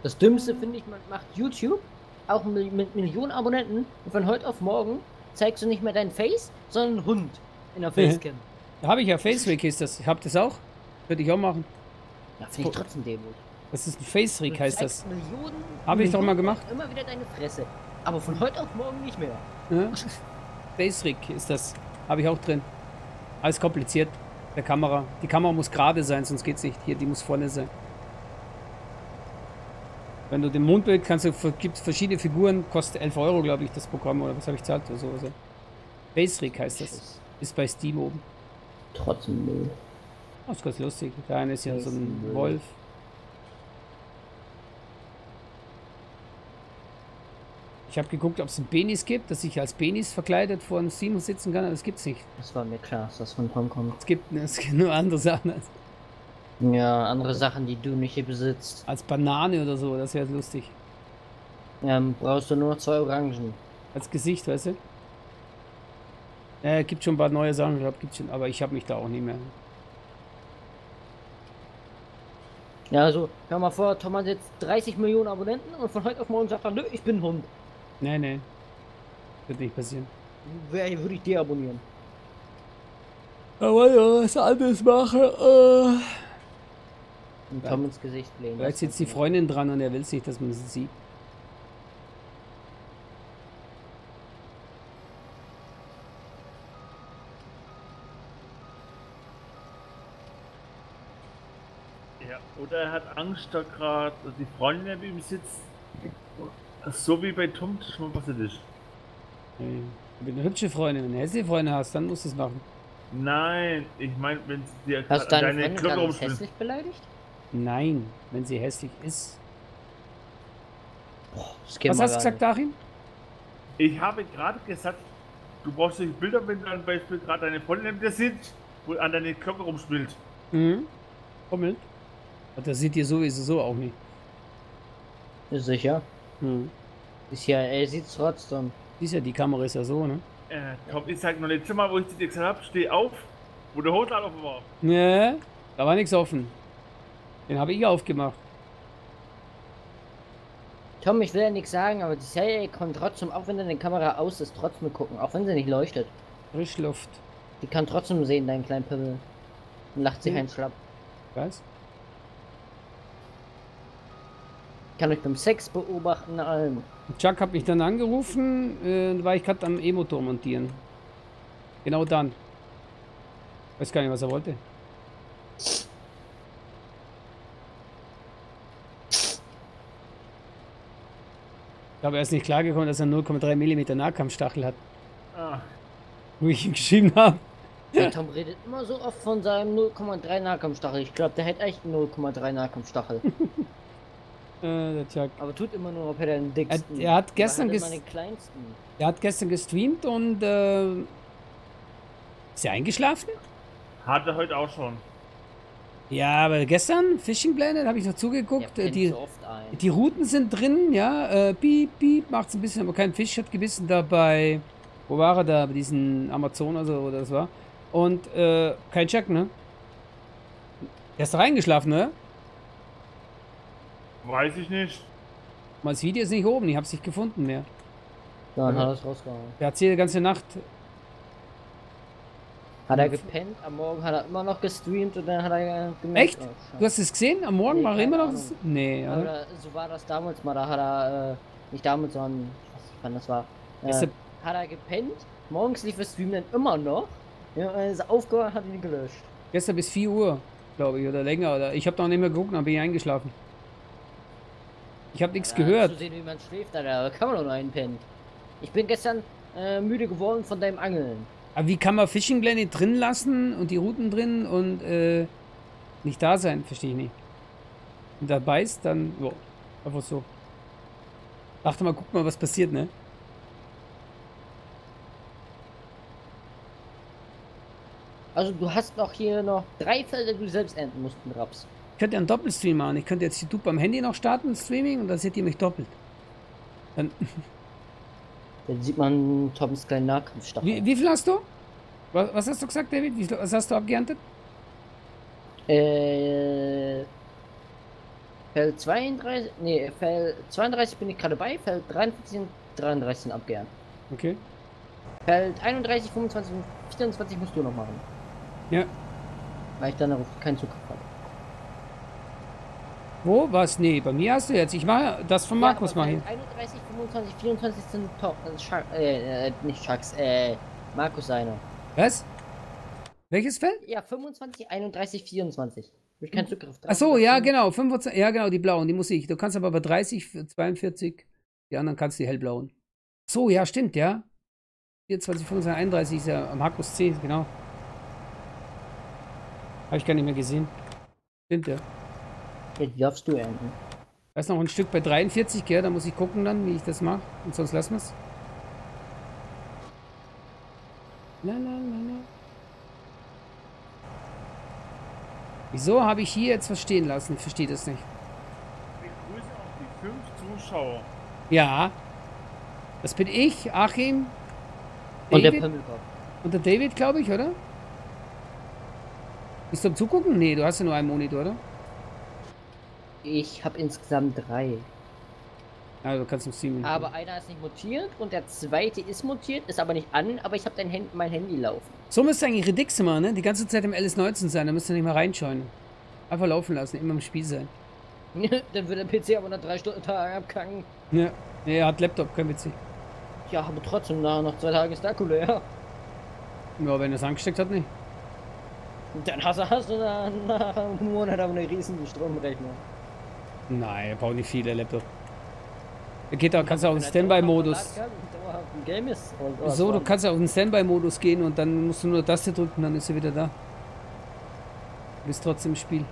Speaker 4: Das Dümmste finde ich, man macht YouTube, auch mit Millionen Abonnenten, und von heute auf morgen zeigst du nicht mehr dein Face, sondern einen Hund in der Facecam.
Speaker 1: Da habe ich ja Face-Rig, ist das. Ich hab das auch. Würde ich auch machen.
Speaker 4: Ja, finde ich trotzdem dämlich.
Speaker 1: Das ist ein Face-Rig, heißt das.
Speaker 4: Millionen,
Speaker 1: Habe ich doch mal gemacht.
Speaker 4: Immer wieder deine Fresse. Aber von heute auf morgen nicht mehr.
Speaker 1: Ja? Face-Rig ist das. Habe ich auch drin. Alles kompliziert. Der Kamera. Die Kamera muss gerade sein, sonst geht's nicht. Hier, die muss vorne sein. Wenn du den Mundbild kannst, gibt verschiedene Figuren, kostet 11 Euro, glaube ich, das Programm, oder was habe ich gezahlt oder so. Also. Face-Rig heißt das. Ist bei Steam oben.
Speaker 4: Trotzdem Müll.
Speaker 1: Das ist ganz lustig. Der eine ist ja so ein
Speaker 4: Müll.
Speaker 1: Wolf. Ich habe geguckt, ob es einen Penis gibt, dass ich als Penis verkleidet vor einem Steam sitzen kann, aber das gibt's nicht.
Speaker 4: Das war mir klar, dass das von Tom kommt.
Speaker 1: Es gibt nur andere Sachen
Speaker 4: Ja, andere Sachen, die du nicht hier besitzt.
Speaker 1: als Banane oder so, das wäre lustig.
Speaker 4: Brauchst du nur noch 2 Orangen.
Speaker 1: Als Gesicht, weißt du? Gibt schon ein paar neue Sachen, ich glaube, gibt schon, aber ich habe mich da auch nicht mehr.
Speaker 4: Ja, also, hör mal vor, Tom hat jetzt 30 Millionen Abonnenten und von heute auf morgen sagt er, nö, ich bin ein Hund.
Speaker 1: Nee. Wird nicht passieren.
Speaker 4: Würde ich deabonnieren.
Speaker 1: Aber ja, was anderes mache.
Speaker 4: Und Tom ins Gesicht lehnen.
Speaker 1: Vielleicht sitzt die Freundin dran und er will nicht, dass man sie sieht.
Speaker 2: Ja, oder er hat Angst, da gerade die Freundin neben ihm sitzt. So wie bei Tom das schon mal passiert ist.
Speaker 1: Wenn du eine hübsche Freundin, eine hässliche Freundin hast, dann musst du es machen.
Speaker 2: Nein, ich meine, wenn sie dir
Speaker 4: Hast du deine
Speaker 2: deine
Speaker 4: Freundin
Speaker 2: Glocke
Speaker 4: gerade
Speaker 2: rumspielt.
Speaker 4: hässlich beleidigt?
Speaker 1: Nein, wenn sie hässlich ist.
Speaker 4: Boah, das geht
Speaker 1: Was
Speaker 4: mal
Speaker 1: hast du
Speaker 4: gar
Speaker 1: gesagt, Achim?
Speaker 2: Ich habe gerade gesagt, du brauchst solche Bilder, wenn dann Beispiel gerade deine Freundin neben dir sitzt, wo an deine Glocke rumspielt.
Speaker 1: Mhm. Kommelt. Das sieht ihr sowieso auch nicht.
Speaker 4: nicht. Sicher.
Speaker 1: Mhm.
Speaker 4: Ist ja, er sieht's trotzdem.
Speaker 1: Siehst ja, die Kamera ist ja so, ne?
Speaker 2: Komm, ich sag noch letztes Mal, wo ich dir gesagt habe, steh auf, wo der Hotladen offen war.
Speaker 1: Ne, da war nichts offen. Den habe ich aufgemacht.
Speaker 4: Tom, ich will ja nichts sagen, aber die Serie kann trotzdem, auch wenn deine Kamera aus ist, trotzdem gucken, auch wenn sie nicht leuchtet.
Speaker 1: Frischluft.
Speaker 4: Die kann trotzdem sehen, deinen kleinen Pimmel. Und lacht sich
Speaker 1: Mhm.
Speaker 4: ein schlapp.
Speaker 1: Was?
Speaker 4: Kann euch beim Sex beobachten, allem.
Speaker 1: Chuck hat mich dann angerufen, war ich gerade am E-Motor montieren. Genau dann. Weiß gar nicht, was er wollte. Ich habe erst nicht klargekommen, dass er 0,3 mm Nahkampfstachel hat,
Speaker 2: Ah,
Speaker 1: wo ich ihm geschrieben habe.
Speaker 4: Der Tom redet immer so oft von seinem 0,3 Nahkampfstachel. Ich glaube, der hat echt einen 0,3 Nahkampfstachel.
Speaker 1: Der Chuck.
Speaker 4: Aber tut immer nur, ob er den dicksten.
Speaker 1: Er hat gestern
Speaker 4: immer den kleinsten.
Speaker 1: Er hat gestern gestreamt und ist er eingeschlafen?
Speaker 2: hat er heute auch schon.
Speaker 1: Ja, aber gestern, Fishing Planet, habe ich noch
Speaker 4: Ja,
Speaker 1: zugeguckt.
Speaker 4: pennt
Speaker 1: Die,
Speaker 4: so oft ein.
Speaker 1: die Routen sind drin, ja. Piep, piep, macht's ein bisschen, aber kein Fisch hat gebissen dabei. Wo war er da? Bei diesen Amazon oder das war. Und kein Check, ne? Der ist doch eingeschlafen, ne?
Speaker 2: Weiß ich nicht.
Speaker 1: Das Video ist nicht oben, ich hab's nicht gefunden mehr.
Speaker 4: Dann hat er es rausgehauen.
Speaker 1: Der hat die ganze Nacht.
Speaker 4: Hat er gepennt, am Morgen hat er immer noch gestreamt und dann hat er gemerkt.
Speaker 1: Echt?
Speaker 4: Oh,
Speaker 1: Du hast es gesehen? Am Morgen
Speaker 4: Nee,
Speaker 1: war er
Speaker 4: keine
Speaker 1: immer noch.
Speaker 4: Ahnung.
Speaker 1: Nee, ja.
Speaker 4: Oder so war das damals mal, da hat er, nicht damals, sondern, ich weiß nicht wann das war,
Speaker 1: Ist
Speaker 4: hat er gepennt, morgens lief der Stream dann immer noch, ja, und er ist aufgehört, hat ihn gelöscht.
Speaker 1: Gestern bis 4 Uhr, glaube ich, oder länger. Oder ich habe noch nicht mehr geguckt, dann bin ich eingeschlafen. Ich habe nichts
Speaker 4: Ja,
Speaker 1: gehört.
Speaker 4: Zu sehen, wie man schläft, da kann man doch noch einpennen. Ich bin gestern müde geworden von deinem Angeln.
Speaker 1: Aber wie kann man Fishing Planet drin lassen und die Routen drin und nicht da sein? Verstehe ich nicht. Wenn der beißt, dann jo, einfach so. Dachte mal, guck mal, was passiert, ne?
Speaker 4: Also du hast noch hier noch 3 Felder, die du selbst ernten musst mit Raps.
Speaker 1: Ich könnte ja einen Doppelstream machen. Ich könnte jetzt YouTube am Handy noch starten, Streaming, und dann seht ihr mich doppelt. Dann,
Speaker 4: Dann sieht man Toms kleinen Nahkampfstachel.
Speaker 1: wie viel hast du? Was hast du gesagt, David? Was hast du abgeerntet?
Speaker 4: Feld 32, nee, Feld 32 bin ich gerade bei, Feld 43 und 33 sind abgehört.
Speaker 1: Okay.
Speaker 4: Feld 31, 25 und 24 musst du noch machen.
Speaker 1: Ja.
Speaker 4: Weil ich dann darauf keinen Zugriff habe.
Speaker 1: Wo? Was? Nee, bei mir hast du jetzt. Ich mache das von Markus
Speaker 4: ja,
Speaker 1: mal hier.
Speaker 4: 31, 25, 24 sind nicht Sharks, Markus seine.
Speaker 1: Was? Welches Feld?
Speaker 4: Ja, 25, 31, 24. Hab ich keinen Zugriff drauf.
Speaker 1: Ach so, ja, genau. 25, ja, genau, die blauen, die muss ich. Du kannst aber bei 30, 42, die anderen kannst du die hellblauen. So, ja, stimmt, ja. 24, 25, 31 ist ja Markus C, genau. Habe ich gar nicht mehr gesehen. Stimmt, ja.
Speaker 4: Jetzt darfst du ernten.
Speaker 1: Da ist noch ein Stück bei 43, gell? Da muss ich gucken dann, wie ich das mache. Und sonst lassen wir es. Wieso habe ich hier jetzt was stehen lassen? Ich verstehe das nicht.
Speaker 2: Ich begrüße auch die 5 Zuschauer.
Speaker 1: Ja. Das bin ich, Achim.
Speaker 4: Und der
Speaker 1: David.
Speaker 4: Pimmelkopf.
Speaker 1: Und der David, glaube ich, oder? Bist du am Zugucken? Nee, du hast ja nur einen Monitor, oder?
Speaker 4: Ich habe insgesamt 3.
Speaker 1: Ja, du kannst noch 7.
Speaker 4: Aber einer ist nicht mutiert und der zweite ist mutiert, ist aber nicht an, aber ich habe mein Handy laufen.
Speaker 1: So müsste eigentlich Redix immer, ne? Die ganze Zeit im LS19 sein, da müsst ihr nicht mal reinschauen. Einfach laufen lassen, immer im Spiel sein.
Speaker 4: Dann wird der PC aber nach 3 Stunden abkacken.
Speaker 1: Ja. Nee, er hat Laptop, kein PC.
Speaker 4: Ja, aber trotzdem, nach 2 Tagen ist der Akku leer.
Speaker 1: Ja, wenn er es angesteckt hat, nicht.
Speaker 4: Dann hast du nach einem Monat aber eine riesen Stromrechnung.
Speaker 1: Nein, er braucht nicht viel, der Laptop. Er geht da, kannst du auf den Standby-Modus. So, du kannst auf den Standby-Modus gehen und dann musst du nur Taste drücken, dann ist er wieder da. Du bist trotzdem im Spiel.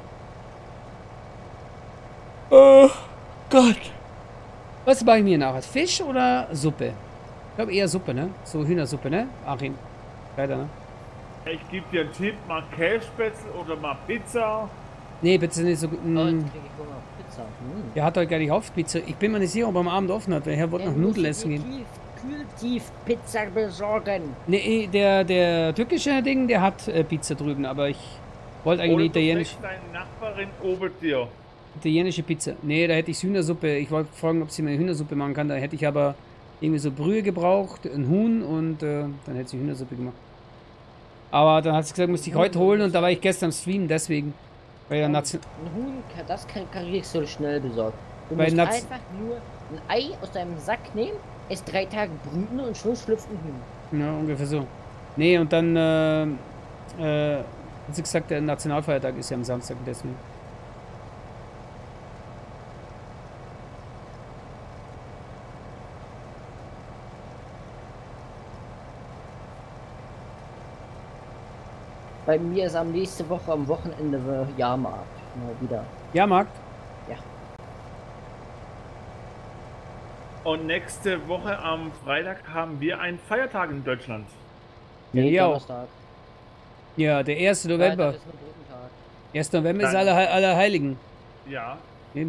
Speaker 1: Oh Gott. Was mache ich mir nachher? Fisch oder Suppe? Ich glaube eher Suppe, ne? So Hühnersuppe, ne? Achim. Weiter, ne?
Speaker 2: Ich gebe dir einen Tipp, mal Kässpätzle oder mal Pizza.
Speaker 1: Nee, bitte nicht so gut.
Speaker 4: Oh, jetzt krieg ich Hunger auf Pizza.
Speaker 1: Der hat heute gar nicht auf Pizza. Ich bin mir nicht sicher, ob er am Abend offen hat, weil er wollte noch Nudeln essen gehen.
Speaker 4: Kühltief-Pizza besorgen.
Speaker 1: Nee, der türkische Ding, der hat Pizza drüben, aber ich wollte eigentlich
Speaker 2: Oder
Speaker 1: italienisch.
Speaker 2: deine Nachbarin ober dir.
Speaker 1: Italienische Pizza. Nee, da hätte ich Hühnersuppe. Ich wollte fragen, ob sie mir Hühnersuppe machen kann. Da hätte ich aber irgendwie so Brühe gebraucht, ein Huhn und dann hätte sie Hühnersuppe gemacht. Aber dann hat sie gesagt, musste ich heute holen und da war ich gestern am Stream, deswegen. Weil ja
Speaker 4: Ein Huhn, das kriegst du schnell besorgt. Du
Speaker 1: Weil
Speaker 4: musst
Speaker 1: Naz-
Speaker 4: einfach nur ein Ei aus deinem Sack nehmen, es 3 Tage brüten und schon schlüpft ein Huhn.
Speaker 1: Ja, ungefähr so. Nee, und dann hat sie gesagt, der Nationalfeiertag ist ja am Samstag, deswegen.
Speaker 4: Bei mir ist nächste Woche am Wochenende Jahrmarkt. Mal wieder.
Speaker 1: Jahrmarkt?
Speaker 4: Ja.
Speaker 2: Und nächste Woche am Freitag haben wir einen Feiertag in Deutschland.
Speaker 4: Nee,
Speaker 1: Ja.
Speaker 4: Donnerstag.
Speaker 1: Ja, der 1. November.
Speaker 4: Freitag ist ein Brückentag.
Speaker 1: 1. November ist
Speaker 2: Dann-
Speaker 1: Allerheiligen.
Speaker 2: Ja.
Speaker 1: Eben.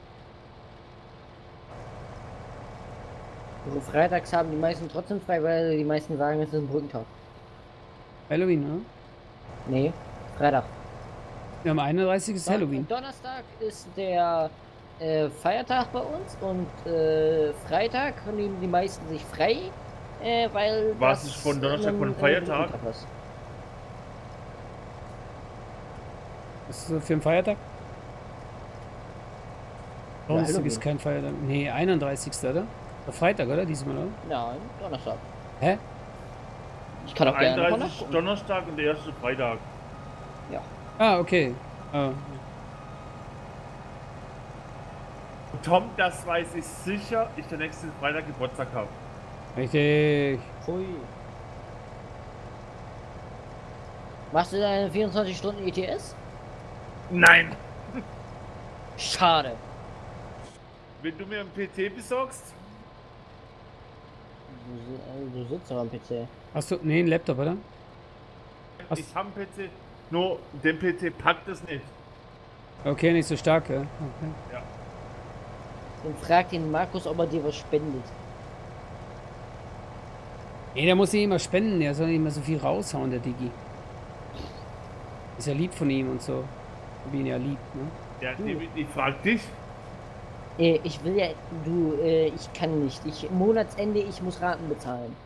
Speaker 4: Also freitags haben die meisten trotzdem frei, weil die meisten sagen, es ist ein Brückentag.
Speaker 1: Halloween, oder?
Speaker 4: Nee, Freitag.
Speaker 1: Ja, am 31. ist Halloween.
Speaker 4: Donnerstag ist der Feiertag bei uns und Freitag nehmen die meisten sich frei, weil
Speaker 2: Was
Speaker 4: das
Speaker 2: ist von Donnerstag von
Speaker 4: ein
Speaker 2: Feiertag?
Speaker 4: Brückentag ist.
Speaker 1: Was ist das für ein Feiertag? Donnerstag
Speaker 4: Halloween.
Speaker 1: ist kein Feiertag. Nee, 31. oder? Oder Freitag, oder? Diesmal, oder?
Speaker 4: Nein, Donnerstag.
Speaker 1: Hä?
Speaker 4: Ich kann auch gerne nochmal
Speaker 2: 31
Speaker 4: nachgucken.
Speaker 2: Donnerstag und der erste Freitag.
Speaker 1: Ah, okay. Ah.
Speaker 2: Tom, das weiß ich sicher, ich der nächste Freitag Geburtstag habe.
Speaker 1: Richtig.
Speaker 4: Hui. Machst du deine 24 Stunden ETS?
Speaker 2: Nein!
Speaker 4: Schade.
Speaker 2: Wenn du mir einen PC besorgst,
Speaker 4: Du sitzt aber am PC.
Speaker 1: Hast du. Nee, ein Laptop, oder? Hast-
Speaker 2: ich habe einen PC, nur den PC packt es nicht.
Speaker 1: Okay, nicht so stark, ja. Okay.
Speaker 4: Dann frag den Markus, ob er dir was spendet.
Speaker 1: Nee, der muss nicht immer spenden, der soll nicht immer so viel raushauen, der Digi. Ist ja lieb von ihm und so. Ich bin ja lieb, ne?
Speaker 2: Ja, ich frag dich.
Speaker 4: Ich will ja, ich kann nicht. Monatsende, ich muss Raten bezahlen.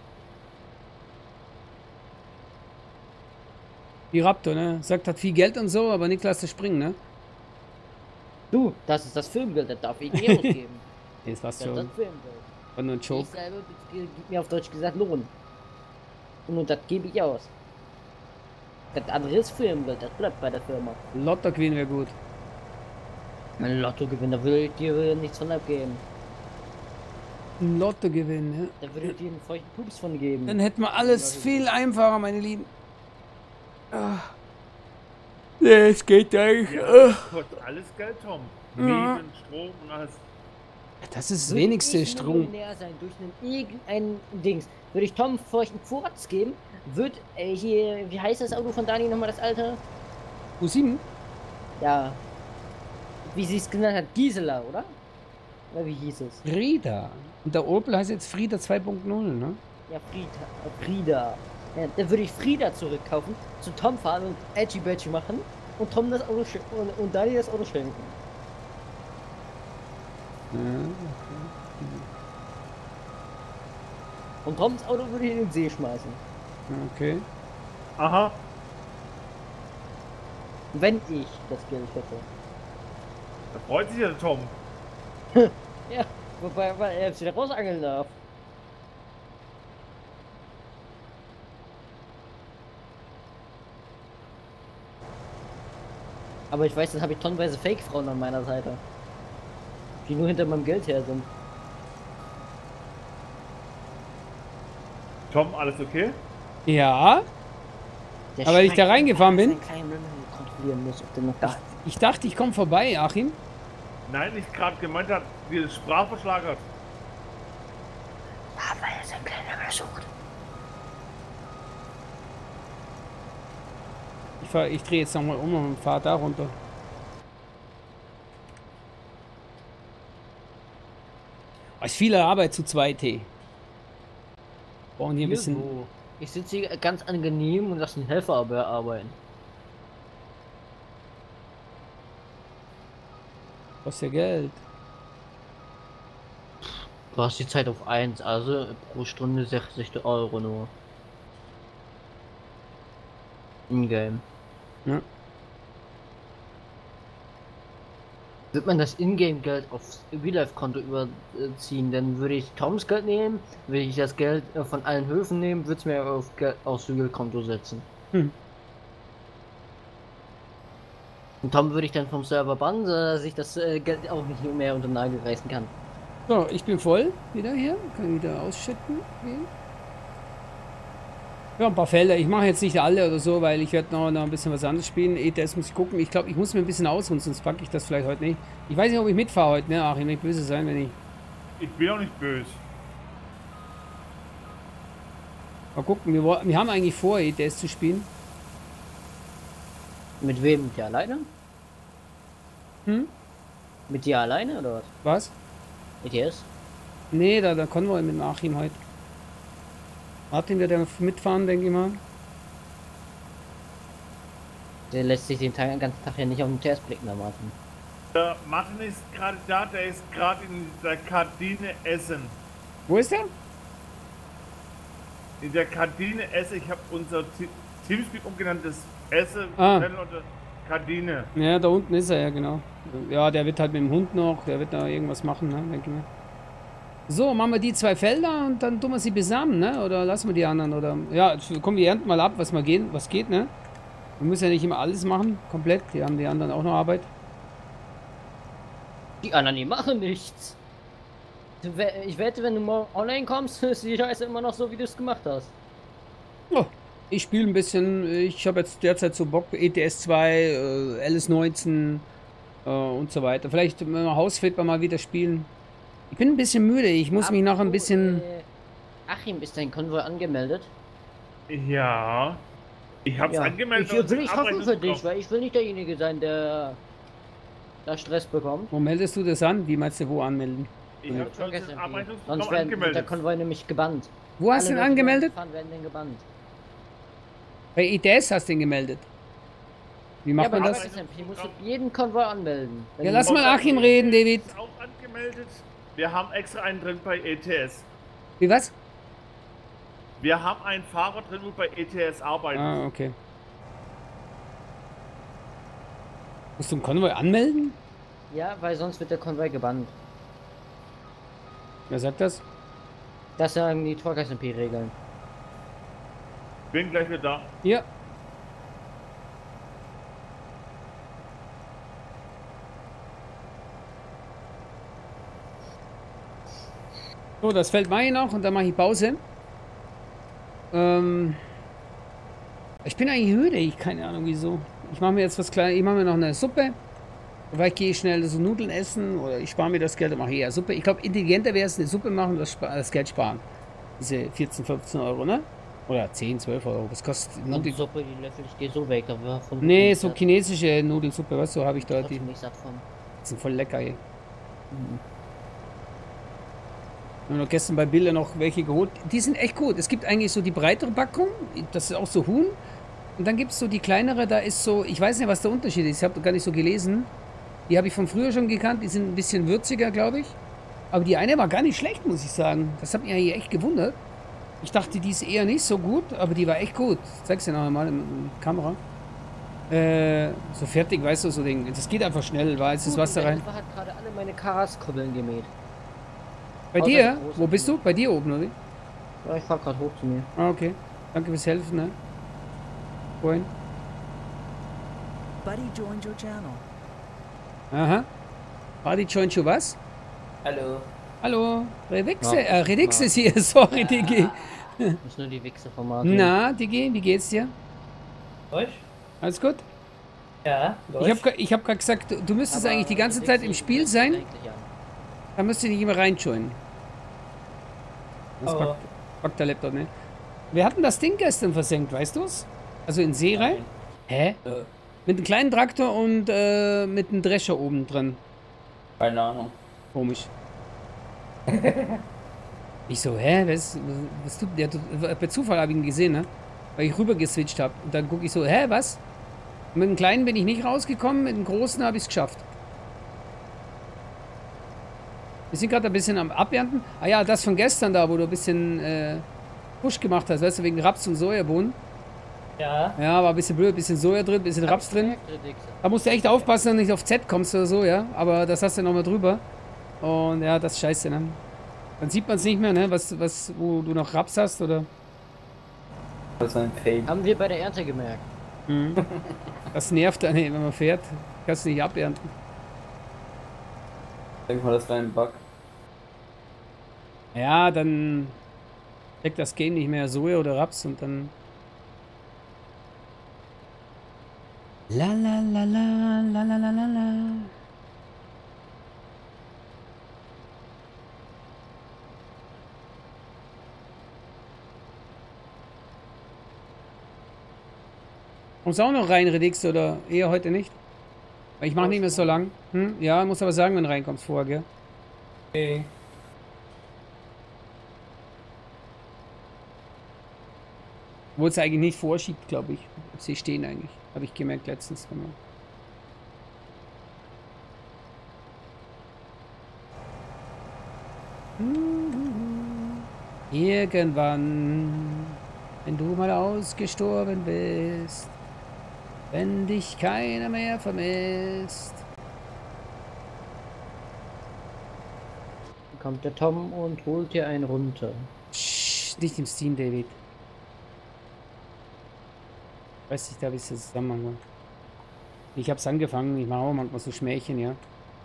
Speaker 1: Die Raptor, ne? Sagt, hat viel Geld und so, aber Niklas das Springen, ne?
Speaker 4: Du, das ist das Filmgeld, das darf ich nicht ausgeben.
Speaker 1: Das war's
Speaker 4: Das ist das
Speaker 1: schon.
Speaker 4: Filmgeld.
Speaker 1: War nur ein
Speaker 4: Ich
Speaker 1: Joke.
Speaker 4: selber gib mir auf Deutsch gesagt Lohn. Und das gebe ich aus. Das andere ist Filmgeld, das bleibt bei der Firma.
Speaker 1: Lotto Queen wäre gut.
Speaker 4: Mein Lottogewinn, da würde ich dir nichts von abgeben.
Speaker 1: Ein Lottogewinn, ja.
Speaker 4: Da würde ich dir einen feuchten Pups von geben.
Speaker 1: Dann hätten wir alles viel einfacher, meine Lieben. Ah. Ja, es geht eigentlich.
Speaker 2: Kostet alles Geld, Tom.
Speaker 1: Ja.
Speaker 2: Mieten, Strom und alles.
Speaker 1: Das ist das
Speaker 4: Würde
Speaker 1: wenigste
Speaker 4: ich
Speaker 1: Strom.
Speaker 4: Millionär sein durch irgendein Dings. Würde ich Tom feuchten Furz geben, wird hier, wie heißt das Auto von Dani nochmal, das alte?
Speaker 1: U7?
Speaker 4: Ja. Wie sie es genannt hat, Gisela, oder? Oder wie hieß es?
Speaker 1: Frieda. Und der Opel heißt jetzt Frieda 2.0, ne?
Speaker 4: Ja, Frieda. Ja, dann würde ich Frieda zurückkaufen, zu Tom fahren und Edgy Badgy machen und Tom das Auto und Dani das Auto schenken.
Speaker 1: Ja,
Speaker 4: Und Toms Auto würde ich in den See schmeißen.
Speaker 1: okay.
Speaker 2: Aha.
Speaker 4: Wenn ich das Geld hätte.
Speaker 2: Da freut sich ja der Tom.
Speaker 4: Ja, wobei er jetzt wieder rausangeln darf. Aber ich weiß, dann habe ich tonnenweise Fake-Frauen an meiner Seite. Die nur hinter meinem Geld her sind.
Speaker 2: Tom, alles okay?
Speaker 1: Ja,
Speaker 4: Der
Speaker 1: aber weil ich da
Speaker 4: Schwein-
Speaker 1: reingefahren bin.
Speaker 4: seinen kleinen Müll kontrollieren muss, ob der noch da ist.
Speaker 1: Ich dachte, ich komme vorbei, Achim.
Speaker 2: Nein, ich gerade gemeint hat, wie es sprachverschlagert.
Speaker 4: Ah, weil er seinen kleinen Müll sucht.
Speaker 1: Ich drehe jetzt nochmal um und fahre da runter. Oh, ist viel Arbeit zu zweit, hey. Brauchen hier ein bisschen.
Speaker 4: Wo? Ich sitze hier ganz angenehm und lasse den Helfer arbeiten.
Speaker 1: Kostet ja Geld.
Speaker 4: Du hast die Zeit auf 1, also pro Stunde 60 Euro nur. Ingame.
Speaker 1: Ja.
Speaker 4: Wird man das Ingame-Geld aufs Real-Life-Konto überziehen, dann würde ich Toms Geld nehmen, würde ich das Geld von allen Höfen nehmen, würde es mir aufs Real-Konto setzen.
Speaker 1: Hm.
Speaker 4: Und Tom würde ich dann vom Server bannen, dass ich das Geld auch nicht mehr unter den Nagel reißen kann.
Speaker 1: So, ich bin voll wieder hier. Kann wieder ausschütten. Okay. Ja, ein paar Felder. Ich mache jetzt nicht alle oder so, weil ich werde noch ein bisschen was anderes spielen. ETS muss ich gucken. Ich glaube, ich muss mir ein bisschen ausruhen, sonst packe ich das vielleicht heute nicht. Ich weiß nicht, ob ich mitfahre heute, ne? Achim, nicht böse sein, wenn ich.
Speaker 2: Ich bin auch nicht böse.
Speaker 1: Mal gucken, wir haben eigentlich vor, ETS zu spielen.
Speaker 4: Mit wem? Mit dir alleine?
Speaker 1: Hm?
Speaker 4: Mit dir alleine oder was?
Speaker 1: Was?
Speaker 4: ETS?
Speaker 1: Nee, da Konvoi mit dem Achim heute. Martin wird ja mitfahren, denke ich mal.
Speaker 4: Der lässt sich den ganzen Tag ja nicht auf den TS blicken, der Martin.
Speaker 2: Der Martin ist gerade da, der ist gerade in der Kantine Essen.
Speaker 1: Wo ist der?
Speaker 2: In der Kantine Essen, ich habe unser Teamspeak umgenanntes Essen,
Speaker 1: Ah.
Speaker 2: Hotel und Kantine.
Speaker 1: Ja, da unten ist er, ja genau. Ja, der wird halt mit dem Hund noch, der wird da irgendwas machen, ne, denke ich mir. So, machen wir die 2 Felder und dann tun wir sie besamen, ne? Oder lassen wir die anderen, oder? Ja, komm, wir ernten mal ab, was geht, ne? Wir müssen ja nicht immer alles machen, komplett. Die haben die anderen auch noch Arbeit.
Speaker 4: Die anderen, die machen nichts. Ich wette, wenn du morgen online kommst, ist die Scheiße immer noch so, wie du es gemacht hast.
Speaker 1: Oh, ich spiele ein bisschen, ich habe jetzt derzeit so Bock, ETS 2, LS19 und so weiter. Vielleicht Hausfit mal wieder spielen. Ich bin ein bisschen müde, ich muss mich noch ein bisschen...
Speaker 4: Achim, ist dein Konvoi angemeldet?
Speaker 2: Ja. Ich hab's angemeldet.
Speaker 4: Ich hoffe für dich, weil ich will nicht derjenige sein, der da Stress bekommt.
Speaker 1: Wo meldest du das an? Wie meinst du, wo anmelden?
Speaker 2: Ich hab schon das
Speaker 4: Sonst
Speaker 2: Abrechnungsprogramm
Speaker 4: wird der
Speaker 2: angemeldet.
Speaker 4: Konvoi nämlich gebannt.
Speaker 1: Wo hast du ihn
Speaker 4: Alle Leute, die
Speaker 1: angemeldet?
Speaker 4: fahren, werden den gebannt.
Speaker 1: Bei ETS hast du ihn gemeldet. Wie macht man das?
Speaker 4: Ich muss jeden Konvoi anmelden.
Speaker 1: Ja, lass mal Achim reden, David.
Speaker 2: Ist auch angemeldet. Wir haben extra einen drin bei ETS.
Speaker 1: Wie was?
Speaker 2: Wir haben einen Fahrer drin, wo bei ETS arbeitet.
Speaker 1: Ah, okay. Musst du einen Konvoi anmelden?
Speaker 4: Ja, weil sonst wird der Konvoi gebannt.
Speaker 1: Wer sagt das?
Speaker 4: Das sagen die Truck SMP-Regeln.
Speaker 2: Bin gleich wieder da.
Speaker 1: Ja. So, das Feld mache ich noch und dann mache ich Pause. Ich bin eigentlich müde, ich keine Ahnung wieso. Ich mache mir jetzt was Kleines, ich mache mir noch eine Suppe. Vielleicht gehe ich schnell so Nudeln essen oder ich spare mir das Geld und mache eher Suppe. Ich glaube, intelligenter wäre es, eine Suppe machen und das Geld sparen. Diese 14, 15 Euro, ne? Oder 10, 12 Euro. Was kostet
Speaker 4: Die Suppe, die löffel ich dir so weg. Aber von
Speaker 1: nee, so chinesische Nudelsuppe, weißt du, so habe ich da. Die sind voll lecker, ey. Wir haben noch gestern bei Bilder noch welche geholt. Die sind echt gut. Es gibt eigentlich so die breitere Packung, das ist auch so Huhn. Und dann gibt es so die kleinere, da ist so, ich weiß nicht, was der Unterschied ist. Ich habe gar nicht so gelesen. Die habe ich von früher schon gekannt. Die sind ein bisschen würziger, glaube ich. Aber die eine war gar nicht schlecht, muss ich sagen. Das hat mich eigentlich echt gewundert. Ich dachte, die ist eher nicht so gut, aber die war echt gut. Ich zeig's dir noch einmal in der Kamera. So fertig, weißt du, so Ding. Das geht einfach schnell, war jetzt das Wasser rein.
Speaker 4: Der hat gerade alle meine Karas-Kubbeln gemäht.
Speaker 1: Bei dir? Wo bist du? Bei dir oben, oder?
Speaker 4: Ja, ich fahr gerade hoch zu mir.
Speaker 1: Ah, okay. Danke fürs Helfen, ne? Vorhin.
Speaker 6: Buddy joined your channel.
Speaker 1: Aha. Buddy joined you was?
Speaker 7: Hallo.
Speaker 1: Hallo. Redix ist hier. Sorry, Digi.
Speaker 4: Das ist nur die Wichse von Martin.
Speaker 1: Na, Digi, wie geht's dir?
Speaker 7: Euch?
Speaker 1: Alles gut?
Speaker 7: Ja,
Speaker 1: Ich hab gerade gesagt, du müsstest eigentlich die ganze Zeit im Spiel sein. Da müsst ihr nicht immer reinjoinen. Das packt der Laptop, ne? Wir hatten das Ding gestern versenkt, weißt du's? Also in See rein? Hä? Mit einem kleinen Traktor und mit einem Drescher oben dran.
Speaker 7: Keine Ahnung.
Speaker 1: Komisch. Ich so, hä? Was tut der? Per Zufall habe ich ihn gesehen, ne? Weil ich rüber geswitcht habe. Und dann gucke ich so, hä, was? Und mit dem Kleinen bin ich nicht rausgekommen, mit dem Großen habe ich es geschafft. Wir sind gerade ein bisschen am Abernten. Ah ja, das von gestern da, wo du ein bisschen Push gemacht hast, weißt du, wegen Raps und Sojabohnen.
Speaker 7: Ja.
Speaker 1: Ja, war ein bisschen blöd, ein bisschen Soja drin, ein bisschen Raps drin. Da musst du echt aufpassen, dass du nicht auf Z kommst oder so, ja. Aber das hast du nochmal drüber. Und ja, das ist scheiße, ne? Dann sieht man es nicht mehr, ne? Wo du noch Raps hast, oder?
Speaker 7: Das war ein Fail.
Speaker 4: Haben wir bei der Ernte gemerkt.
Speaker 1: Mhm. Das nervt dann, wenn man fährt. Kannst du nicht abernten.
Speaker 7: Ich denke mal, das war ein Bug.
Speaker 1: Ja, dann checkt das Game nicht mehr Soja oder Raps und dann... La la la la la la la la la. Kommst du auch noch rein, Redix, oder eher heute nicht? Weil ich mache nicht mehr so lang. Ja, muss aber sagen, wenn du reinkommst vorher, gell?
Speaker 7: Okay.
Speaker 1: Wo es eigentlich nicht vorschiebt, glaube ich. Sie stehen eigentlich. Habe ich gemerkt letztens. Irgendwann, wenn du mal ausgestorben bist, wenn dich keiner mehr vermisst.
Speaker 4: Kommt der Tom und holt dir einen runter.
Speaker 1: Psst, nicht im Steam, David. Weiß nicht, da habe ich das Zusammenhang. Ich habe es angefangen, ich mache auch manchmal so Schmärchen, ja.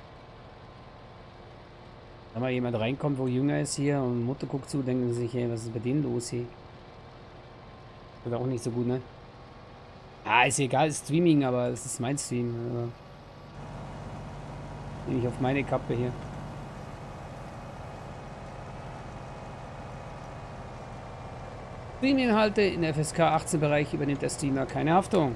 Speaker 1: Wenn mal jemand reinkommt, wo jünger ist hier und Mutter guckt zu, denken sie sich, hey, was ist bei denen los hier? Das ist auch nicht so gut, ne? Ah, ist egal, ist Streaming, aber es ist mein Stream. Also nehme ich auf meine Kappe hier. Streaminhalte in FSK 18 Bereich übernimmt der Streamer keine Haftung.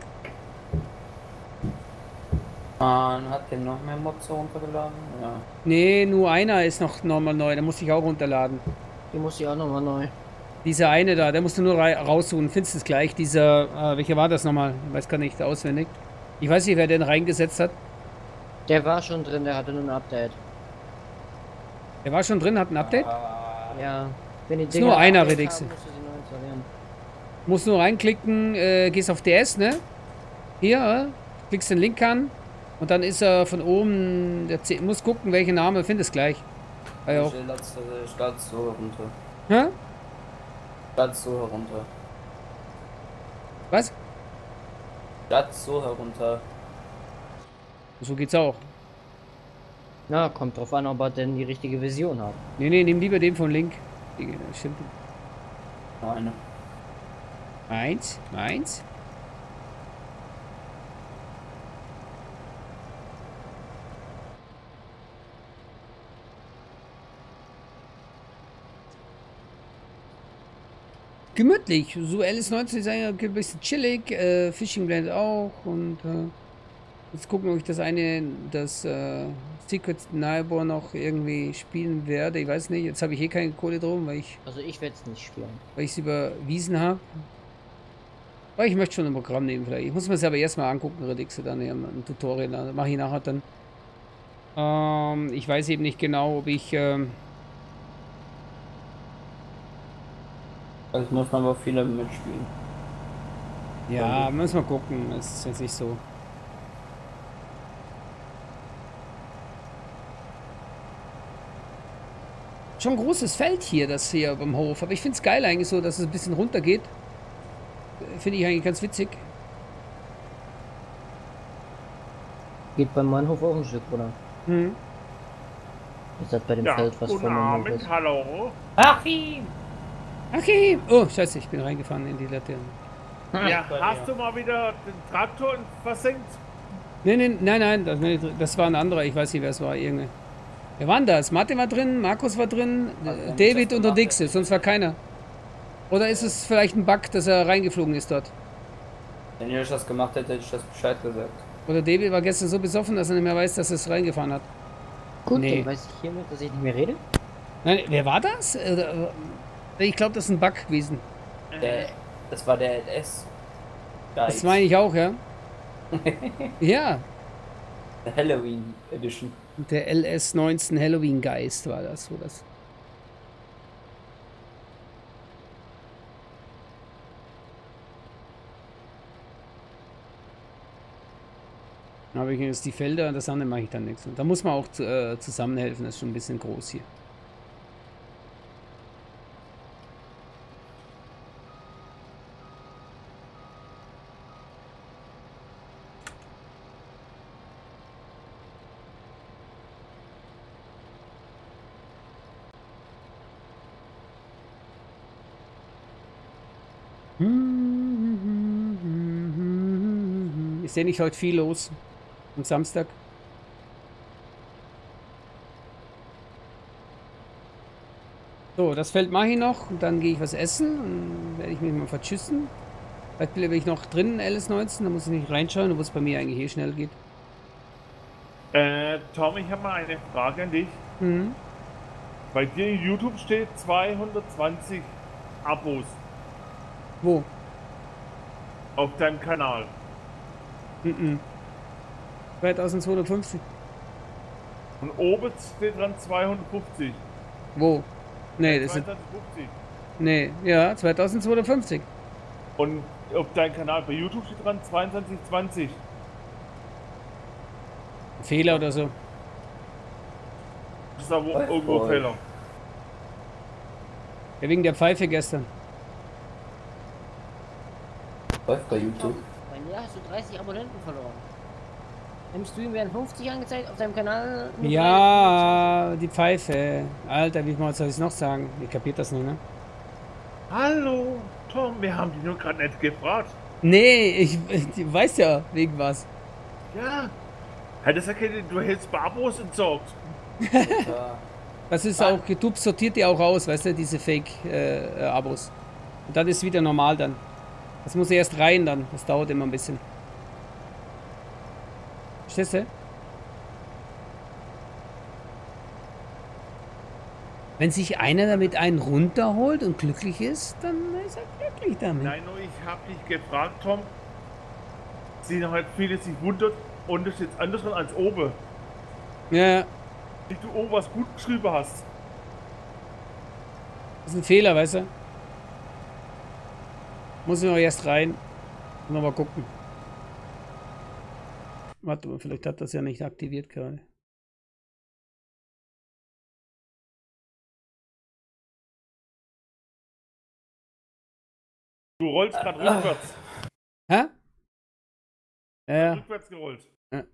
Speaker 7: Hat der noch mehr Mods runtergeladen? Ja.
Speaker 1: Nee, nur einer ist noch nochmal neu, der muss ich auch runterladen.
Speaker 4: Die muss ich auch nochmal neu.
Speaker 1: Dieser eine da, der musst du nur raussuchen, findest es gleich. Dieser, welcher war das nochmal? Ich weiß gar nicht auswendig. Ich weiß nicht, wer den reingesetzt hat.
Speaker 4: Der war schon drin, der hatte nur ein Update.
Speaker 1: Der war schon drin, hat ein Update.
Speaker 4: Ja. Wenn die
Speaker 1: Ist nur einer,
Speaker 4: Update
Speaker 1: Redix.
Speaker 4: haben, musst du sie neu installieren.
Speaker 1: Musst nur reinklicken, gehst auf DS, ne? Hier, klickst den Link an und dann ist er von oben, muss gucken, welchen Namen, findest gleich.
Speaker 7: Ich lade so herunter.
Speaker 1: Hä?
Speaker 7: Lade so herunter.
Speaker 1: Was?
Speaker 7: Lade so herunter.
Speaker 1: So geht's auch.
Speaker 4: Na, kommt drauf an, ob er denn die richtige Version hat.
Speaker 1: Nee, nimm lieber den von Link. Stimmt.
Speaker 7: Eine.
Speaker 1: Meins. Gemütlich, so LS19 ist ein bisschen chillig, Fishing Blend auch und jetzt gucken, ob ich das Secret Neighbor noch irgendwie spielen werde. Ich weiß nicht, jetzt habe ich eh keine Kohle drum, weil ich
Speaker 4: werde es nicht spielen.
Speaker 1: Weil ich es überwiesen habe. Aber ich möchte schon ein Programm nehmen vielleicht. Ich muss mir es aber erstmal angucken, Redixe, dann ein Tutorial, dann mache ich nachher dann. Ich weiß eben nicht genau, ob ich
Speaker 7: Also muss aber viele mitspielen.
Speaker 1: ja, müssen wir gucken. Das ist jetzt nicht so. Schon ein großes Feld hier, das hier beim Hof. Aber ich finde es geil eigentlich so, dass es ein bisschen runter geht. Finde ich eigentlich ganz witzig.
Speaker 4: Geht beim Mannhof auch ein Stück, oder?
Speaker 1: Hm.
Speaker 4: Ist das bei dem
Speaker 2: Ja,
Speaker 4: Feld, was
Speaker 2: guten
Speaker 4: vor meinem Hof
Speaker 2: Abend,
Speaker 4: ist?
Speaker 2: hallo.
Speaker 7: Achim!
Speaker 1: Okay. Oh, scheiße, ich bin reingefahren in die Laterne.
Speaker 2: Ja, hast du mal wieder den Traktor versenkt?
Speaker 1: Nein, das war ein anderer. Ich weiß nicht, wer es war. Irgendeine. Wer war denn das? Martin war drin, Markus war drin, David und der Dixe, sonst war keiner. Oder ist es vielleicht ein Bug, dass er reingeflogen ist dort?
Speaker 7: Wenn ihr das gemacht hättet, hätte ich das Bescheid gesagt.
Speaker 1: Oder David war gestern so besoffen, dass er nicht mehr weiß, dass er es reingefahren hat.
Speaker 4: Gut,
Speaker 1: Nee.
Speaker 4: dann weiß ich hiermit, dass ich nicht mehr rede.
Speaker 1: Nein, wer war das? Ich glaube, das ist ein Bug gewesen.
Speaker 7: Das war der LS.
Speaker 1: Das meine ich auch, ja. Ja,
Speaker 7: Der Halloween Edition.
Speaker 1: der LS19 Halloween Geist war das, so das. Dann habe ich jetzt die Felder und das andere mache ich dann nichts. Und da muss man auch zusammenhelfen, das ist schon ein bisschen groß hier. Ist ja nicht heute viel los am Samstag. So, das Feld mache ich noch und dann gehe ich was essen und werde ich mich mal vertschüssen. Vielleicht bleibe ich noch drin, LS19, da muss ich nicht reinschauen, obwohl es bei mir eigentlich schnell geht.
Speaker 2: Tom, ich habe mal eine Frage an dich.
Speaker 1: Mhm.
Speaker 2: Bei dir in YouTube steht 220 Abos
Speaker 1: Wo?
Speaker 2: auf deinem Kanal.
Speaker 1: 2250.
Speaker 2: Und oben steht dran 250.
Speaker 1: Wo? Nee, das ist.
Speaker 2: 250.
Speaker 1: Nee, ja, 2250.
Speaker 2: Und auf deinem Kanal bei YouTube steht dran 2220.
Speaker 1: Fehler oder so.
Speaker 2: Das ist aber irgendwo ein Fehler.
Speaker 1: Ja, wegen der Pfeife gestern.
Speaker 7: Läuft bei YouTube.
Speaker 4: Bei mir hast du 30 Abonnenten verloren. Im Stream werden 50 angezeigt, auf deinem Kanal nur
Speaker 1: Ja, die Pfeife. Alter, wie soll ich es noch sagen? Ihr kapiert das nicht, ne?
Speaker 2: Hallo, Tom, wir haben dich nur gerade nicht gefragt.
Speaker 1: Nee, ich weiß ja wegen was.
Speaker 2: Ja. Hättest du erkannt, du hältst bei Abos entsorgt.
Speaker 7: Ja.
Speaker 1: Das ist auch, YouTube sortiert die auch aus, weißt du, diese Fake-Abos. Und dann ist wieder normal dann. Das muss erst rein dann, das dauert immer ein bisschen. Verstehst du? Wenn sich einer damit einen runterholt und glücklich ist, dann ist er glücklich damit.
Speaker 2: Nein, nur ich hab dich gefragt, Tom. sehen halt viele sich wundert und das ist jetzt anders als oben.
Speaker 1: Ja,
Speaker 2: Nicht du oben was gut geschrieben hast.
Speaker 1: das ist ein Fehler, weißt du? Muss ich noch erst rein und noch mal gucken. Warte mal, vielleicht hat das ja nicht aktiviert gerade.
Speaker 2: Du rollst gerade rückwärts.
Speaker 1: Hä? Ja.
Speaker 2: Rückwärts gerollt.
Speaker 1: Ja.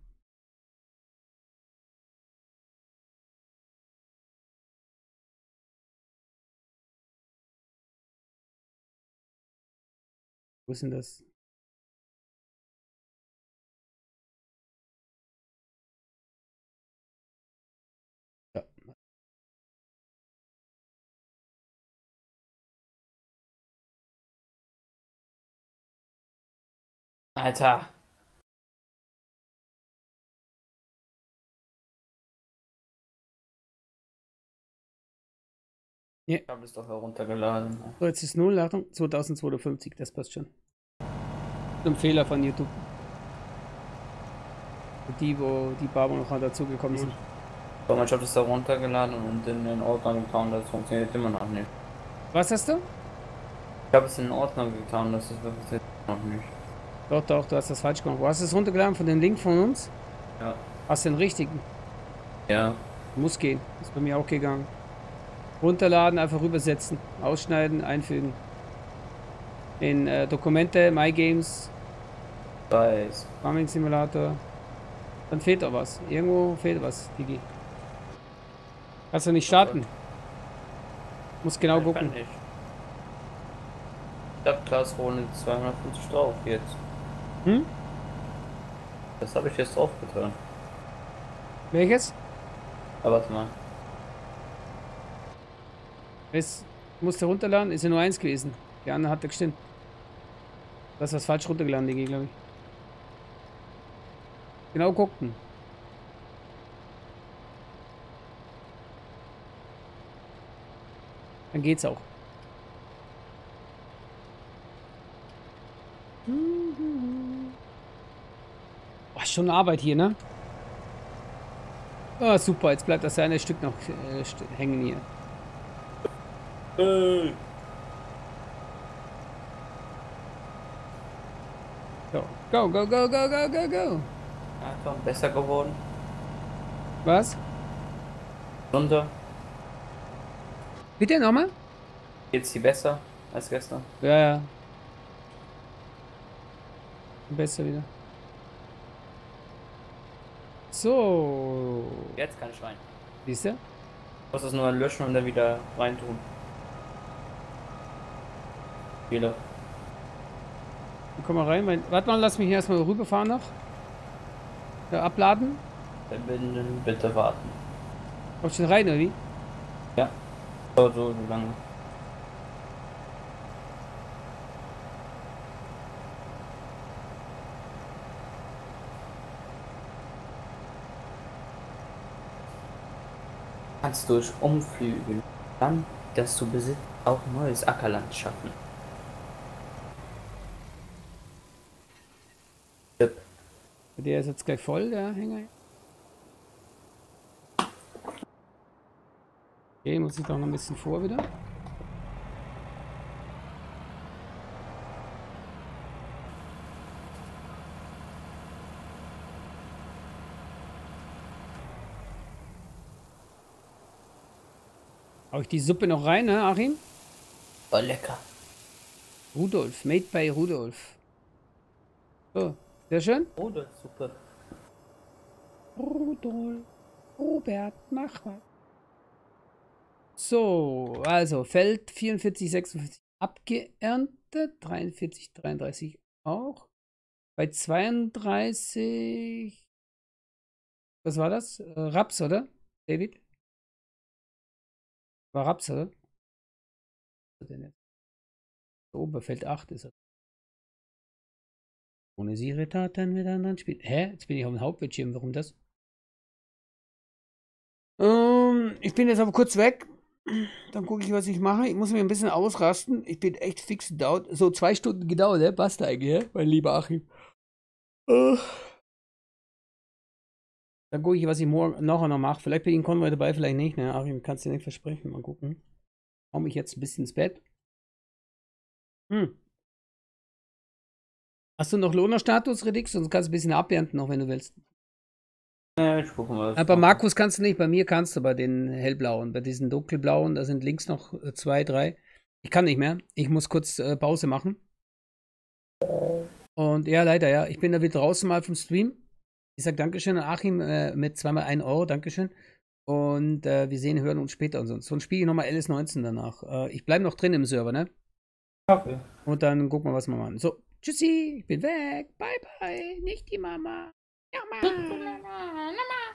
Speaker 1: Wo ist denn das? Ja.
Speaker 7: Alter.
Speaker 1: Ja.
Speaker 7: Ich habe es doch heruntergeladen.
Speaker 1: So, jetzt ist 0, Achtung, 2250, das passt schon. Ein Fehler von YouTube. Die, wo die Barber noch dazugekommen sind.
Speaker 7: Aber ich habe das da runtergeladen und in den Ordner getan, das funktioniert immer noch nicht.
Speaker 1: Was hast du?
Speaker 7: Ich habe es in den Ordner getan, das funktioniert noch nicht.
Speaker 1: Doch, doch, du hast das falsch gemacht. Wo hast du es runtergeladen? Von dem Link von uns?
Speaker 7: Ja.
Speaker 1: Hast du den richtigen?
Speaker 7: Ja.
Speaker 1: Muss gehen. Ist bei mir auch gegangen. Runterladen, einfach rübersetzen. Ausschneiden, einfügen. In Dokumente, My Games,
Speaker 7: Weiß.
Speaker 1: Farming Simulator. Dann fehlt doch was. Irgendwo fehlt was, Digi. Kannst du nicht starten? Muss genau gucken.
Speaker 7: Kann ich. Ich hab Glasrollen 250 drauf jetzt.
Speaker 1: Hm?
Speaker 7: Das habe ich jetzt drauf getan.
Speaker 1: Welches?
Speaker 7: Aber warte mal.
Speaker 1: Es musste runterladen, ist ja nur eins gewesen. Die andere hatte gestimmt. Du hast was falsch runtergeladen, Digi, glaube ich. Genau gucken. Dann geht's auch. Oh, schon Arbeit hier, ne? Ah, super, jetzt bleibt das eine Stück noch hängen hier. So, go, go, go, go, go, go, go.
Speaker 7: Einfach besser geworden.
Speaker 1: Was?
Speaker 7: Runter.
Speaker 1: Bitte nochmal?
Speaker 7: Geht's dir besser als gestern?
Speaker 1: Ja, ja. Besser wieder. So.
Speaker 7: Jetzt kann ich rein.
Speaker 1: Siehst du?
Speaker 7: Ich muss es nur löschen und dann wieder reintun. Fehler.
Speaker 1: Komm mal rein. Warte mal, lass mich hier erstmal rüberfahren noch. Ja, abladen.
Speaker 7: Verbinden, bitte warten.
Speaker 1: Kommst du schon rein, oder wie?
Speaker 7: Ja. So lange. Kannst durch Umflügen dann, das du besitzt, auch neues Ackerland schaffen. Tipp.
Speaker 1: Der ist jetzt gleich voll, der Hänger. Okay, muss ich doch noch ein bisschen vor wieder. Hau ich die Suppe noch rein, ne, Achim?
Speaker 7: War lecker.
Speaker 1: Rudolf, made by Rudolf. So, sehr schön.
Speaker 7: Rudelsuppe.
Speaker 1: Rudolf, Robert, mach was. So, also Feld 44, 46 abgeerntet, 43, 33 auch. Bei 32, was war das? Raps, oder? David? War Raps, oder? Was ist denn jetzt? Oberfeld 8 ist er. Ohne sie Retatan mit anderen spielen. Hä? Jetzt bin ich auf dem Hauptbildschirm. Warum das? Ich bin jetzt aber kurz weg. Dann gucke ich, was ich mache. Ich muss mich ein bisschen ausrasten. Ich bin echt fix down. So 2 Stunden gedauert, ne? Passt eigentlich, mein lieber Achim. Dann gucke ich, was ich morgen nachher noch mache. Vielleicht bin ich in Konvoi dabei, vielleicht nicht. Ne? Achim, kannst du dir nicht versprechen. Mal gucken. Hau mich jetzt ein bisschen ins Bett. Hast du noch Lohnerstatus, Redix? Sonst kannst du ein bisschen abernten, noch wenn du willst.
Speaker 7: Ja, ich gucke mal.
Speaker 1: Aber Markus kannst du nicht, bei mir kannst du, bei den hellblauen. Bei diesen dunkelblauen, da sind links noch 2, 3. Ich kann nicht mehr. Ich muss kurz Pause machen. Und ja, leider, ja. Ich bin da wieder draußen mal vom Stream. Ich sag Dankeschön an Achim mit zweimal 1 Euro. Dankeschön. Und wir sehen, hören uns später und sonst. Sonst spiele ich nochmal LS19 danach. Ich bleibe noch drin im Server, ne?
Speaker 7: Okay.
Speaker 1: Und dann gucken wir, was wir machen. So, tschüssi, ich bin weg. Bye, bye. Nicht die Mama. Ja, Mama.